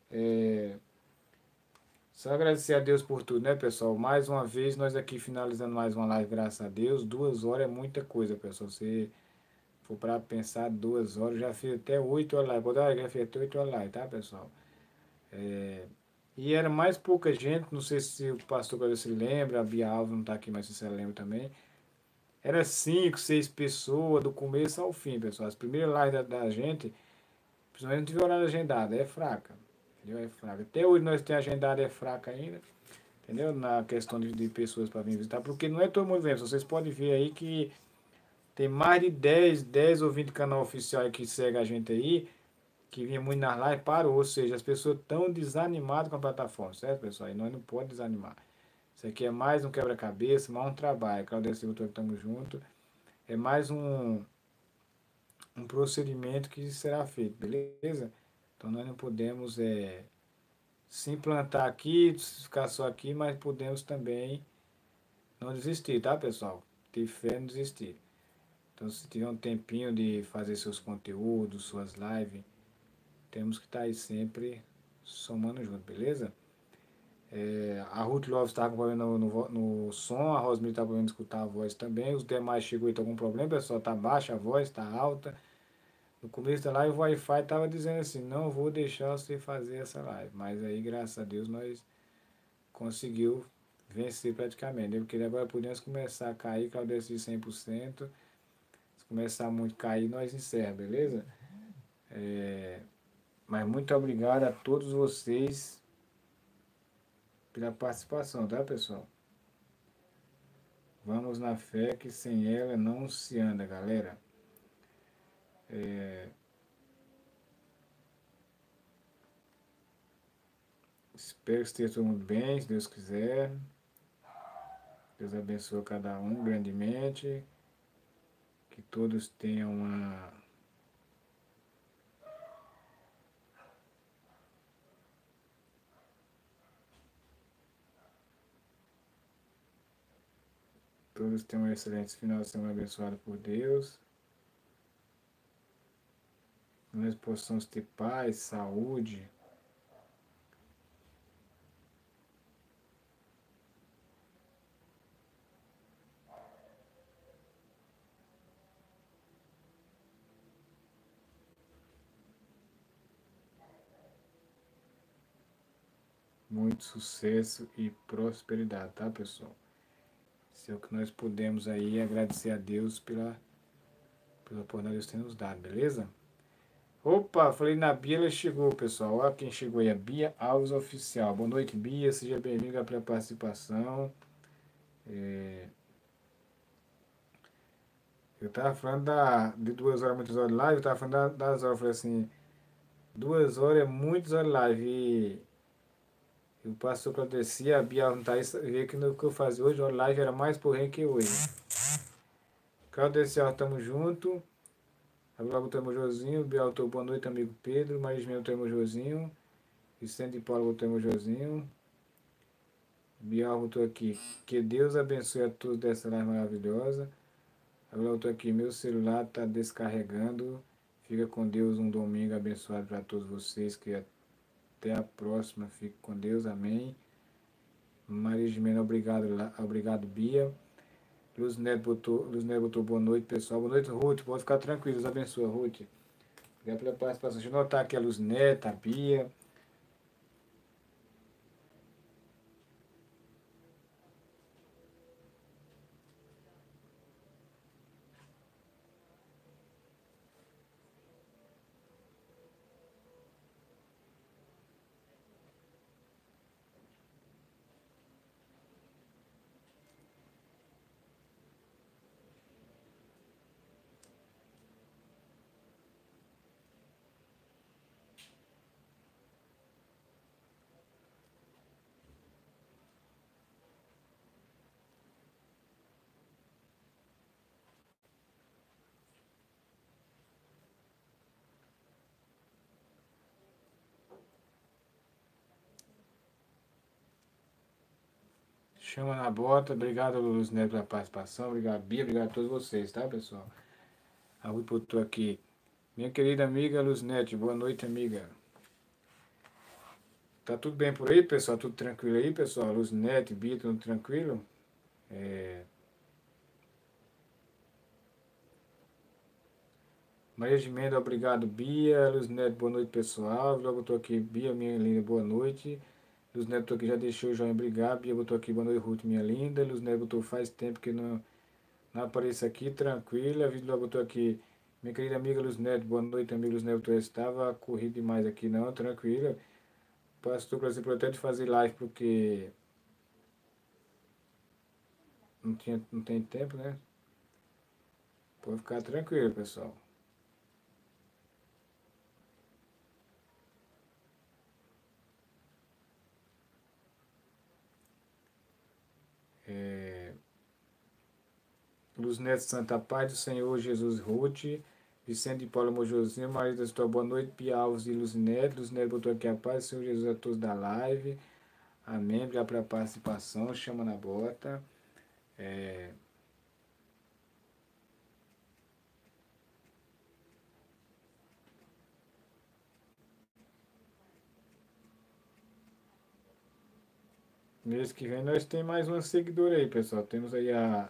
É, só agradecer a Deus por tudo, né, pessoal? Mais uma vez, nós aqui finalizando mais uma live, graças a Deus. Duas horas é muita coisa, pessoal. Se for para pensar, duas horas, já fiz até oito horas live. Pode olhar, já fiz até oito horas live, tá, pessoal? É, e era mais pouca gente, não sei se o pastor Cláudio se lembra, a Bia Alves não tá aqui, mas se você lembra também. Era cinco, seis pessoas, do começo ao fim, pessoal. As primeiras lives da, da gente, principalmente não tive horário agendado, é fraca. Entendeu? É fraca. Até hoje nós temos agendado, é fraca ainda. Entendeu? Na questão de, de pessoas para vir visitar, porque não é todo mundo vendo. Vocês podem ver aí que tem mais de dez dez ou vinte canal oficial aí que segue a gente aí, que vinha muito nas lives, parou. Ou seja, as pessoas estão desanimadas com a plataforma, certo, pessoal? E nós não podemos desanimar. Isso aqui é mais um quebra-cabeça, mais um trabalho. Claudio Silva, estamos juntos. É mais um, um procedimento que será feito, beleza? Então nós não podemos é, se implantar aqui, ficar só aqui, mas podemos também não desistir, tá, pessoal? Ter fé e não desistir. Então, se tiver um tempinho de fazer seus conteúdos, suas lives, temos que estar aí sempre somando junto, beleza? É, a Ruth Love estava com problema no, no, no som, a Rosmir estava podendo escutar a voz também, os demais chegou e estão com problema, pessoal, tá baixa a voz, tá alta. No começo da live o Wi-Fi estava dizendo assim, não vou deixar você fazer essa live, mas aí, graças a Deus, nós conseguiu vencer praticamente, né? Porque agora podemos começar a cair, Claudeci cem por cento, se começar muito a cair, nós encerramos, beleza? É, mas muito obrigado a todos vocês pela participação, tá, pessoal? Vamos na fé que sem ela não se anda, galera. É, espero que esteja todo mundo bem, se Deus quiser. Deus abençoe cada um grandemente. Que todos tenham uma todos tenham um excelente final de semana abençoado por Deus. Que nós possamos ter paz, saúde. Muito sucesso e prosperidade, tá, pessoal? Isso é o que nós podemos aí agradecer a Deus pela, pela oportunidade que Deus tem nos dado, beleza? Opa, falei na Bia, ela chegou, pessoal. Olha quem chegou aí, a Bia Alves Oficial. Boa noite, Bia. Seja bem-vinda pela participação. É, eu tava falando da, de duas horas, muitas horas de live. Eu tava falando da, das horas. Eu falei assim, duas horas é muitas horas de live. E, e o pastor quando descia, a Bia não tá aí, vê que no que eu fazia hoje, a live era mais porém que hoje. Claudio Descial, tamo junto. Agora o Josinho. Bial, boa noite, amigo Pedro. Marismel, tamo Josinho. Vicente Paulo, tamo Josinho. Bial, voltou aqui. Que Deus abençoe a todos dessa live maravilhosa. Agora eu tô aqui, meu celular tá descarregando. Fica com Deus, um domingo abençoado para todos vocês. Que até a próxima. Fique com Deus, amém. Maria Gimena, obrigado, obrigado, Bia. Luz Neto botou, Luz Neto botou boa noite, pessoal. Boa noite, Ruth. Pode ficar tranquilo, Deus abençoe, Ruth. Obrigado pela participação. Deixa eu notar aqui a Luz Neto, a Bia. Chama na bota. Obrigado, Luz Neto, pela participação. Obrigado, Bia. Obrigado a todos vocês, tá, pessoal? A Ruth botou aqui. Minha querida amiga Luz Neto, boa noite, amiga. Tá tudo bem por aí, pessoal? Tudo tranquilo aí, pessoal? Luzinete, Bia, tudo tranquilo? É... Maria de Menda, obrigado, Bia. Luzinete, boa noite, pessoal. Logo tô aqui, Bia, minha linda, boa noite. Luzinete botou aqui, já deixou o joinha, obrigado. Bia botou aqui, boa noite, Ruth, minha linda. Luzinete botou, faz tempo que não, não apareço aqui, tranquila. A Vídeo botou aqui, minha querida amiga Luzinete, boa noite, amiga Luzinete botou, estava corrido demais aqui, não, tranquila. Pastor, por exemplo, até de fazer live, porque não tinha, não tem tempo, né? Pode ficar tranquilo, pessoal. É, Luz Neto Santa Paz do Senhor Jesus Ruth, Vicente de Paula Mojosinho, Maria da História, boa noite, Pia Alves e Luz Neto. Luz Neto botou aqui a paz do Senhor Jesus a todos da live. Amém. Obrigado pela participação. Chama na bota. É, mês que vem nós temos mais uma seguidora aí, pessoal. Temos aí a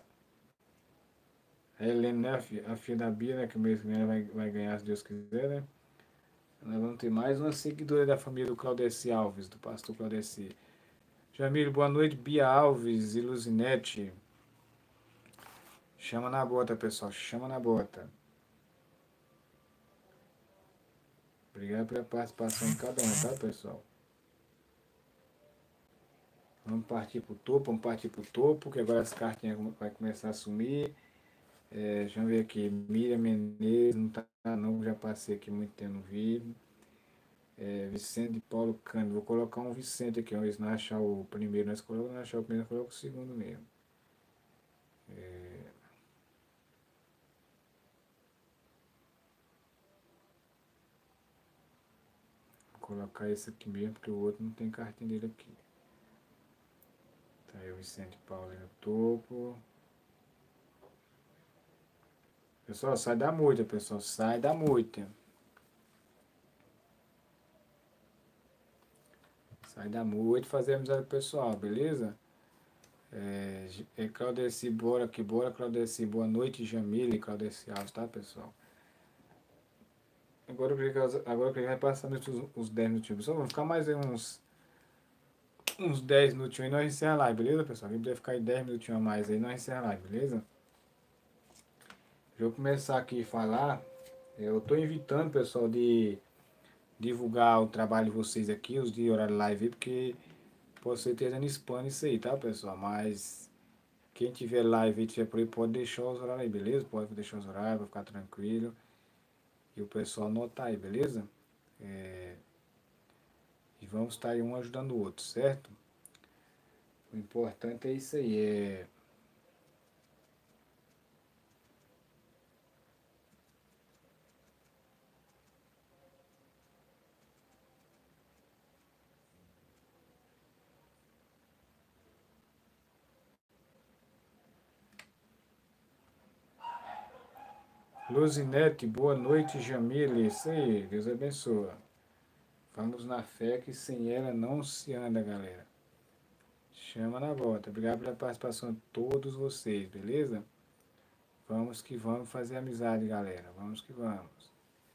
a Helena, né, a filha, a filha da Bia, né? Que mês que vem vai, vai ganhar, se Deus quiser, né? Nós vamos ter mais uma seguidora da família do Claudeci Alves, do pastor Claudeci. Jamílio, boa noite. Bia Alves e Luzinete. Chama na bota, pessoal. Chama na bota. Obrigado pela participação de cada um, tá, pessoal? Vamos partir pro topo, vamos partir pro topo, que agora as cartinhas vai começar a sumir. É, deixa eu ver aqui. Miriam Menezes, não tá não, já passei aqui muito tempo no vídeo. É, Vicente de Paulo Cândido, vou colocar um Vicente aqui, se não achar o primeiro, nós colocamos, não achar o primeiro, coloca o segundo mesmo. É, vou colocar esse aqui mesmo, porque o outro não tem cartinha dele aqui. Tá aí o Vicente Paulo aí no topo. Pessoal, sai da moita, pessoal, sai da moita. Sai da moita e fazer amizade com o pessoal, beleza? É, é Claudeci, bora que bora, Claudeci, boa noite, Jamile, Claudeci Alves, tá, pessoal? Agora eu creio que, agora eu creio que vai passar os, os dez minutinhos, pessoal, vamos ficar mais aí uns, uns dez minutinhos e nós encerramos a live, beleza, pessoal? Quem puder ficar aí dez minutinhos a mais aí, nós encerramos a live, beleza? Deixa eu começar aqui a falar, eu tô invitando, pessoal, de divulgar o trabalho de vocês aqui, os de horário live, porque pode ser esteja no spam isso aí, tá, pessoal? Mas quem tiver live e tiver por aí, pode deixar os horários aí, beleza? Pode deixar os horários, vai ficar tranquilo. E o pessoal anotar aí, beleza? É, e vamos estar aí um ajudando o outro, certo? O importante é isso aí, é... Luzinete, boa noite, Jamile. Isso aí, Deus abençoe. Vamos na fé que sem ela não se anda, galera. Chama na bota. Obrigado pela participação de todos vocês, beleza? Vamos que vamos fazer amizade, galera. Vamos que vamos.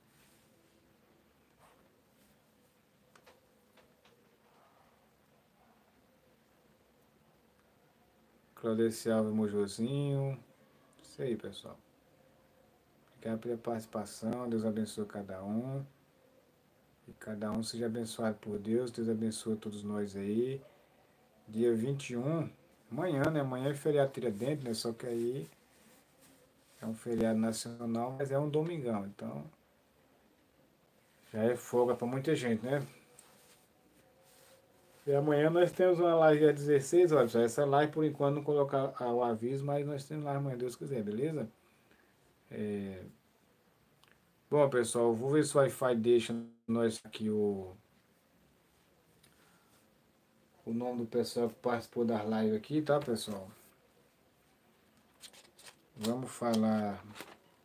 Claudeci Alves Mojozinho. Isso aí, pessoal. Obrigado pela participação. Deus abençoe cada um. E cada um seja abençoado por Deus. Deus abençoe todos nós aí. Dia vinte e um, amanhã, né? Amanhã é feriado Tiradentes, né? Só que aí é um feriado nacional, mas é um domingão. Então já é folga para muita gente, né? E amanhã nós temos uma live às dezesseis horas. Essa live, por enquanto, não colocar o aviso, mas nós temos lá amanhã, Deus quiser, beleza? É... Bom, pessoal, vou ver se o Wi-Fi deixa nós aqui o, o nome do pessoal que participou das lives aqui, tá, pessoal? Vamos falar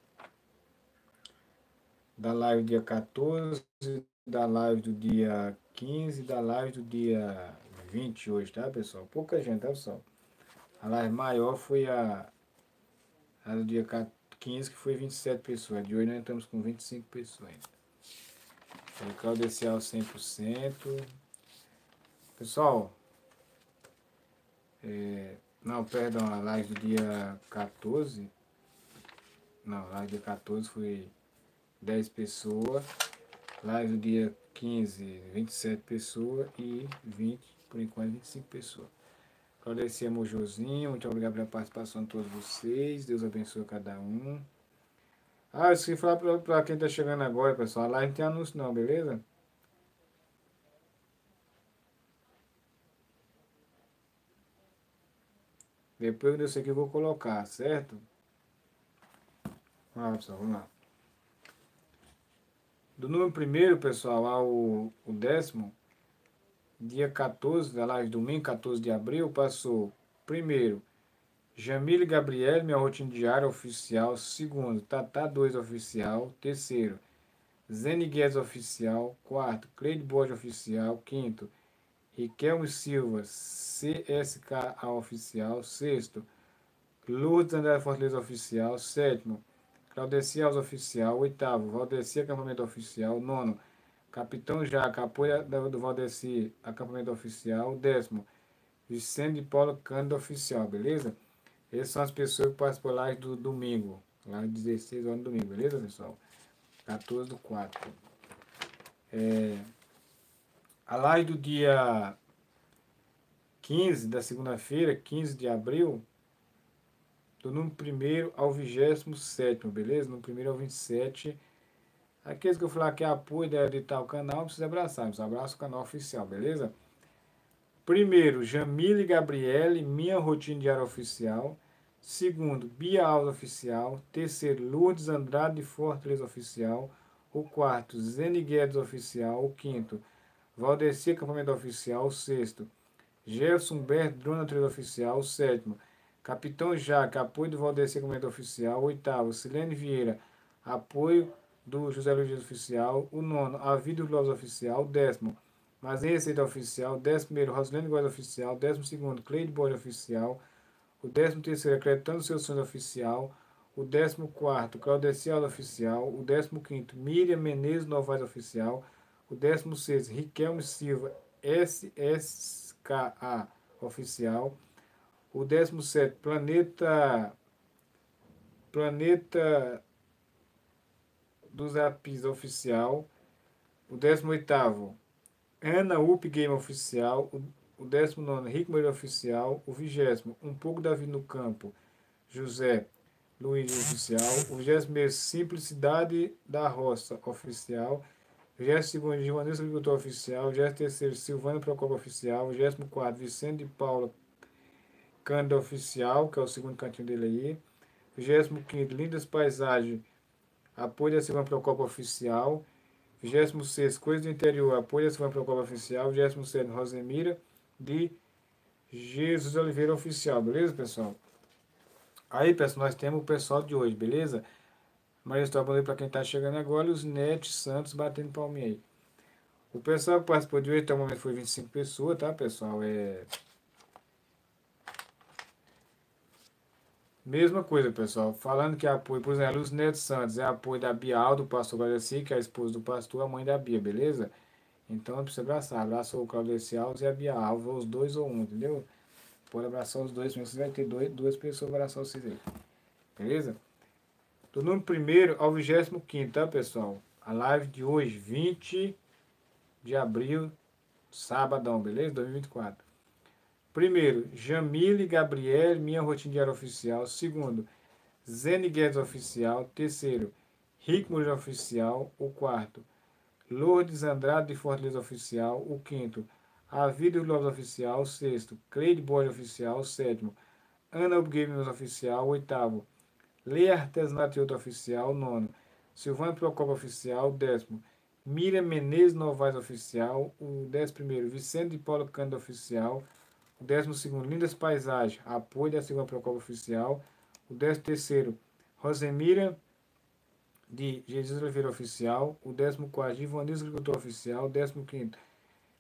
da live dia quatorze, da live do dia quinze da live do dia vinte hoje, tá, pessoal? Pouca gente, tá, pessoal? A live maior foi a, a do dia quinze, que foi vinte e sete pessoas. De hoje nós estamos com vinte e cinco pessoas. Vou agradecer ao cem por cento. Pessoal, é, não, perdão, a live do dia quatorze. Não, a live do dia quatorze foi dez pessoas. Live do dia quinze, vinte e sete pessoas. E vinte, por enquanto, vinte e cinco pessoas. Agradecer a Mojozinho, muito obrigado pela participação de todos vocês. Deus abençoe cada um. Ah, eu esqueci de falar para quem está chegando agora, pessoal. A live não tem anúncio não, beleza? Depois desse aqui eu vou colocar, certo? Vamos lá, pessoal, vamos lá. Do número primeiro, pessoal, ao o décimo, dia quatorze, da live, domingo, quatorze de abril, passou primeiro, Jamile Gabriel, minha rotina diária oficial. Segundo, Tatá dois oficial. Terceiro, Zene Guedes oficial. Quarto, Cleide Borges oficial. Quinto, Riquelme Silva, C S K A oficial. Sexto, Lourdes André Fortaleza oficial. Sétimo, Claudeci Alves oficial. Oitavo, Valdeci acampamento oficial. Nono, Capitão Jaca, apoio do Valdeci acampamento oficial. Décimo, Vicente de Paula Cândido oficial, beleza? Essas são as pessoas que participam lá do domingo, lá de dezesseis horas no domingo, beleza, pessoal? quatorze do quatro. É, a live do dia quinze, da segunda-feira, quinze de abril, do número primeiro ao vigésimo sétimo, beleza? No primeiro ao vinte e sete. Aqueles que eu falar que é apoio de tal canal, não precisa abraçar, precisa abraçar o canal oficial, beleza? Primeiro, Jamile Gabriele, minha rotina diária oficial. Segundo, Bia Alves oficial. Terceiro, Lourdes Andrade de Fortaleza oficial. O quarto, Zene Guedes oficial. O quinto, Valdeci acampamento oficial. O sexto, Jefferson Berto Drona três oficial. O sétimo, Capitão Jaque, apoio do Valdeci acampamento oficial. O oitavo, Silene Vieira, apoio do José Luiz oficial. O nono, A Vida do Glória oficial. O décimo, mas em receita oficial. Décimo primeiro, Rosilene Góes oficial. Décimo segundo, Cleide Borges oficial. O décimo terceiro, Acreditando Seus Sonhos oficial. O décimo quarto, Claudeci Alves oficial. O décimo quinto, Miriam Menezes Novaes oficial. O décimo sexto, Riquelme Silva S S K A oficial. O décimo sétimo, Planeta Planeta dos Apis oficial. O décimo oitavo, Ana Up Game oficial. O décimo nono, Rico Moreira oficial. O vigésimo, Um Pouco da Vida no Campo, José Luiz oficial. O vigésimo primeiro, Simplicidade da Roça oficial. O vigésimo segundo, Joanilson Agricultor oficial. O vigésimo terceiro, Silvana Procopio oficial. O vigésimo quarto, Vicente de Paula Cândido oficial, que é o segundo cantinho dele aí. O vigésimo quinto, Lindas Paisagens, apoio da Silvana Procopio oficial. vigésimo sexto, Coisa do Interior, apoio da Silvana Procopio oficial. vigésimo sétimo, Rosemira de Jesus Oliveira oficial, beleza, pessoal? Aí, pessoal, nós temos o pessoal de hoje, beleza? Mas eu estou abandonando para quem está chegando agora, os Net Santos batendo palminha aí. O pessoal que participou de hoje até o momento foi vinte e cinco pessoas, tá, pessoal? É... Mesma coisa, pessoal. Falando que é apoio, por exemplo, os Neto Santos é apoio da Bial, do pastor Claudeci, que é a esposa do pastor, a mãe da Bia, beleza? Então, não precisa abraçar. Abraça o Claudeci Alves e a Bia Alves, os dois ou um, entendeu? Pode abraçar os dois, mas você vai ter dois, duas pessoas para abraçar vocês aí. Beleza? Do número primeiro ao vigésimo quinto, tá, pessoal? A live de hoje, vinte de abril, sabadão, beleza? dois mil e vinte e quatro. Primeiro, Jamile Gabriel, minha rotina diária oficial. Segundo, Zene Guedes oficial. Terceiro, Rick Moreira oficial. O quarto, Lourdes Andrade de Fortaleza oficial. O quinto, A Vida dos Lobos oficial. O sexto, Cleide Borges oficial. O sétimo, Ana Games oficial. O oitavo, Leia Artesanato oficial. O nono, Silvana Procopio oficial. O décimo, Miriam Menezes Novaes oficial. O décimo primeiro, Vicente de Paula Cândido oficial. O décimo segundo, Lindas Paisagens, apoio da Silvana Procopio oficial. O décimo terceiro, Rosemira de Jesus Oliveira oficial. O décimo quarto, Ivanilson Agricultor oficial. O décimo quinto,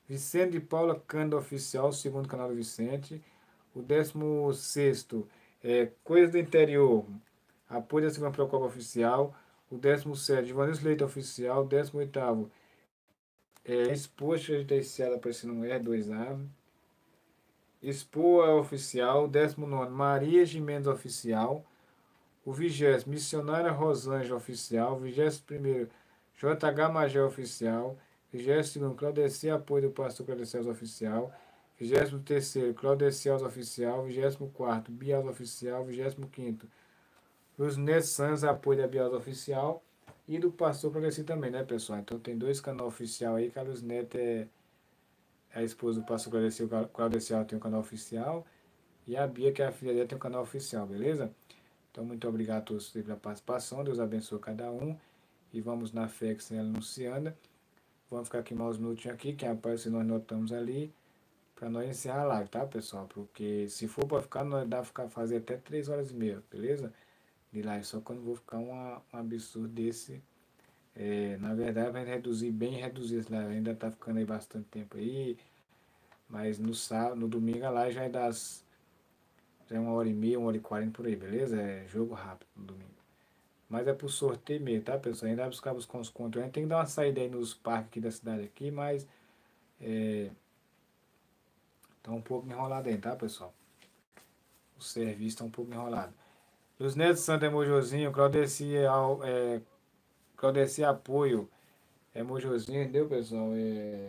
Vicente de Paula Cândido Oficial, segundo canal do Vicente. O décimo sexto é Coisas do Interior, apoio da segunda Procopio Oficial. O décimo sétimo, Givanildo Leite Oficial. O décimo oitavo é Exposto de Terciária aparecendo um R dois A. Expoa Oficial. O décimo nono, Maria Gimenez Oficial. O vigésimo, Missionária Rosângela Oficial. O vigésimo primeiro, J H Magé Oficial. Vigésimo segundo, Claudecia Apoio do Pastor Claudeciaus Oficial. Vigésimo terceiro, Claudeciaus Oficial. Vigésimo quarto, Bias Oficial. Vigésimo quinto, Luznet Santos, Apoio da Bias Oficial. E do Pastor Claudeci também, né, pessoal? Então tem dois canais oficiais aí, que a Luznet é a esposa do Pastor Claudeci, o Claudecial tem um canal oficial. E a Bia, que é a filha dela, tem um canal oficial, beleza? Então, muito obrigado a todos pela participação. Deus abençoe cada um. E vamos na fé que se anunciando. Vamos ficar aqui mais uns minutinhos aqui. Quem aparece, nós notamos ali. Para nós encerrar a live, tá, pessoal? Porque se for para ficar, nós dá para ficar fazer até três horas e meia, beleza? De live. Só quando vou ficar uma, um absurdo desse. É, na verdade, vai reduzir, bem reduzir esse live. Ainda tá ficando aí bastante tempo aí. Mas no sábado, no domingo a live já é das. Já é uma hora e meia, uma hora e quarenta por aí, beleza? É jogo rápido no domingo. Mas é pro sorteio mesmo, tá, pessoal? Ainda vai buscar buscar uns contos. A gente tem que dar uma saída aí nos parques aqui da cidade aqui, mas é, tá um pouco enrolado aí, tá, pessoal? O serviço tá um pouco enrolado. Os Netos Santo é Mojozinho, Claudeci, é, é, Claudeci Apoio é Mojozinho, entendeu, pessoal? É,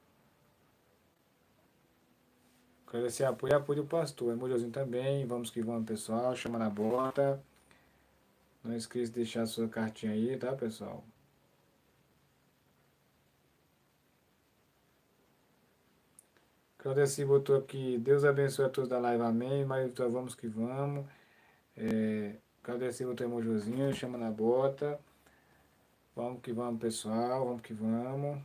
Claudeci Apoio é apoio do pastor, é Mojozinho também. Vamos que vamos, pessoal. Chama na bota. Não esqueça de deixar a sua cartinha aí, tá, pessoal? Claudeci botou aqui, Deus abençoe a todos da live, amém. Mas então vamos que vamos. É, Claudeci botou emojozinho, chama na bota. Vamos que vamos, pessoal, vamos que vamos.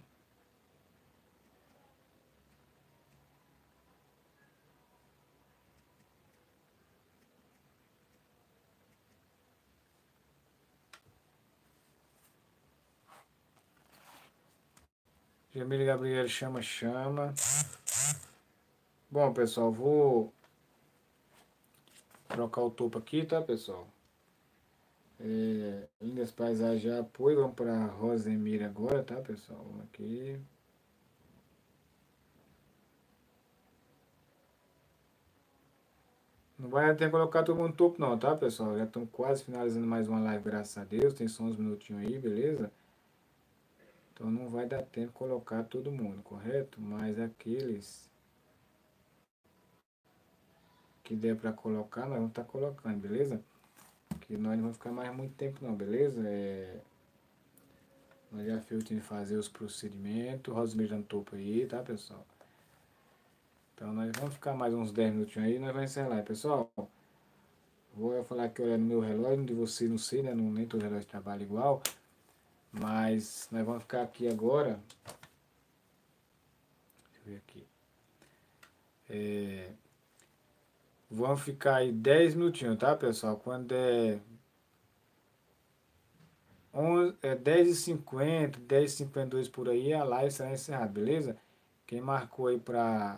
Jamile Gabriel chama, chama. Bom, pessoal, vou trocar o topo aqui, tá, pessoal? É, Lindas Paisagens já apoio. Vamos para Rosemir agora, tá, pessoal? Vamos aqui. Não vai ter que colocar todo mundo no topo, não, tá, pessoal? Já estamos quase finalizando mais uma live, graças a Deus. Tem só uns minutinhos aí, beleza? Então não vai dar tempo de colocar todo mundo, correto? Mas aqueles que der para colocar, nós vamos estar tá colocando, beleza? Que nós não vamos ficar mais muito tempo não, beleza? É... Nós já fizemos de fazer os procedimentos, o Rosemary já no topo aí, tá, pessoal? Então nós vamos ficar mais uns dez minutinhos aí e nós vamos encerrar, pessoal. Vou falar que olha no meu relógio, de você não sei, né? Não, nem todo relógio trabalha igual. Mas nós vamos ficar aqui agora. Deixa eu ver aqui. É... Vamos ficar aí dez minutinhos, tá, pessoal? Quando é, onze, é dez e cinquenta, dez e cinquenta e dois por aí, a live será encerrada, beleza? Quem marcou aí pra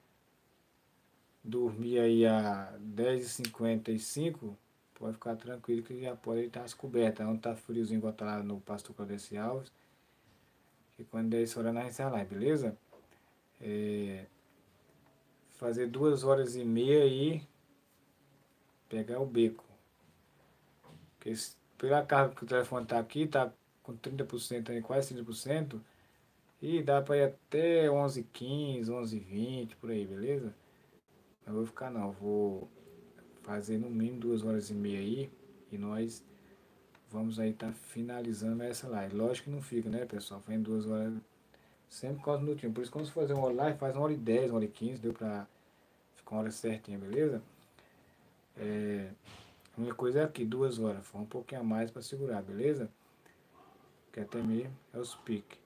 dormir aí a dez e cinquenta e cinco, pode ficar tranquilo que já pode estar as cobertas. Não tá friozinho igual tá lá no Pastor Claudeci Alves. E quando der essa hora nós encerra a live, beleza? É... Fazer duas horas e meia aí, pegar o beco. Porque pela carga que o telefone tá aqui, tá com trinta por cento aí, quase trinta por cento. E dá para ir até onze e quinze, onze e vinte, por aí, beleza? Não vou ficar não, vou fazer no mínimo duas horas e meia aí. E nós vamos aí estar tá finalizando essa live. Lógico que não fica, né, pessoal? Foi em duas horas, sempre quatro minutinhos. Por isso que quando você fazer uma live, faz uma hora e dez, uma hora e quinze, deu pra ficar uma hora certinha, beleza? É, a única coisa é aqui, duas horas. Foi um pouquinho a mais para segurar, beleza? Que até mesmo é os piques.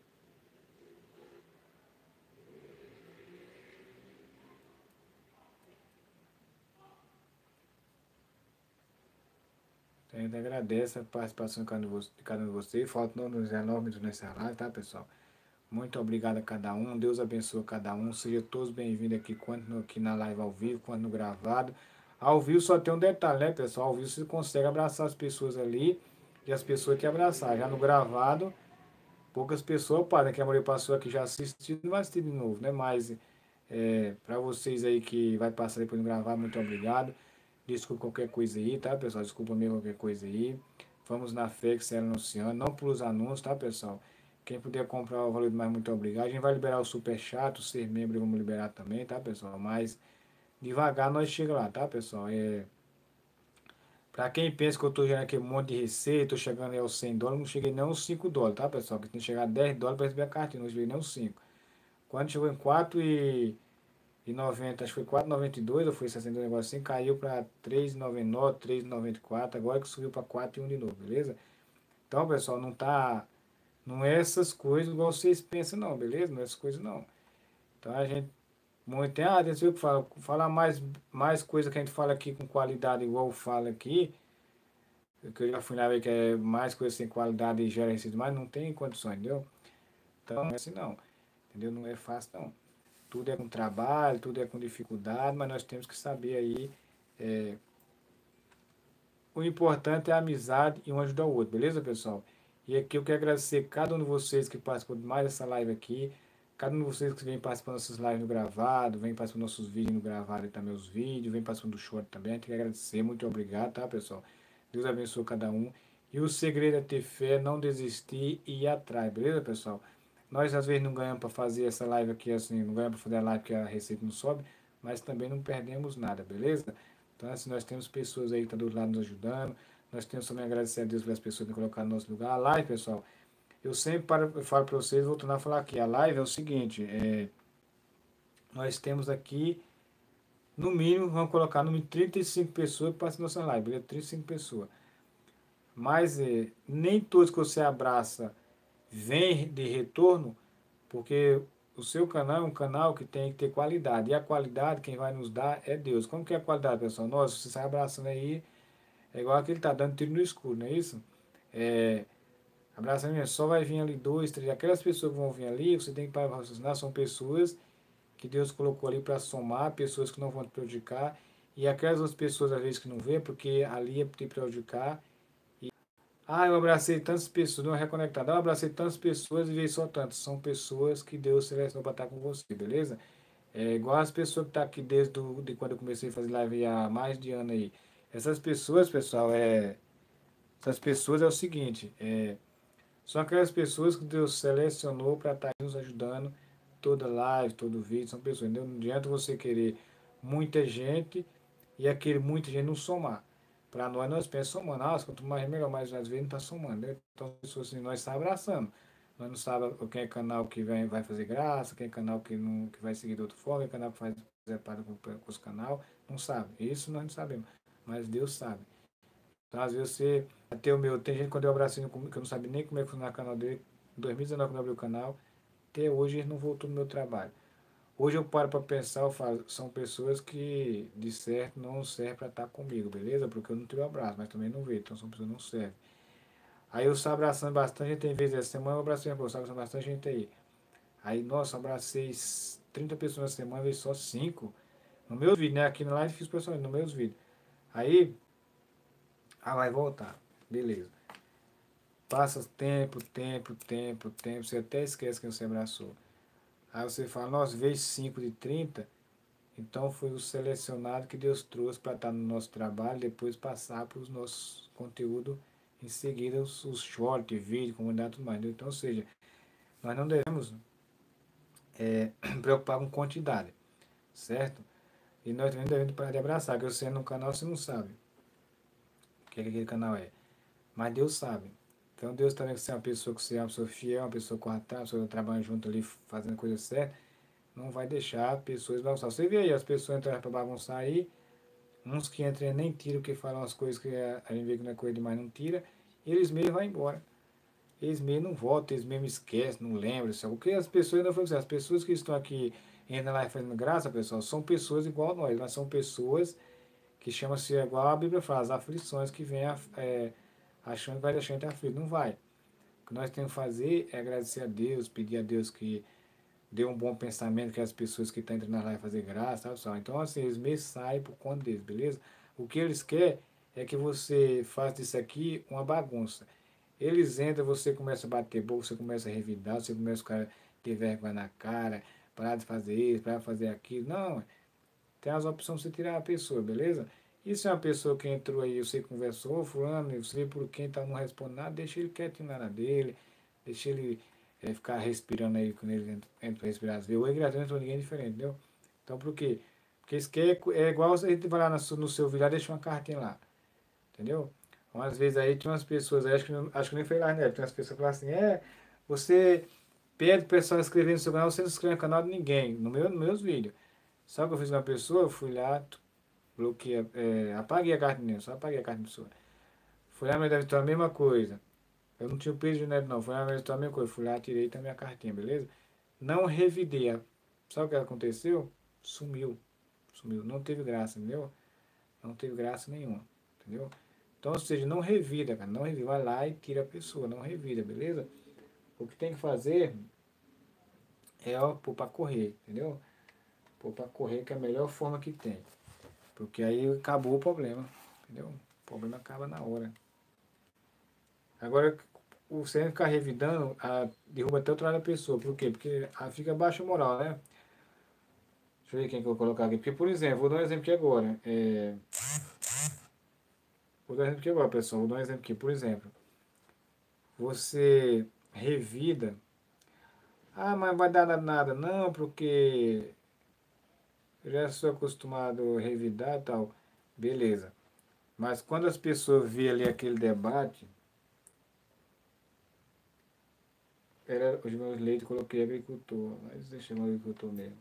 A gente agradece a participação de cada um de cada um de vocês. Falta nos dezenove minutos nessa live, tá, pessoal? Muito obrigado a cada um. Deus abençoe cada um. Sejam todos bem-vindos aqui, quanto no, aqui na live ao vivo, quanto no gravado. Ao vivo só tem um detalhe, né, pessoal? Ao vivo você consegue abraçar as pessoas ali e as pessoas que abraçar. Já no gravado, poucas pessoas podem, que a maioria passou aqui já assistiu, não vai assistir de novo, né? Mas é, para vocês aí que vai passar depois no gravado, muito obrigado. Desculpa qualquer coisa aí, tá, pessoal? Desculpa mesmo qualquer coisa aí. Vamos na fé que será anunciando, não pelos anúncios, tá, pessoal? Quem puder comprar o valor mais, muito obrigado. A gente vai liberar o super chat, o ser membro vamos liberar também, tá, pessoal? Mas devagar nós chegamos lá, tá, pessoal? É, pra quem pensa que eu tô gerando aqui um monte de receita, tô chegando aí aos cem dólares, não cheguei nem aos cinco dólares, tá, pessoal? Que tem que chegar a dez dólares para receber a cartinha, não cheguei nem aos cinco. Quando chegou em quatro e noventa, acho que foi quatro e noventa e dois ou foi sessenta, um negócio assim, caiu para três e noventa e nove, três e noventa e quatro, agora que subiu para quatro e um de novo, beleza? Então, pessoal, não tá, não é essas coisas igual vocês pensam não, beleza? Não é essas coisas não. Então a gente, muito tem, ah, tem que fala, falar mais, mais coisa que a gente fala aqui com qualidade igual fala aqui, que eu já fui lá ver que é mais coisa sem qualidade e gera receita, mas não tem condições, entendeu? Então, não é assim não, entendeu? Não é fácil não. Tudo é com trabalho, tudo é com dificuldade, mas nós temos que saber aí. É, o importante é a amizade e um ajudar o outro, beleza, pessoal? E aqui eu quero agradecer cada um de vocês que participou de mais dessa live aqui, cada um de vocês que vem participando dessas lives no gravado, vem participando dos nossos vídeos no gravado e também os vídeos, vem participando do short também. A gente quer agradecer, muito obrigado, tá, pessoal? Deus abençoe cada um. E o segredo é ter fé, não desistir e ir atrás, beleza, pessoal? Nós às vezes não ganhamos para fazer essa live aqui, assim, não ganhamos para fazer a live porque a receita não sobe, mas também não perdemos nada, beleza? Então, assim, nós temos pessoas aí que estão do outro lado nos ajudando, nós temos também agradecer a Deus pelas pessoas que colocaram no nosso lugar. A live, pessoal, eu sempre paro, eu falo para vocês, vou tornar a falar aqui, a live é o seguinte, é, nós temos aqui, no mínimo, vamos colocar no mínimo trinta e cinco pessoas que participam da nossa live, beleza? trinta e cinco pessoas. Mas é, nem todos que você abraça vêm de retorno, porque o seu canal é um canal que tem que ter qualidade. E a qualidade, quem vai nos dar é Deus. Como que é a qualidade, pessoal? Nossa, você sai abraçando aí, é igual aquele que tá dando tiro no escuro, não é isso? É, abraçando, só vai vir ali dois, três. Aquelas pessoas que vão vir ali, você tem que parar para raciocinar, são pessoas que Deus colocou ali para somar, pessoas que não vão te prejudicar. E aquelas outras pessoas, às vezes, que não vê, porque ali é para te prejudicar. Ah, eu abracei tantas pessoas, não reconectado. Ah, eu abracei tantas pessoas e veio só tantas. São pessoas que Deus selecionou para estar com você, beleza? É igual as pessoas que estão aqui desde do, de quando eu comecei a fazer live há mais de ano aí. Essas pessoas, pessoal, é, essas pessoas é o seguinte, é, são aquelas pessoas que Deus selecionou para estar nos ajudando toda live, todo vídeo, são pessoas. Não adianta você querer muita gente e aquele muita gente não somar. Para nós, nós pensamos somando, ah, quanto mais melhor, mas às vezes não está somando, né? Então, as pessoas assim, nós estamos abraçando. Nós não sabemos quem é canal que vem, vai fazer graça, quem é canal que, não, que vai seguir de outra forma, quem é canal que faz para com, com os canal, não sabe. Isso nós não sabemos, mas Deus sabe. Então, às vezes você, até o meu, tem gente quando eu abracei que eu não sabia nem como é que funcionava o canal dele, em dois mil e dezenove quando eu abri o canal, até hoje ele não voltou no meu trabalho. Hoje eu paro para pensar, eu falo, são pessoas que de certo não servem para estar comigo, beleza? Porque eu não tive abraço, mas também não vejo, então são pessoas que não servem. Aí eu estou abraçando bastante gente, tem vezes essa semana eu abracei, eu estou abraçando bastante gente aí. Aí, nossa, eu abracei trinta pessoas na semana, veio só cinco. No meus vídeos, né? Aqui na live fiz pessoalmente, nos meus vídeos. Aí, ah, vai voltar, beleza. Passa tempo, tempo, tempo, tempo, você até esquece que você abraçou. Aí você fala, nossa, veio cinco de trinta. Então foi o selecionado que Deus trouxe para estar no nosso trabalho, depois passar para os nossos conteúdos, em seguida os, os shorts, vídeo, comunidade e tudo mais. Então, ou seja, nós não devemos é, preocupar com quantidade, certo? E nós também devemos parar de abraçar, que você no canal você não sabe o que, é que aquele canal é. Mas Deus sabe. Então Deus também que você é uma pessoa que você é uma pessoa fiel, uma pessoa correta, uma pessoa que trabalha junto ali, fazendo a coisa certa, não vai deixar pessoas bagunçar. Você vê aí, as pessoas entram para bagunçar aí, uns que entram e nem tiram, que falam as coisas que a gente vê que não é coisa demais, não tira, e eles mesmo vão embora. Eles mesmo não voltam, eles mesmo esquecem, não lembram. Sabe? O que as pessoas ainda falam assim, as pessoas que estão aqui ainda lá fazendo graça, pessoal, são pessoas igual a nós, mas são pessoas que chamam-se igual a Bíblia fala, as aflições que vêm é, achando que vai deixar a gente aflito. Não vai. que nós temos que fazer é agradecer a Deus, pedir a Deus que dê um bom pensamento, que as pessoas que estão entrando na live fazer graça, sabe, pessoal? Então, assim, eles meio saem por conta deles, beleza? O que eles querem é que você faça disso aqui uma bagunça. Eles entram, você começa a bater boca, você começa a revidar, você começa a ficar, ter vergonha na cara, parar de fazer isso, parar de fazer aquilo. Não, tem as opções para você tirar a pessoa, beleza? E se é uma pessoa que entrou aí, você conversou, fulano, você vê por quem tá não responde nada, deixa ele quietinho na área dele, deixa ele é, ficar respirando aí quando ele entra, entra respirar. Às vezes, o engraçado não entrou ninguém diferente, entendeu? Então por quê? Porque isso quer, é igual a gente vai lá no, seu- no seu vídeo, deixa uma cartinha lá, entendeu? Umas vezes aí tinha umas pessoas, aí, acho que, não- acho que nem foi lá, né? Tinha umas pessoas que falaram assim, é, você pede o pessoal inscrever no seu canal, você não se inscreve no canal de ninguém, no meu, nos meus vídeos. Sabe o que eu fiz com uma pessoa? Eu fui lá, bloqueei, é, apaguei a carta só apaguei a carta pessoa. Fui lá, mas deve estar a mesma coisa. Eu não tinha o peso de neto, não. Fui lá, mas deve estar a mesma coisa. Fui lá, tirei também a cartinha, beleza? Não revidei. Sabe o que aconteceu? Sumiu. Sumiu. Não teve graça, entendeu? Não teve graça nenhuma, entendeu? Então, ou seja, não revida, cara. Não revida. Vai lá e tira a pessoa. Não revida, beleza? O que tem que fazer é ó, pôr pra correr, entendeu? Pôr pra correr que é a melhor forma que tem. Porque aí acabou o problema, entendeu? O problema acaba na hora. Agora, o você ficar revidando, a, derruba até o trabalho da pessoa. Por quê? Porque a, fica baixa moral, né? Deixa eu ver quem que eu vou colocar aqui. Porque, por exemplo, vou dar um exemplo aqui agora. É, vou dar um exemplo aqui agora, pessoal. Vou dar um exemplo aqui. Por exemplo, você revida. Ah, mas vai dar nada. Não, porque eu já sou acostumado a revidar e tal. Beleza. Mas quando as pessoas vêem ali aquele debate, era os meus leitos, coloquei agricultor, mas deixa eu agricultor mesmo.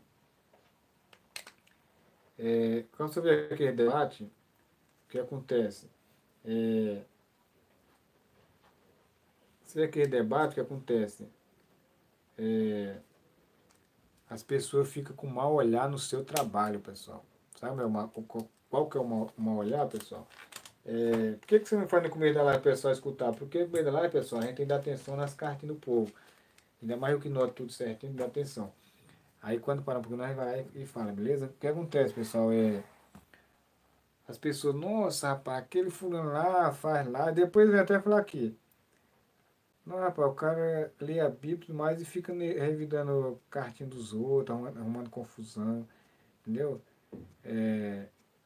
É, quando você vê aquele debate, o que acontece? É, você vê aquele debate, o que acontece? É, as pessoas ficam com mau olhar no seu trabalho, pessoal. Sabe uma, qual que é o mau, mau olhar, pessoal? É, por que, que você não faz no começo da live, pessoal, escutar? Porque no começo da live, pessoal, a gente tem que dar atenção nas cartinhas do povo. Ainda mais eu que noto tudo certinho, dá atenção. Aí quando para um pouco, nós vai e fala, beleza? O que acontece, pessoal? É, as pessoas, nossa, rapaz, aquele fulano lá faz lá, depois vem até falar aqui. Não, rapaz, o cara lê a Bíblia e tudo mais e fica ne- revidando cartinha dos outros, arrumando, arrumando confusão, entendeu? É,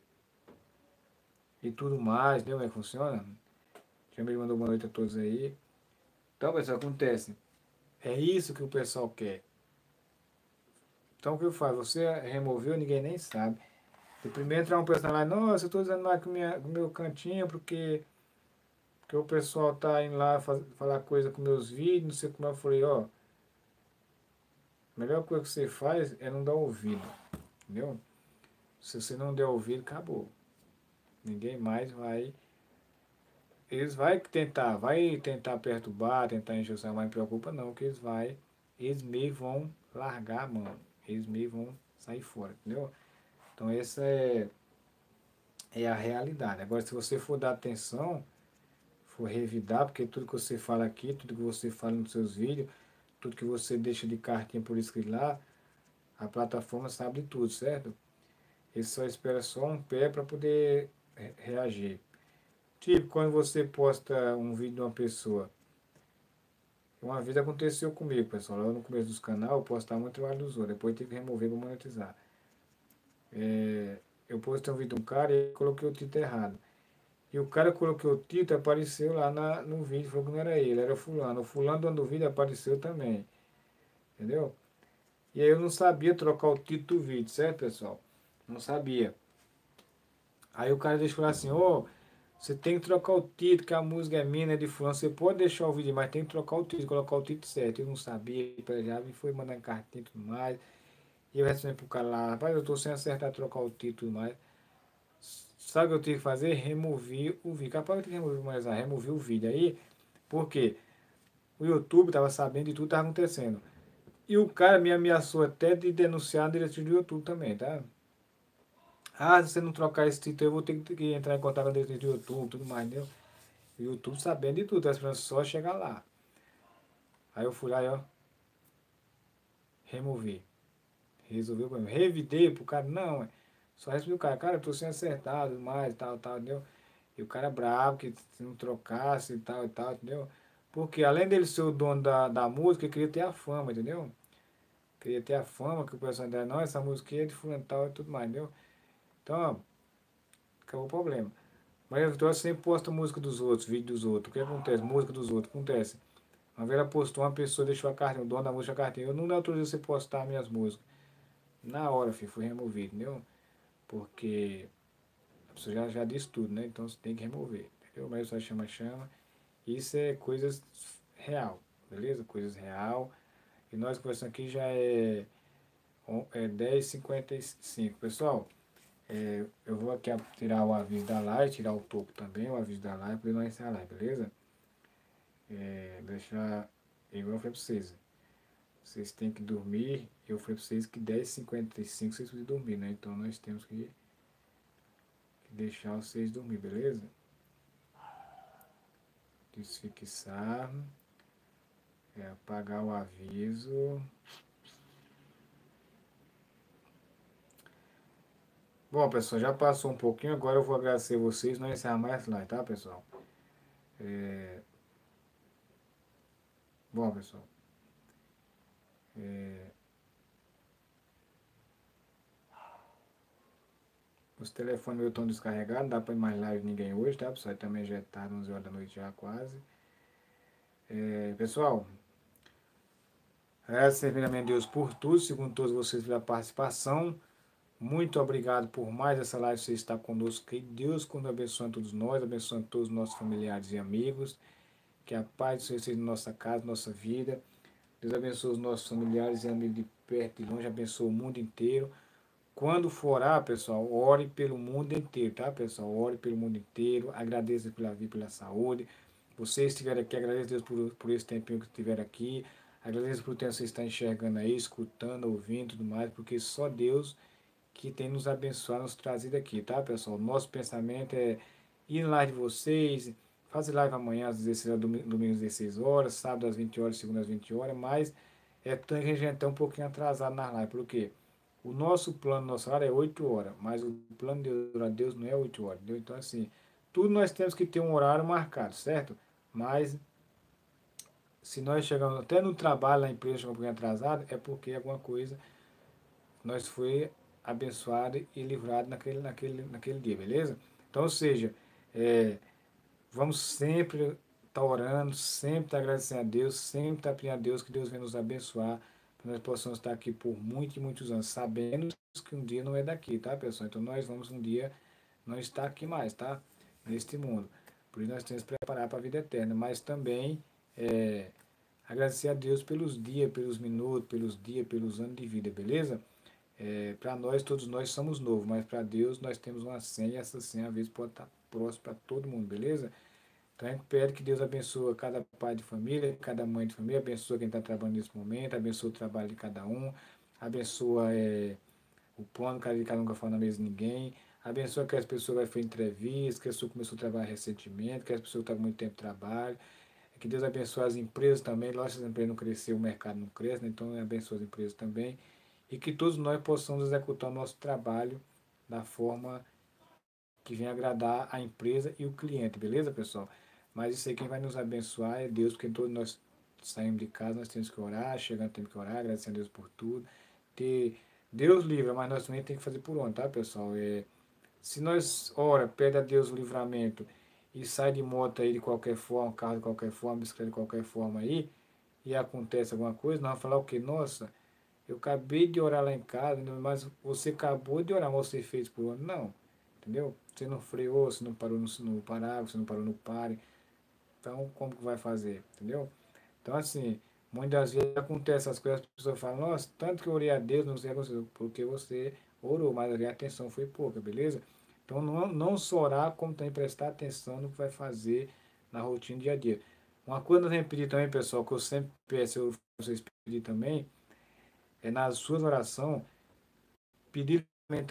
e tudo mais, entendeu como é que funciona? Já me mandou boa noite a todos aí. Então, pessoal, acontece. É isso que o pessoal quer. Então, o que eu faço? Você removeu, ninguém nem sabe. De primeiro entrar um pessoal lá, nossa, eu estou usando mais com, minha, com o meu cantinho porque, porque o pessoal tá indo lá faz, falar coisa com meus vídeos, não sei como. Eu falei, ó, a melhor coisa que você faz é não dar ouvido, entendeu? Se você não der ouvido, acabou. Ninguém mais vai. Eles vai tentar, vai tentar perturbar, tentar encher o saco, mas não preocupa não, que eles vai, eles meio vão largar a mão, eles meio vão sair fora, entendeu? Então essa é, é a realidade. Agora se você for dar atenção, for revidar, porque tudo que você fala aqui, tudo que você fala nos seus vídeos, tudo que você deixa de cartinha por escrito lá, a plataforma sabe de tudo, certo? Ele só espera só um pé para poder reagir. Tipo, quando você posta um vídeo de uma pessoa. Uma vez aconteceu comigo, pessoal. Lá no começo dos canais, eu postava muito trabalho dos outros. Depois tive que remover para monetizar. É, eu postei um vídeo de um cara e coloquei o título errado. E o cara colocou o título, apareceu lá na, no vídeo, falou que não era ele, era fulano. O fulano dando o vídeo apareceu também. Entendeu? E aí eu não sabia trocar o título do vídeo, certo, pessoal? Não sabia. Aí o cara deixou lá assim, ô, oh, você tem que trocar o título, que a música é minha, é de fulano. Você pode deixar o vídeo, mas tem que trocar o título, colocar o título certo. Eu não sabia, já me foi mandando cartinha e tudo mais. E eu respondi pro cara lá, rapaz, eu tô sem acertar trocar o título e tudo mais. Sabe o que eu tive que fazer? Remover o vídeo. Capaz eu tive que remover, mas ah, remover o vídeo aí, porque o YouTube tava sabendo de tudo que tava acontecendo. E o cara me ameaçou até de denunciar a diretoria do YouTube também, tá? Ah, se você não trocar esse título, eu vou ter que entrar em contato com a diretoria do YouTube, tudo mais, entendeu? O YouTube sabendo de tudo, tá esperando só chegar lá. Aí eu fui lá e ó, removi. Resolveu o problema. Revidei pro cara, não, é. Só respondi o cara, cara, eu tô sem acertado, mais, tal, tal, entendeu? E o cara bravo, que se não trocasse e tal e tal, entendeu? Porque além dele ser o dono da, da música, ele queria ter a fama, entendeu? Queria ter a fama que o pessoal dela, não, essa música é de fulano e tal e tudo mais, entendeu? Então, ó, acabou o problema. Mas eu tô sempre posto música dos outros, vídeo dos outros. O que acontece? Música dos outros. Acontece. Uma vez ela postou, uma pessoa deixou a cartinha, o dono da música a cartinha. Eu não autorizo você postar minhas músicas. Na hora, filho, foi removido, entendeu? Porque a pessoa já, já disse tudo, né? Então você tem que remover, entendeu? Mas só chama, chama. Isso é coisas real, beleza? Coisas real. E nós conversando aqui já é, é dez e cinquenta e cinco. Pessoal, é, eu vou aqui tirar o aviso da live, tirar o topo também, o aviso da live, para nós encerrar a live, beleza? É, deixar, igual eu falei para vocês, vocês têm que dormir, eu falei para vocês que dez e cinquenta e cinco vocês precisam dormir, né? Então nós temos que, que deixar vocês dormir, beleza? Desfixar, é, apagar o aviso. Bom, pessoal, já passou um pouquinho, agora eu vou agradecer vocês, não encerrar mais live, tá, pessoal? É, bom, pessoal, é, os telefones meus estão descarregados, não dá para ir mais live de ninguém hoje, tá, pessoal? Também já é tarde, onze horas da noite já quase. É, pessoal, agradecer primeiramente a Deus por tudo, segundo todos vocês pela participação. Muito obrigado por mais essa live, você está conosco. Que Deus quando abençoe a todos nós, abençoe a todos os nossos familiares e amigos. Que a paz do Senhor seja em nossa casa, nossa vida. Deus abençoe os nossos familiares e amigos de perto e longe, abençoe o mundo inteiro. Quando for orar, pessoal, ore pelo mundo inteiro, tá, pessoal? Ore pelo mundo inteiro, agradeça pela vida, pela saúde. Vocês estiverem aqui, agradeço a Deus por, por esse tempinho que estiveram aqui. Agradeço por ter vocês estar enxergando aí, escutando, ouvindo e tudo mais, porque só Deus que tem nos abençoado, nos trazido aqui, tá, pessoal? Nosso pensamento é ir lá de vocês, fazer live amanhã às dezesseis horas, domingo, domingo às dezesseis horas, sábado às vinte horas, segunda às vinte horas, mas é que a gente está um pouquinho atrasado nas lives, por quê? O nosso plano, nosso horário é oito horas, mas o plano de Deus não é oito horas, entendeu? Então, assim, tudo nós temos que ter um horário marcado, certo? Mas se nós chegamos até no trabalho, na empresa, chegamos um pouquinho atrasado, é porque alguma coisa nós foi abençoado e livrado naquele, naquele, naquele dia, beleza? Então, ou seja, é, vamos sempre estar tá orando, sempre estar tá agradecendo a Deus, sempre estar tá pedindo a Deus que Deus venha nos abençoar, para nós possamos estar aqui por muitos e muitos anos, sabendo que um dia não é daqui, tá, pessoal? Então, nós vamos um dia não estar aqui mais, tá? Neste mundo. Por isso, nós temos que preparar para a vida eterna, mas também é, agradecer a Deus pelos dias, pelos minutos, pelos dias, pelos anos de vida, beleza? É, para nós, todos nós somos novos, mas para Deus nós temos uma senha e essa senha às vezes pode estar próxima para todo mundo, beleza? Então a gente pede que Deus abençoe cada pai de família, cada mãe de família, abençoa quem está trabalhando nesse momento, abençoa o trabalho de cada um, abençoa é, o plano de cada um que fala na mesa de ninguém, abençoa que as pessoas vai fazer entrevista, que a pessoa começou a trabalhar recentemente, que as pessoas estão com muito tempo de trabalho, que Deus abençoe as empresas também, lógico que as empresas não cresceram, o mercado não cresce, né? Então abençoa as empresas também, e que todos nós possamos executar o nosso trabalho da forma que venha agradar a empresa e o cliente, beleza, pessoal? Mas isso aí quem vai nos abençoar é Deus, porque todos nós saímos de casa, nós temos que orar, chegando temos que orar, agradecendo a Deus por tudo. Ter, Deus livra, mas nós também temos que fazer por onde, tá, pessoal? É, se nós ora, pede a Deus o livramento e sai de moto aí de qualquer forma, carro de qualquer forma, bicicleta de qualquer forma aí, e acontece alguma coisa, nós vamos falar o quê? Nossa, eu acabei de orar lá em casa, mas você acabou de orar, mas você fez por onde? Não, entendeu? Você não freou, você não parou no, no parágrafo, você não parou no pare. Então, como que vai fazer? Entendeu? Então, assim, muitas vezes acontece essas coisas, as pessoas falam, nossa, tanto que eu orei a Deus, não sei o que aconteceu, porque você orou, mas a atenção foi pouca, beleza? Então, não, não só orar, como também prestar atenção no que vai fazer na rotina do dia a dia. Uma coisa que eu sempre pedi também, pessoal, que eu sempre peço, eu vocês pedir também, é nas suas orações, pedir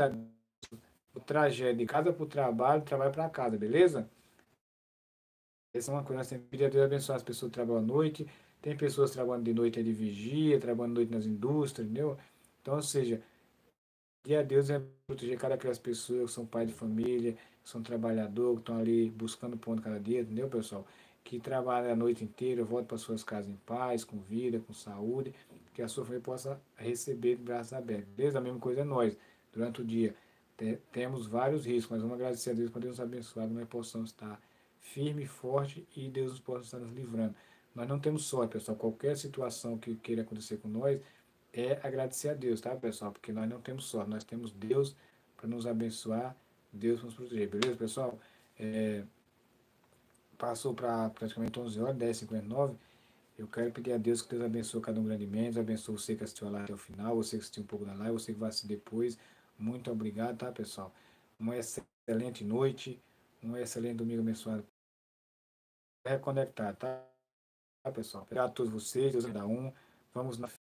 o trajeto de casa para o trabalho, trabalho para casa, beleza? Essa é uma coisa, nós temos que pedir a Deus abençoar as pessoas que trabalham à noite, Tem pessoas trabalhando de noite de vigia, trabalhando de noite nas indústrias, entendeu? Então, ou seja, pedir a Deus é proteger cada aquelas pessoas que são pais de família, que são trabalhadores, que estão ali buscando pão de cada dia, entendeu, pessoal? Que trabalham a noite inteira, voltam para suas casas em paz, com vida, com saúde, que a sua família possa receber de braços abertos. Desde a mesma coisa é nós, durante o dia. Te, temos vários riscos, mas vamos agradecer a Deus por Deus nos abençoar, nós possamos estar firme e forte e Deus nos possa estar nos livrando. Nós não temos sorte, pessoal. Qualquer situação que queira acontecer com nós, é agradecer a Deus, tá, pessoal? Porque nós não temos sorte, nós temos Deus para nos abençoar, Deus para nos proteger, beleza, pessoal? É, passou para praticamente onze horas, dez e cinquenta e nove. Eu quero pedir a Deus que Deus abençoe cada um grandemente, abençoe você que assistiu a live até o final, você que assistiu um pouco da live, você que vai assistir depois. Muito obrigado, tá, pessoal? Uma excelente noite, um excelente domingo abençoado. Reconectar, tá, pessoal? Obrigado a todos vocês, Deus cada um. Vamos na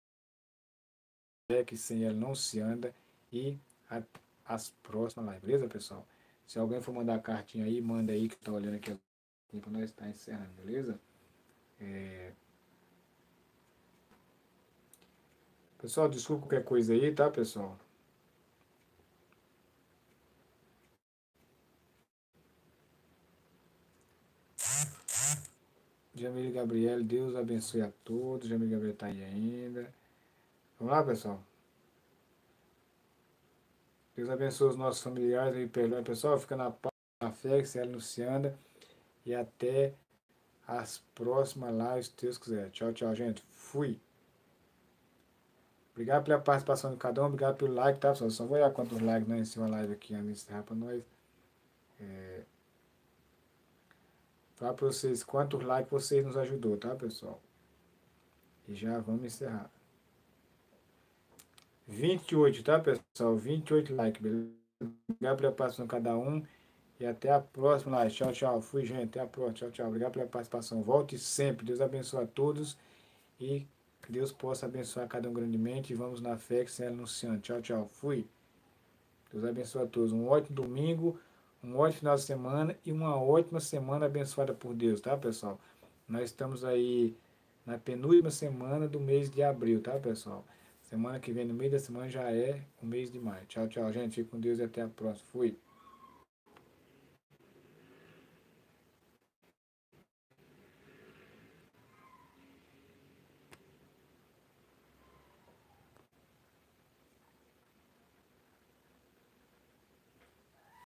fé que sem ela não se anda e a, as próximas lives, beleza, pessoal? Se alguém for mandar a cartinha aí, manda aí que eu tô olhando aqui para nós estar encerrando, beleza? É... Pessoal, desculpa qualquer coisa aí, tá, pessoal? Jamile Gabriel, Deus abençoe a todos. Jamile Gabriel tá aí ainda. Vamos lá, pessoal? Deus abençoe os nossos familiares e perdoe, pessoal. Fica na paz, na fé, que se ela não se anda. E até as próximas lives, se Deus quiser. Tchau, tchau, gente. Fui. Obrigado pela participação de cada um. Obrigado pelo like, tá, pessoal? Só vou olhar quantos likes nós em cima da live aqui antes de encerrar pra nós. É... Falar pra vocês quantos likes vocês nos ajudou, tá, pessoal? E já vamos encerrar. vinte e oito, tá, pessoal? vinte e oito likes, beleza? Obrigado pela participação de cada um. E até a próxima live. Tchau, tchau. Fui, gente. Até a próxima. Tchau, tchau. Obrigado pela participação. Volte sempre. Deus abençoe a todos. E que Deus possa abençoar cada um grandemente. E vamos na fé que se anunciando. Tchau, tchau. Fui. Deus abençoe a todos. Um ótimo domingo. Um ótimo final de semana. E uma ótima semana abençoada por Deus, tá, pessoal? Nós estamos aí na penúltima semana do mês de abril, tá, pessoal? Semana que vem, no meio da semana, já é o mês de maio. Tchau, tchau, gente. Fique com Deus e até a próxima. Fui.